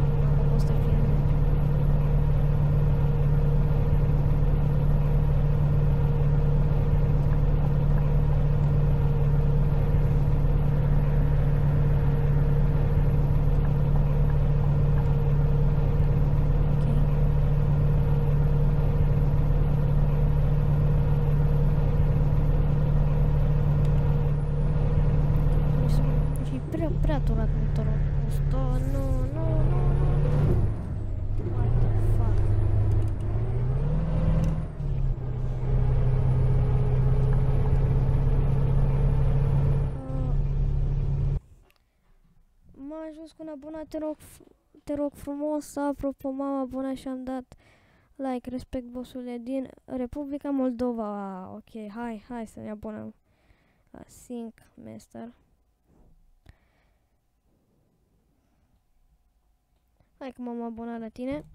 [SPEAKER 1] prea turat motorul. 100, nu. What the fuck? M-a ajuns cu un abonat, te rog frumos, apropo, m-am abonat și am dat like, respect bossule din Republica Moldova. Ok, hai să ne abonăm. Sync master. Hai că m-am abonat la tine.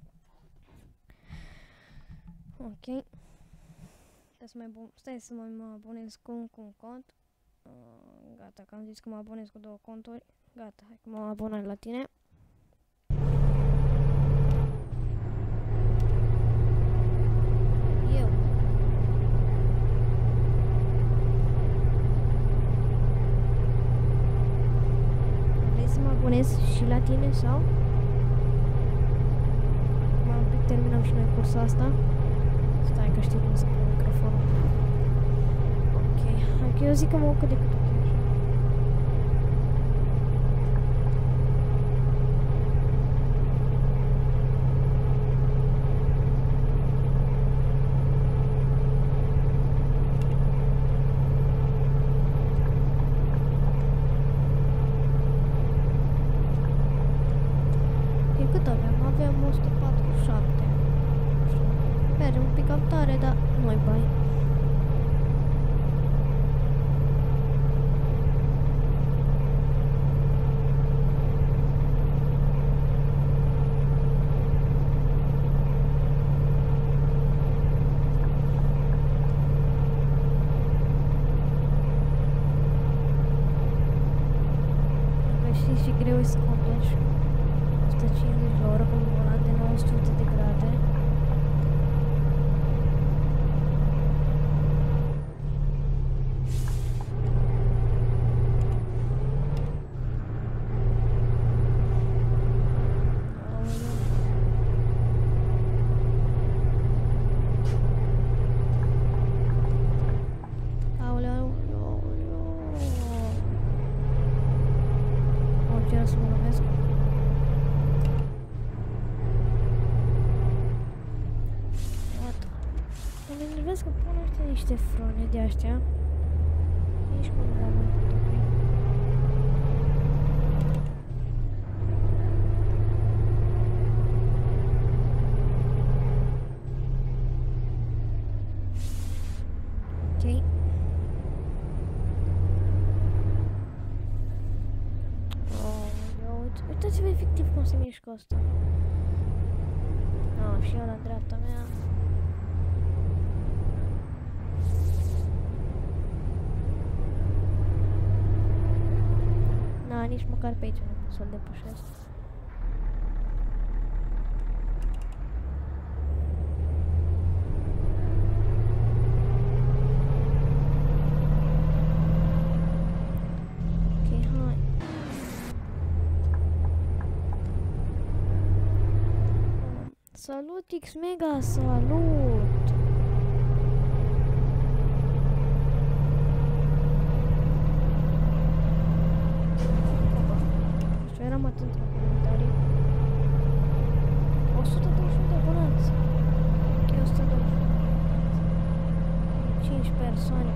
[SPEAKER 1] Ok. Stai să mă abonez cu un cont. Gata, că am zis că mă abonez cu 2 conturi. Gata, hai că m-am abonat la tine. Eu. Vrei să mă abonez și la tine sau? Acum un pic terminăm și noi cursa asta. Stai că știi cum să pun microfonul. Ok, hai că eu zic că mă ocup decât ok așa. Cât avem? Avem 147. Merge un pic cam tare, dar nu-i bai. Știi și greu e să conduci 150 la oră cu un volan de 900 de grade. Aoleu. O, ce să mă lovesc. Mă enervez că pun ăștia niște frone de astea. Nici cum nu am mai putut opri. Ok. Uitați-vă efectiv cum se mișcă asta. Și eu la dreapta mea. Nici măcar pe aici nu pot să-l depășesc. Ok, hai. Salut X-Mega, salut! Eram atent la comentarii. 121 de abonați. Ok, 121. 5 persoane.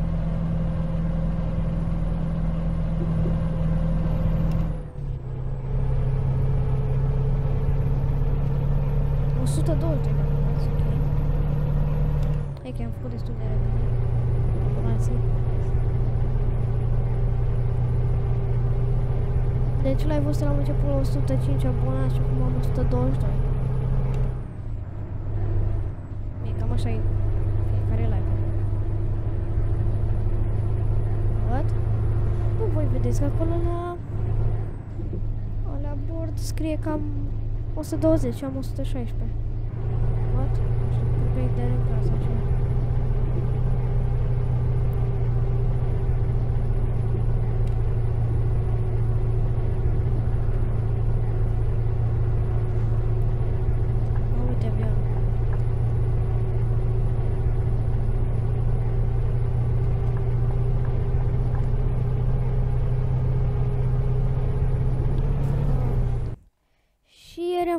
[SPEAKER 1] O 120 de abonați, ok. Hai că am făcut destul de repede. Abonații. Deci live-ul ăsta l-am început la 105 abonați și acum am 122. E cam așa e fiecare live. What? Nu voi vedeți că acolo la board scrie cam 120 și am 116. What? Nu știu, cred că e de rencas așa.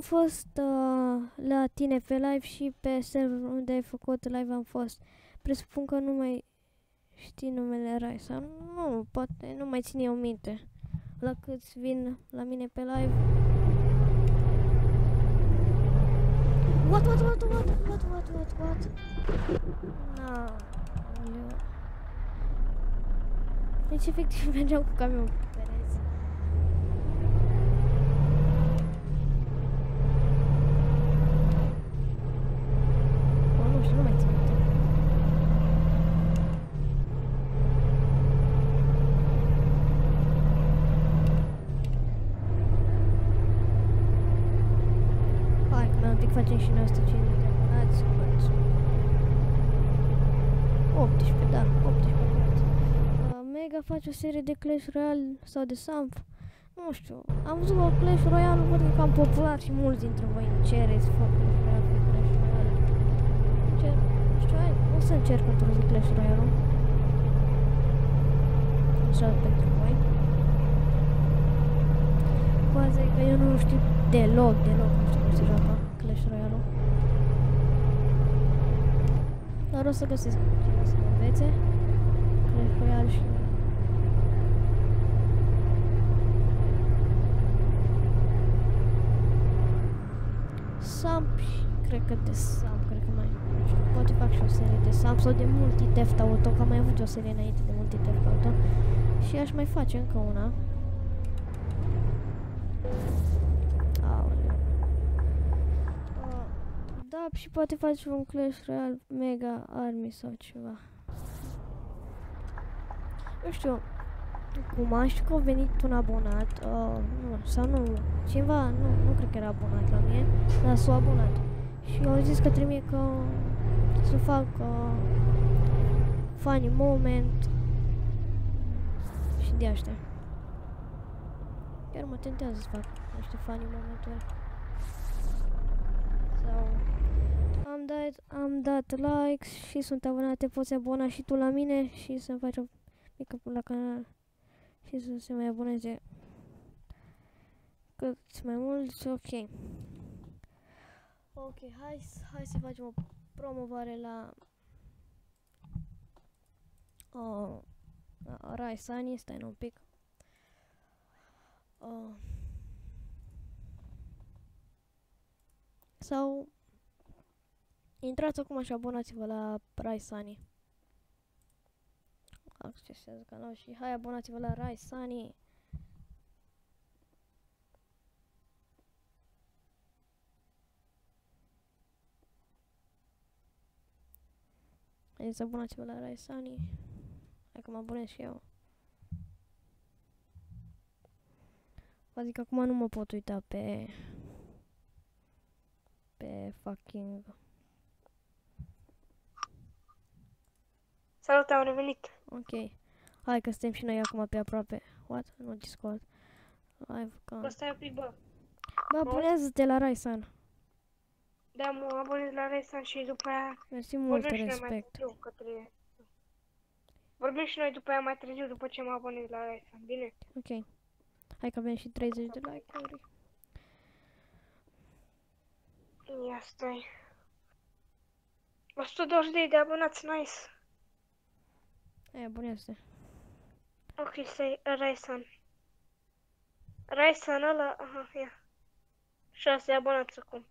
[SPEAKER 1] am fost la tine pe live și pe server unde ai făcut live am fost. Presupun că nu mai știi numele Raisa. Nu, poate nu mai țin eu minte. La câți vin la mine pe live. What? Na, deci efectiv mergeam cu camionul pe pereți. Nu știu, nu mai țin minte. Hai, că un pic facem și noi 150 de abonați. 18, da, 18 abonați. Mega face o serie de Clash Royale sau de Samp. Nu știu, am văzut că Clash Royale văd că e cam popular și mulți dintre voi îmi cereți să fac Clash Royale. Nu știu, hai, o să încerc într-o zi Clash Royale. Așa pentru voi. Poate că eu nu știu deloc nu știu cum se joacă Clash Royale. Dar o să găsesc cineva să mă învețe Clash Royale și Samp și cred că de Samp, cred că mai nu știu, poate fac și o serie de Samp sau de Multi-Theft Auto, că am mai avut o serie înainte de Multi-Theft Auto și aș mai face încă una. Aoleu. Da, și poate face un Clash Royale Mega Army sau ceva. Nu știu cum, știu că a venit un abonat, nu, sau nu, cineva, nu cred că era abonat la mine, dar s-a abonat. Și au zis că trebuie să fac funny moment și de aștia. Chiar mă tentează să fac niște funny momenturi. Sau am dat likes și sunt abonate, poți abona și tu la mine și să-mi faci o mică la canal și să se mai aboneze cât mai mulți, ok. Ok, hai să facem o promovare la Rai Sunny, stai un pic. Sau intrați acum și abonați-vă la Rai Sunny. Accesează canalul și hai abonați-vă la Rai Sunny. Hai să abonați-vă la Rai Sunny. Hai că mă abonez și eu. Adică acum nu mă pot uita pe fucking...
[SPEAKER 3] Salut, am revenit.
[SPEAKER 1] Ok. Hai că suntem și noi acum pe aproape. What? Nu Discord. Live cam.
[SPEAKER 3] Bă, stai un pic, bă.
[SPEAKER 1] Bă, abonează-te la Raisan.
[SPEAKER 3] Da, mă abonez la Raisan și după aia...
[SPEAKER 1] Mersi mult, respect.
[SPEAKER 3] Vorbim și noi după aia mai târziu, după ce mă abonez la Raisan, bine?
[SPEAKER 1] Ok. Hai că avem și 30 de like-uri.
[SPEAKER 3] Ia stai. 120 de abonați, nice.
[SPEAKER 1] Hai, abonează-te.
[SPEAKER 3] Ok, stai, Raisan. Raisan ăla, aha, ia. 6 abonați acum.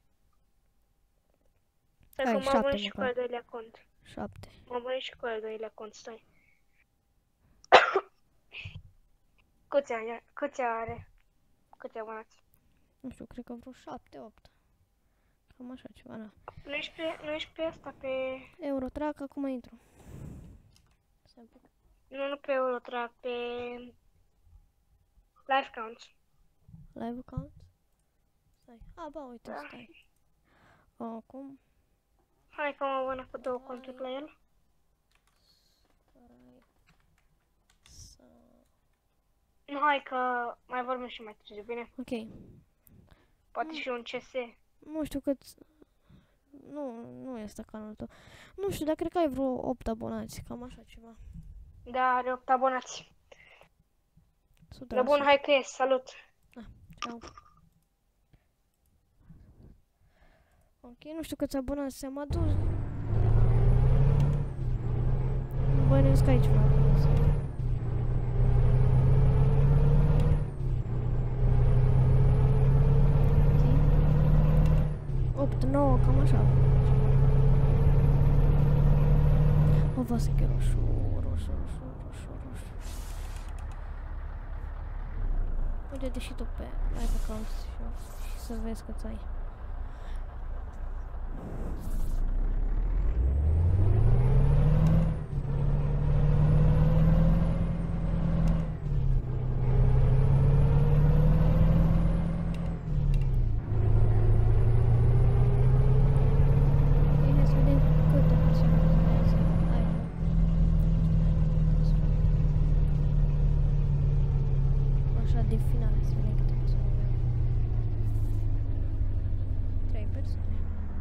[SPEAKER 3] Stai
[SPEAKER 1] Hai,
[SPEAKER 3] că mă
[SPEAKER 1] 7
[SPEAKER 3] abonez și cu
[SPEAKER 1] măcar.
[SPEAKER 3] al doilea cont.
[SPEAKER 1] 7.
[SPEAKER 3] Mă abonez și cu al doilea cont, stai. Câți are? Câți abonați?
[SPEAKER 1] Nu știu, cred că vreo 7-8. Cam așa ceva, na.
[SPEAKER 3] Nu ești pe asta, pe...
[SPEAKER 1] Eurotrack, acum intru. Stai un pic.
[SPEAKER 3] Nu pe Eurotrack, pe... Live Counts.
[SPEAKER 1] Live account? Stai. A, ba, uite,
[SPEAKER 3] Da.
[SPEAKER 1] stai. Acum.
[SPEAKER 3] Hai că mă abonez cu 2 conturi la el. Nu, hai că mai vorbim și mai târziu, bine?
[SPEAKER 1] Ok.
[SPEAKER 3] Poate și un CS.
[SPEAKER 1] Nu știu cât... Nu este canalul tău. Nu știu, dar cred că ai vreo 8 abonați, cam așa ceva.
[SPEAKER 3] Da, are 8 abonați.
[SPEAKER 1] 100%.
[SPEAKER 3] La bun, hai că ies, salut!
[SPEAKER 1] Ciao. Ok, nu știu câți abonați s-am adus. Bănuiesc că aici mă adus. 8, 9, cam așa. O, vă să roșu. Uite-te și tu pe live account și să vezi câți ai. De final, să vedem câte persoane avem. 3 persoane.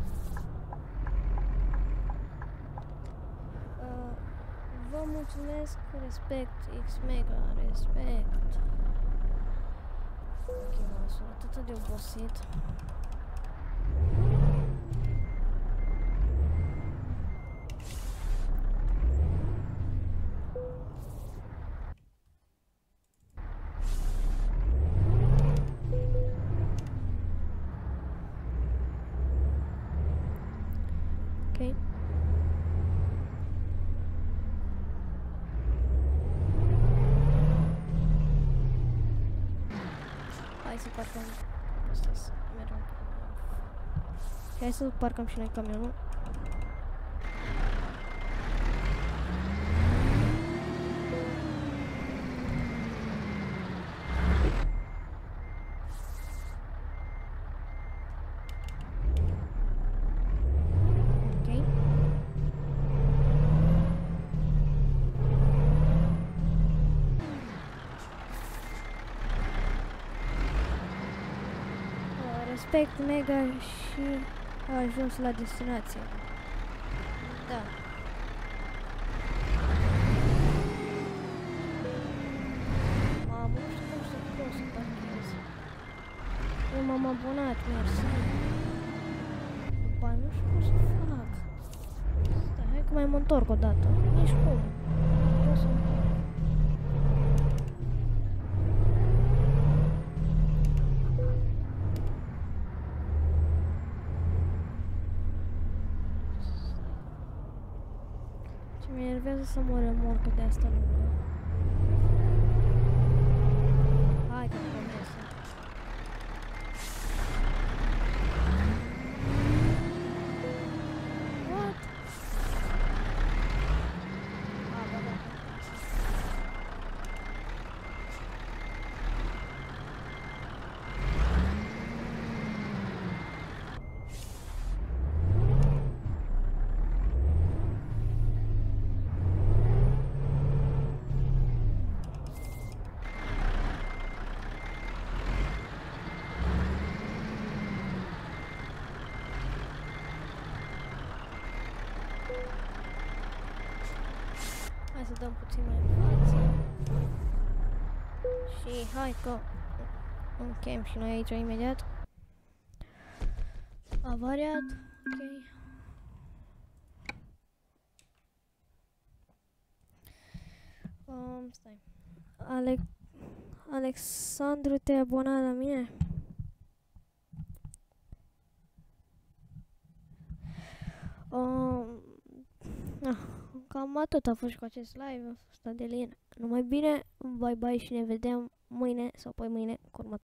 [SPEAKER 1] Vă mulțumesc, respect, X-Mega, respect. Ok, m-am sunat atât de obosit. Ok. Hai să parcăm. Asta să mergem. Hai să parcăm și noi camionul. Respect Mega și a ajuns la destinație. Da. Mamă, nu știu cum să parchez. Eu m-am abonat, mersi. Ba, nu știu cum să fac. Stai, hai că mai mă întorc o dată. Nici cum. Nu pot să mă întorc. Mă enervează să mă remorcă de asta lungă. Hai că promesă. What? A, ba da. Hai să dăm puțin mai în față. Și hai că încheiem și noi aici imediat. Avariat. Ok. Stai. Alexandru, te-ai abonat la mine? Cam atât a fost cu acest live, a fost Adelin. Numai bine, bye bye și ne vedem mâine sau poi mâine cu următoarea.